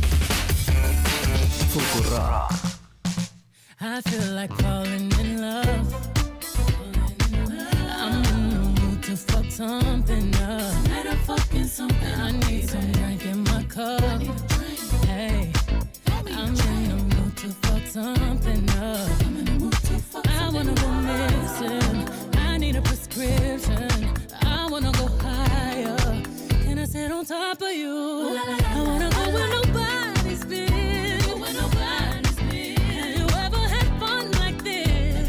Futurock. I feel like falling in love. I'm in the mood to fuck something up. I need some drink in my cup. Hey, I'm in the mood to fuck something up. I wanna go missing. I need a prescription. I wanna go higher. Can I sit on top of you? I wanna go where nobody's been. Have you ever had fun like this?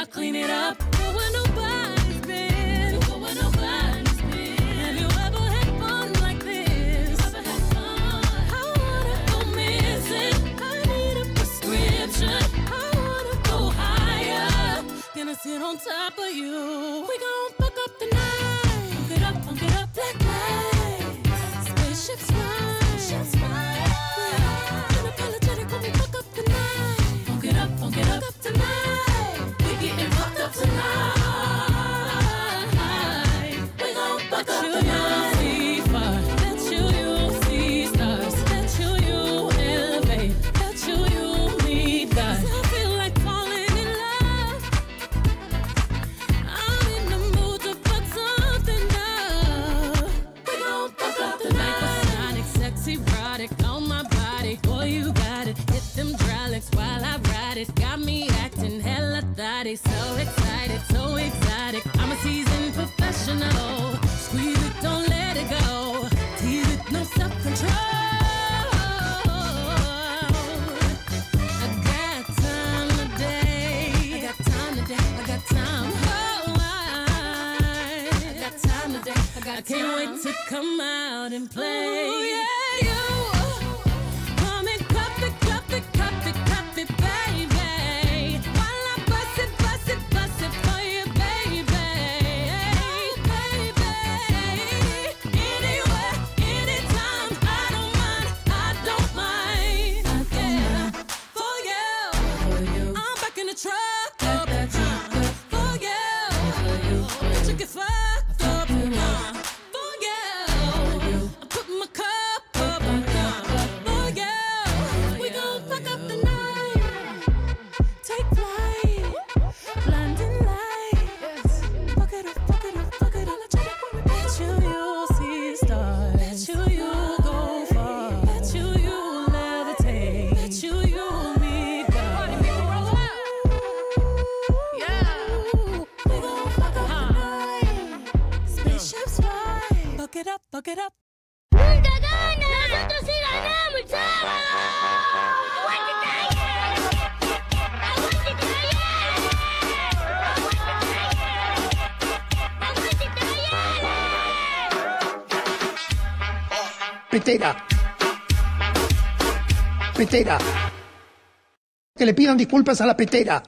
clean it up. Go where nobody's been. Go where nobody's been. Have you ever had fun like this? Ever had fun? I wanna go missing. I need a prescription. I wanna go higher. Gonna sit on top of you. We gon' fuck up the night. Funk it up, funk it up, black light. Spaceships fly. Spaceships fly. Unapologetic when we fuck up the night. Funk it up, funk it up tonight. We getting fucked up tonight. We gon' fuck up the night. See far. That you, you see stars. That you, you elevate. That you, you meet God. I feel like falling in love. I'm in the mood to fuck something up. We gon' fuck up the night. Sonic, sexy, erotic on my body. Boy, you got it. Hit them hydraulics while I ride it. Got me acting hella thotty. So excited, so exotic. I'm a seasoned professional. Squeeze it, don't let it go. Tease it, no self-control. I got time today. I got time today. I got time. Oh, I, I got time today. I got I can't time. Wait to come out and play. Ooh, yeah, you. Come and cup it, cup it, cup it, cup it, baby. While I bust it, bust it, bust it for you, baby. Baby. Anywhere, anytime. I don't mind, I don't mind. Yeah. For you. I'm back in the truck. Up. For you. Chicken fucked up. For you. I'm putting my cup up. For you. We gon' fuck up the night. Take flight. Blinding lights. Fuck it up, fuck it up, fuck it up. Bet you you'll see stars. Bet you you'll go far. Bet you you'll levitate. Bet you you'll meet God. Yeah. We gon' fuck up the night. Spaceships fly. Fuck it up, fuck it up. ¡Nunca gana! ¡Nosotros sí ganamos el sábado! ¡Aguante Petera. Petera. Que le pidan disculpas a la petera.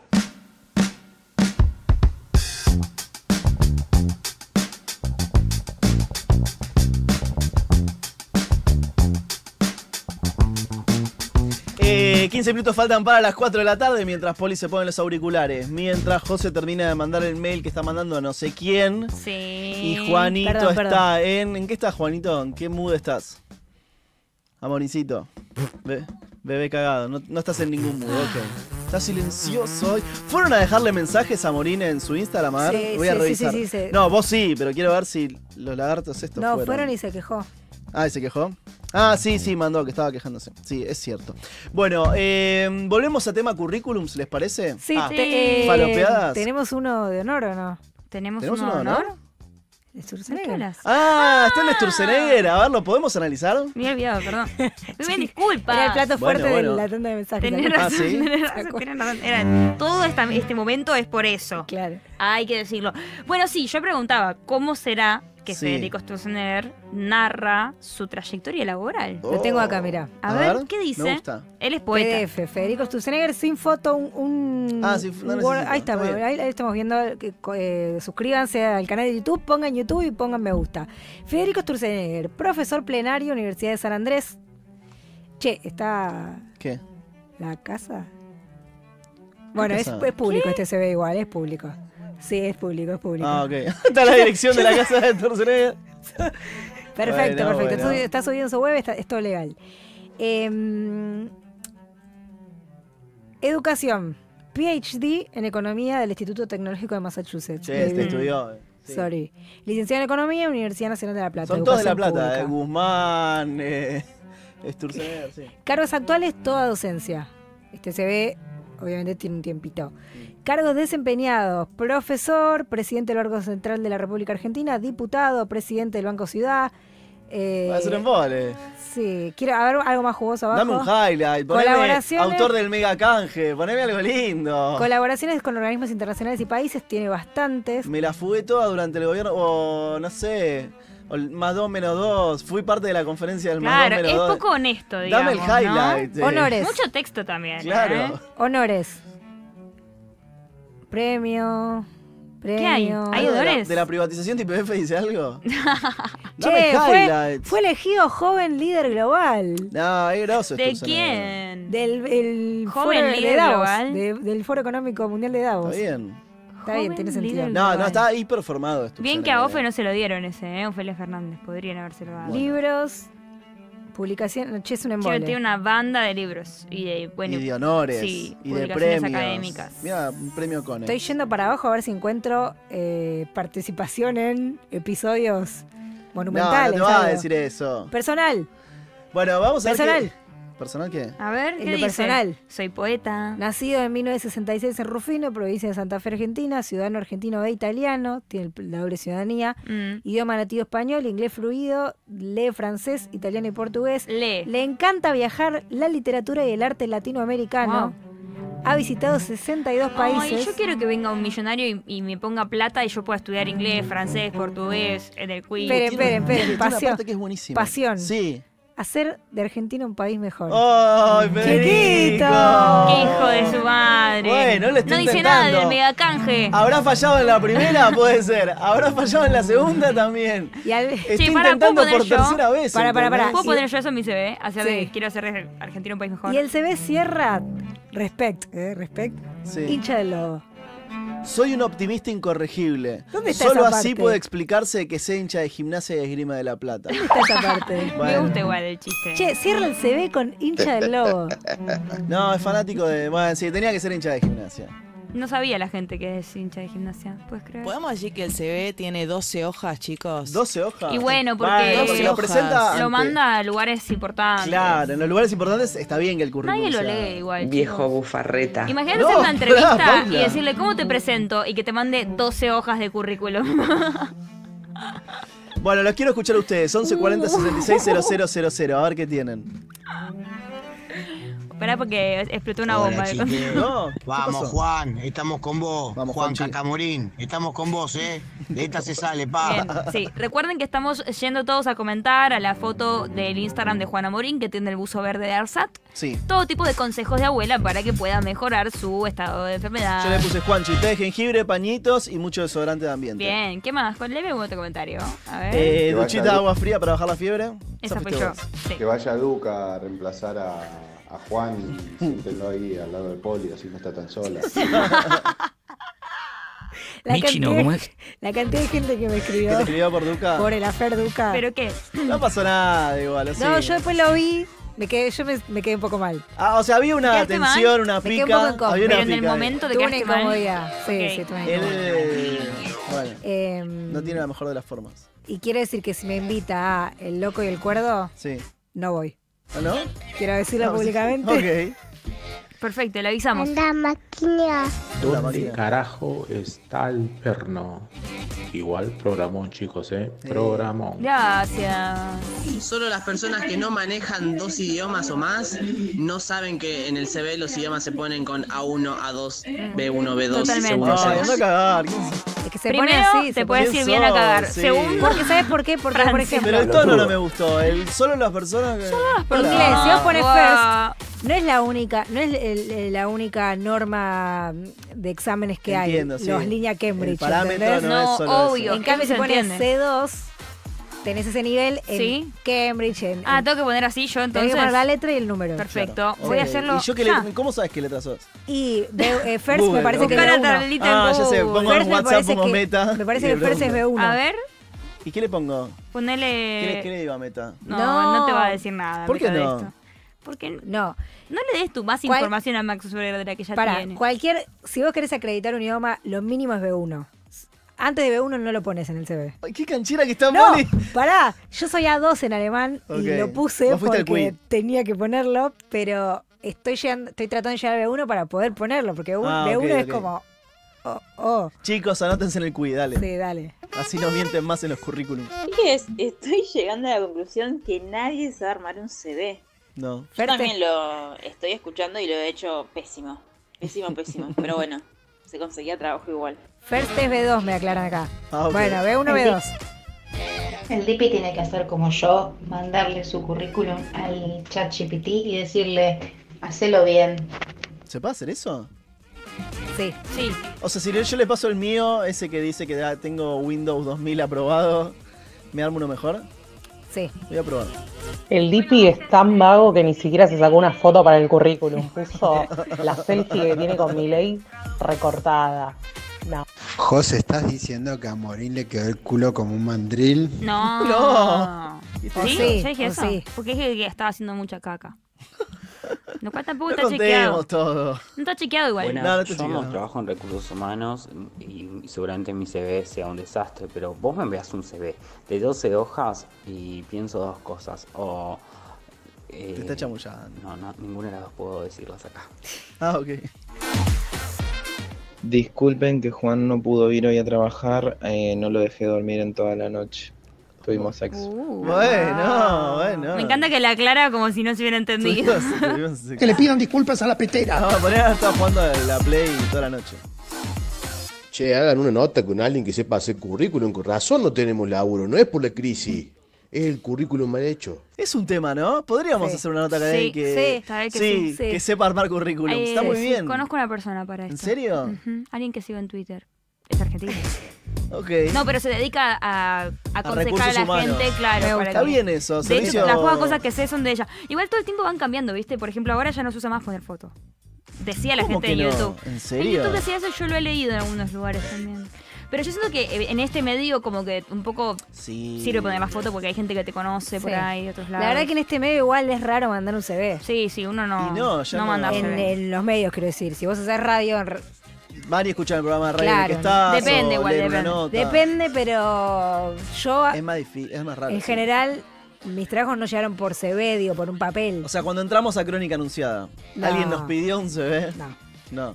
Eh, quince minutos faltan para las cuatro de la tarde mientras Poli se pone los auriculares. Mientras José termina de mandar el mail que está mandando a no sé quién. Sí. Y Juanito Perdón, está perdón. en... ¿En qué estás, Juanito? ¿En qué mood estás? Amoricito. Be- bebé cagado. No, no estás en ningún mood, ok. Estás silencioso hoy. ¿Fueron a dejarle mensajes a Morín en su Instagram? A ver, Sí, voy a sí, sí, revisar. sí, sí, sí. No, vos sí, pero quiero ver si los lagartos estos No, fueron. fueron y se quejó. Ah, ¿y se quejó? Ah, sí, sí, mandó, que estaba quejándose. Sí, es cierto. Bueno, eh, volvemos a tema currículums, ¿les parece? Sí, Ah, te- eh, ¿falopeadas? ¿tenemos uno de honor o no? ¿Tenemos, ¿Tenemos uno de uno de honor? ¿De Sturzenegger? Ah, está en Sturzenegger. A ver, ¿lo podemos analizar? Me he olvidado, perdón. Muy bien, disculpa. Era el plato Bueno, fuerte bueno. de la tanda de mensajes. Tenés ¿no? razón, Ah, ¿sí? tenés razón, tenés razón. Era, todo esta- este momento es por eso. Claro. Hay que decirlo. Bueno, sí, yo preguntaba, ¿cómo será que Sí. Federico Sturzenegger narra su trayectoria laboral? Lo tengo acá, mirá. A, A ver, ver, ¿qué me dice? gusta. Él es poeta. P D F, Federico Sturzenegger sin foto, un... un Ah, sí, no un necesito, Word- ahí está, está bien. ahí, ahí estamos viendo. que, eh, suscríbanse al canal de YouTube, pongan YouTube y pongan me gusta. Federico Sturzenegger, profesor plenario, Universidad de San Andrés. Che, está ¿Qué? la casa. Bueno, es, casa? es público, este se ve igual, es público. Sí, es público, es público. Ah, ok. Está la dirección de la casa de Sturzenegger. Perfecto, Bueno, perfecto. bueno. Está, está subido en su web, está, es todo legal. Eh, educación. P H D en Economía del Instituto Tecnológico de Massachusetts. Che, este Bien. estudió. sí. Sorry. Licenciado en Economía, Universidad Nacional de La Plata. Son todos de La Educación Plata, eh. pública. Guzmán, eh, Sturzenegger, sí. Cargos actuales, toda docencia. Este se ve, obviamente tiene un tiempito. Cargos desempeñados, profesor, presidente del órgano central de la República Argentina, diputado, presidente del Banco Ciudad, Eh, Va a ser un embole. Sí, quiero a ver algo más jugoso abajo. Dame un highlight. Poneme Colaboraciones. autor del mega canje. Poneme algo lindo. Colaboraciones con organismos internacionales y países, tiene bastantes. Me la fugué toda durante el gobierno. O no sé. O el más dos menos dos. Fui parte de la conferencia del Claro, más dos es menos dos. poco honesto, digamos. Dame el highlight. ¿no? eh. Honores. Mucho texto también. Claro. ¿eh? Honores. Premio. Premio. ¿Qué hay? ¿Hay ¿Algo de la- honores? ¿De la privatización tipo F dice algo? Che, Dame fue, highlights. fue elegido joven líder global. No, es groso ¿De esto, quién? Del el Joven foro de líder Davos, global. de- del Foro Económico Mundial de Davos. Está bien. Está bien, Joven tiene sentido. líder No, no, global. está hiperformado esto. Bien que a Ofe no se lo dieron ese, ¿eh? Ofelia Fernández. Podrían habérselo dado. Libros, publicación, che, es un Che, embole. tiene una banda de libros y de, bueno, Y de honores. sí, y de publicaciones premios. académicas. Mira, un premio con Estoy yendo para abajo a ver si encuentro eh, participación en episodios No, monumentales. no te vas a algo. decir eso. Personal. Bueno, vamos a ver. Personal. qué- ¿Personal qué? A ver, ¿qué En lo dice? personal. Soy poeta. Nacido en mil novecientos sesenta y seis en Rufino, provincia de Santa Fe, Argentina, ciudadano argentino e italiano, tiene el- la doble ciudadanía, Mm. idioma nativo español, inglés fluido, lee francés, italiano y portugués. Lee. Le encanta viajar, la literatura y el arte latinoamericano. Ha visitado sesenta y dos países. Ay, yo quiero que venga un millonario y, y me ponga plata y yo pueda estudiar inglés, francés, portugués, en el quiz. Esperen, esperen, esperen. Tiene una Pasión. parte que es buenísima. Pasión. Sí. Hacer de Argentina un país mejor. ¡Ay, ¡Chiquito! ¡Qué hijo de su madre! Bueno, le estoy no dice intentando. nada del megacanje. ¿Habrá fallado en la primera? Puede ser. ¿Habrá fallado en la segunda también? Y al- Estoy Che, para, intentando ¿puedo por poner yo? tercera vez. Para, para, para. ¿entendés? ¿Puedo poner yo eso en mi C V? Hacer de- Sí. quiero hacer de Argentina un país mejor. Y el C V cierra respect, eh, respect, Sí. hincha del lobo. Soy un optimista incorregible. ¿Dónde está Solo esa así parte? puede explicarse que sea hincha de Gimnasia y Esgrima de la Plata. ¿Dónde está esa parte? Me Bueno. gusta igual el chiste. Che, cierra el C V con hincha del lobo. No, es fanático de... Bueno, sí, tenía que ser hincha de Gimnasia. No sabía la gente que es hincha de gimnasia. ¿Puedes creer? ¿Podemos decir que el C V tiene doce hojas, chicos? ¿doce hojas? Y bueno, porque, Bueno, porque lo hojas. presenta lo ante- manda a lugares importantes. Claro, en los lugares importantes está bien que el currículum Nadie lo sea- lee igual. Viejo chicos. bufarreta. Imagínate No, hacer una entrevista pará, y Paula. decirle, ¿cómo te presento? Y que te mande doce hojas de currículum. Bueno, los quiero escuchar a ustedes. once cuarenta sesenta y seis cero cero cero cero. A ver qué tienen. Esperá porque explotó una Hola, bomba. chiques. No, ¿qué Vamos, pasó? Juan, estamos con vos. Vamos, Juan Juanchi. Cacamorín, estamos con vos, ¿eh? De esta se sale, pa. Bien, sí. Recuerden que estamos yendo todos a comentar a la foto del Instagram de Juana Morín, que tiene el buzo verde de ARSAT. Sí. Todo tipo de consejos de abuela para que pueda mejorar su estado de enfermedad. Yo le puse Juanchi, té de jengibre, pañitos y mucho desodorante de ambiente. Bien, ¿qué más? Con leve otro comentario. A ver. Eh, Que vaya duchita de Lu- agua fría para bajar la fiebre. Esa fuiste fui yo. vos. Sí. Que vaya Luca a reemplazar a, a Juan y siéntenlo ahí al lado del poli, así no está tan sola. La Michi, ¿no? cantidad, ¿Cómo es? la cantidad de gente que me ¿Que escribió te escribió por Duca? por el afer Duca. ¿Pero qué? No pasó nada igual, así. No, yo después lo vi, me quedé, yo me, me quedé un poco mal. Ah, o sea, había una ¿Quedaste mal? tensión, una Me quedé un pica. poco incómoda. Había una Pero en el pica ahí. momento te Tuve una quedaste mal. incomodidad. Sí, Ok. sí, tuve una incomodidad. Él, bueno, Em, no tiene la mejor de las formas. Y quiere decir que si me invita a El Loco y el Cuerdo, Sí. no voy. ¿Ah, no? Quiero decirlo No, públicamente. Ok. Perfecto, le avisamos. La máquina. La ¿Dónde máquina. carajo está el perno? Igual programón, chicos, ¿eh? Programón. Gracias. Solo las personas que no manejan dos idiomas o más no saben que en el C V los idiomas se ponen con A uno, A dos, B uno, B dos, Totalmente. según Ay, ellos. anda a cagar. ¿Qué es? Es que se Primero, pone así. te se puedes pone- ir bien a cagar. Sí. Segundo, Porque, ¿sabes por qué? Porque, por Francia. ejemplo, Pero el tono no me gustó. El, solo las personas que... en inglés, si vos pones Wow. first, no es la única, no es el- el- la única norma de exámenes que Entiendo, hay. sí. Los líneas Cambridge. El parámetro ¿entendés? no, No, es solo obvio. eso. En cambio, Eso si se pones entiende. C dos, tenés ese nivel en Sí. Cambridge. En, Ah, en- tengo que poner así yo tenés entonces. que poner la letra y el número. Perfecto. Claro. Voy a Ok. hacerlo. ¿Y yo qué ya. le- ¿Cómo sabes qué letra sos? Y de- eh, first Google, me parece ok. que es Buscar B la uno. tablita en Ah, ya sé. Google. Pongo en First me WhatsApp, parece pongo que- meta. Me parece y que le first es pregunto. B uno. A ver, ¿Y qué le pongo? ponele. ¿Qué le, qué le digo a meta? No, No. no te va a decir nada. ¿Por qué Meta, de no? esto. Porque No, no le des tu más ¿Cuál? información a Max sobre la que ya para tiene. cualquier, si vos querés acreditar un idioma, lo mínimo es B uno. Antes de B uno no lo pones en el C V. Ay, qué canchera que está No, Moni. pará, yo soy A dos en alemán Ok. y lo puse Vos fuiste al porque quiz. tenía que ponerlo, pero estoy llegando, estoy tratando de llegar a B uno para poder ponerlo, porque un- Ah, B uno ok, es ok. como, oh, oh, Chicos, anótense en el quiz, dale. sí, dale. Así no mienten más en los currículums. ¿Qué es? Estoy llegando a la conclusión que nadie sabe armar un C V. No. Yo también lo estoy escuchando y lo he hecho pésimo. Pésimo, pésimo. Pero bueno, se conseguía trabajo igual. First es B dos, me aclaran acá. Ah, ok. Bueno, B uno, B dos. El D P I tiene que hacer como yo, mandarle su currículum al chat G P T y decirle, hacelo bien. ¿Se puede hacer eso? Sí. Sí. O sea, si yo le paso el mío, ese que dice que ya tengo Windows dos mil aprobado, ¿me armo uno mejor? Sí. Voy a probar. El D P I es tan vago que ni siquiera se sacó una foto para el currículum. Puso la selfie que tiene con Milei recortada. No. José, ¿estás diciendo que a Morín le quedó el culo como un mandril? No. No. ¿Sí? O sí, ¿Yo dije o eso? sí. Porque dije que estaba haciendo mucha caca. Lo cual tampoco No está chequeado. contemos todo. No está chequeado igual. Buenas, No, no te yo sigo. no trabajo en recursos humanos y seguramente mi C V sea un desastre, pero vos me enviás un C V de doce hojas y pienso dos cosas. O. eh, Te está chamullando. No, no, ninguna de las dos puedo decirlas acá. Ah, ok. Disculpen que Juan no pudo ir hoy a trabajar, eh, no lo dejé dormir en toda la noche. Tuvimos sexo. Uh, Bueno, bueno. Me encanta que la aclara como si no se hubiera entendido. Que le pidan disculpas a la petera. No, por ahí estaba jugando a la Play toda la noche. Che, hagan una nota con alguien que sepa hacer currículum. Con razón no tenemos laburo, no es por la crisis. Es el currículum mal hecho. Es un tema, ¿no? Podríamos Sí. hacer una nota acá de Sí, ahí que, sí, sabés que sí, sí. que sepa armar currículum. Eh, Está muy sí, bien. Conozco una persona para esto. ¿En serio? Ujú. Alguien que sigo en Twitter. Es argentino. Ok. No, pero se dedica a, a aconsejar recursos a la humanos. gente, claro. Me para gusta. Está que- bien eso, De servicio- hecho, las pocas cosas que sé son de ella. Igual todo el tiempo van cambiando, ¿viste? Por ejemplo, ahora ya no se usa más poner fotos. Decía la ¿Cómo gente que de no? YouTube. ¿En serio? En YouTube decía eso, yo lo he leído en algunos lugares también. Pero yo siento que eh, en este medio como que un poco Sí. sirve poner más fotos porque hay gente que te conoce por Sí. ahí de otros lados. La verdad que en este medio igual es raro mandar un C V. Sí, sí, uno no, Y no, ya no. manda En, C V. en los medios, quiero decir. Si vos haces radio, en r- Van y escuchan el programa de radio en el claro. que estás. Depende, o igual, leen una depende. nota. Depende, pero yo, Es más difícil, es más raro. en sí. general, mis trabajos no llegaron por C V, digo, por un papel. O sea, cuando entramos a Crónica Anunciada, No. ¿alguien nos pidió un C V? No. No.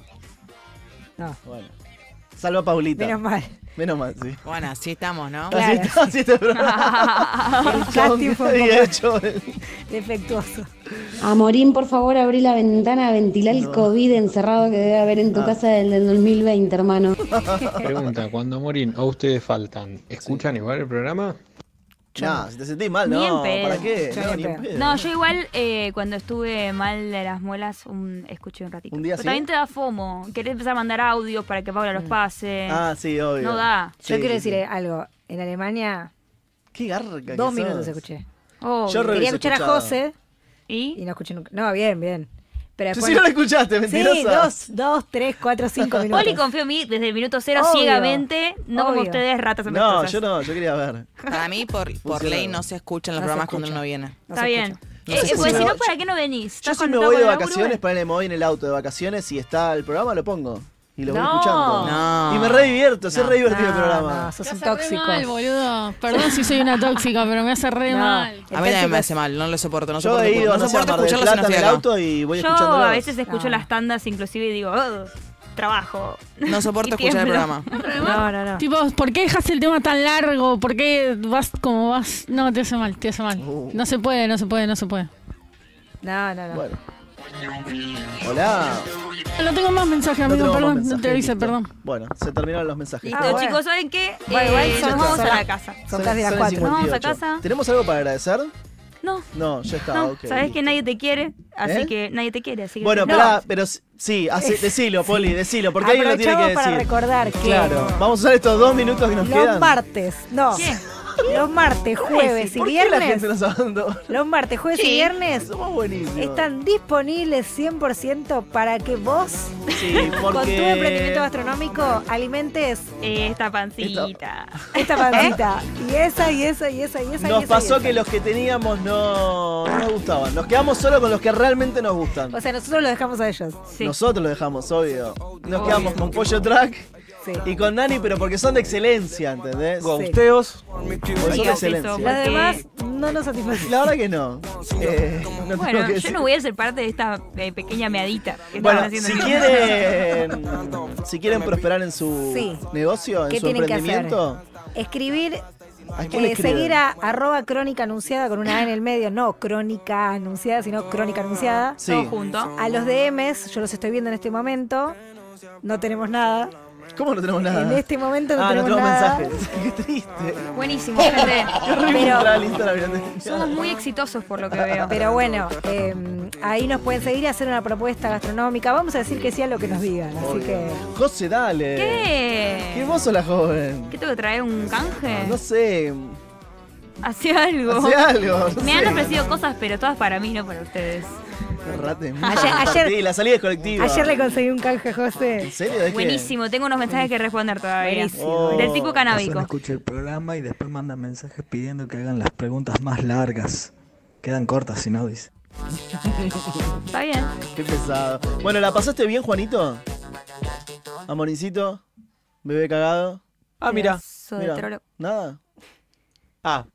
No. Bueno. Salva a Paulita. Menos mal. Menos mal, sí. Bueno, así estamos, ¿no? Así está, así está el programa. El casting fue un Había poco hecho el- defectuoso. A Morín, por favor, abrí la ventana, ventila el COVID encerrado que debe haber en tu Ah. casa del, del dos mil veinte, hermano. Pregunta, cuando Morín o ustedes faltan, ¿escuchan igual el programa? No, si te sentís mal, Ni no. en pedo. ¿Para qué? Yo No, ni ni en en pedo. pedo. No, yo igual eh, cuando estuve mal de las muelas un, escuché un ratito. ¿Un día Pero sí? también te da FOMO. Querés empezar a mandar audios para que Paula los pase. Ah, sí, obvio. No da. Yo Sí, quiero sí, decir sí. algo. En Alemania, Qué garca dos que minutos sos. escuché. Oh, Yo re Quería hubiese escuchar a escuchado. José ¿Y? y no escuché nunca. No, bien, bien. Pero Sí, después... sí, no la escuchaste, mentirosa. Sí, dos, dos, tres, cuatro, cinco minutos. Poli confió en mí desde el minuto cero Obvio, ciegamente, no como obvio. ustedes, ratas No, amistosas. yo no, yo quería ver. Para mí, por, por Funciona. ley, no se escuchan los No se programas cuando escucha. uno viene. No Está se bien. escucha. No Eh, se eh, pues escucha. si no, ¿para qué no venís? Yo ¿Estás si me conectado voy de con el vacaciones, laburo? ponele, me voy en el auto de vacaciones y está el programa, lo pongo. Y lo voy No. escuchando. No. Y me re divierto, es No. re divertido el No, programa. no, sos Me un hace re tóxico. mal, boludo. Perdón si soy una tóxica, pero me hace re No. mal. A mí también me hace mal, no lo soporto. No Yo soporto, he ido, no no sé, a soporto Mar del escucharlo si no Plata en estoy el acá. auto y voy Yo escuchándolo. a veces escucho No. las tandas inclusive y digo, "Ugh, trabajo. No soporto Y escuchar el tiemblo. programa. No, no, no. Tipo, ¿por qué dejas el tema tan largo? ¿Por qué vas como vas? No, te hace mal, te hace mal. Uh. No se puede, no se puede, no se puede. No, no, no. Bueno. Hola. No tengo más mensajes, No amigo, tenemos más perdón, no mensajes, te avise, listo. perdón. Bueno, se terminaron los mensajes. Listo, Ah, bueno. chicos, ¿saben qué? Bueno, igual Eh, son- nos vamos son a la- la casa. Son casi las Son cuatro. Nos vamos a cincuenta y ocho. casa. ¿Tenemos algo para agradecer? No, No, ya está, no, ok. sabes listo. que nadie te quiere, así ¿Eh? que nadie te quiere, así que Bueno, no. pero, pero s- sí, hace- decilo, Poli, decilo, porque alguien lo tiene que Aprovechamos para decir. recordar que Claro, vamos a usar estos dos minutos que nos los quedan. martes, no, ¿Qué? los martes, jueves y ¿Por qué la gente viernes, nos abandona? los martes, jueves y Sí. viernes Somos buenísimos. están disponibles cien por ciento para que vos, Sí, con tu porque... emprendimiento gastronómico, alimentes Esta pancita. esta pancita. Y esa, y esa, y esa, y esa. y Nos esa, pasó y que esa. los que teníamos no, no nos gustaban. Nos quedamos solo con los que realmente nos gustan. O sea, nosotros lo dejamos a ellos. Sí. Nosotros lo dejamos, obvio. Nos Obvio. quedamos con Pollo Track Sí. y con Nani, pero porque son de excelencia, ¿entendés? Gausteos. Porque son de Digas eso, excelencia. Los porque- demás no nos satisfacen. La verdad que no. Eh, no tengo Bueno, que yo decir. no voy a ser parte de esta eh, pequeña meadita que Bueno, estaban haciendo. si en mi- quieren, si quieren prosperar en su Sí. negocio, en ¿Qué su tienen que emprendimiento, Escribir, ¿A quién le eh, escriben? seguir a arroba crónica anunciada con una A en el medio, no crónica anunciada, sino crónica anunciada. Sí. Todo junto. A los D Ms, yo los estoy viendo en este momento, no tenemos nada. ¿Cómo no tenemos nada? En este momento no ah, tenemos no tenemos nada. mensajes. Qué triste. Buenísimo, gente. Qué horrible Pero- entrar al Instagram, mirá. Somos muy exitosos por lo que veo. Pero bueno, eh, ahí nos pueden seguir y hacer una propuesta gastronómica. Vamos a decir que sí a lo que nos digan. Así que. José, dale. ¿Qué? ¿Qué vos sos la joven? ¿Qué tengo que traer? ¿Un canje? No sé. Hace algo. Hace algo, no Me sé. han ofrecido cosas, pero todas para mí, no para ustedes. Errate. Ayer- ayer- Sí, la salida es colectiva. Ayer le conseguí un canje, José. ¿En serio? ¿De qué? Buenísimo, tengo unos mensajes que responder todavía. Buenísimo. Oh. Del tipo canábico. Escucha el programa y después manda mensajes pidiendo que hagan las preguntas más largas. Quedan cortas si no, dice. Está bien. Qué pesado. Bueno, ¿la pasaste bien, Juanito? Amorincito, bebé cagado. Ah, mira. Pedazo de Mira, trolo. nada. Ah.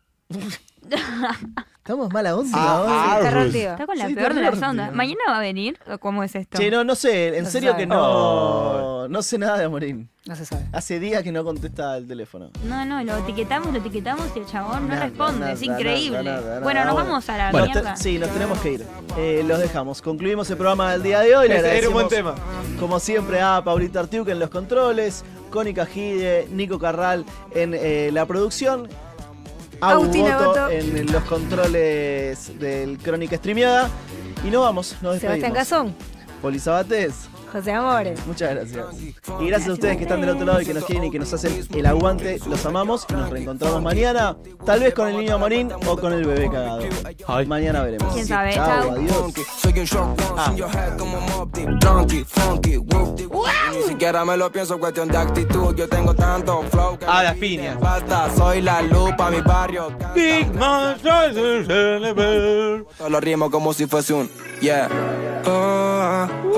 Estamos mala onda Ah, hoy. ah, Está Ruth. reactivo. Está con la Sí, peor de las terrible. ondas. ¿Mañana va a venir? ¿O cómo es esto? Che, no, no sé, en No se serio sabe. que no. No sé nada de Amorín. No se sabe. Hace días que no contesta el teléfono. No, no, lo etiquetamos, lo etiquetamos y el chabón no Nada, responde. nada, es increíble. nada, nada, bueno, nada. nos vamos a la Bueno, mierda. te- sí, nos tenemos que ir. Eh, los dejamos. Concluimos el programa del día de hoy. Le Ese era un buen agradecemos, como siempre, a Paulita Artiuk en los controles, Connie Cajide, Nico Carral en eh, la producción, a Agustina Boto Boto. en los controles del Crónica Streameada. Y nos vamos, nos Sebastián despedimos. Gazón, Poli Sabatés, José Amores. muchas gracias. Y gracias a ustedes que están del otro lado y que nos quieren y que nos hacen el aguante. Los amamos y nos reencontramos mañana. Tal vez con el niño Morín o con el bebé cagado. Mañana veremos. ¿Quién sabe? Chao, Chao. adiós. Soy un shotgun sin your head como Mobb Deep. Drunky, funky, whoop-de. Ni siquiera me lo pienso, cuestión de actitud. Yo tengo tanto flow que Ah, me las pide piñas. Basta, soy la lupa, mi barrio. Big man, Solo rimo como si fuese un yeah. Oh,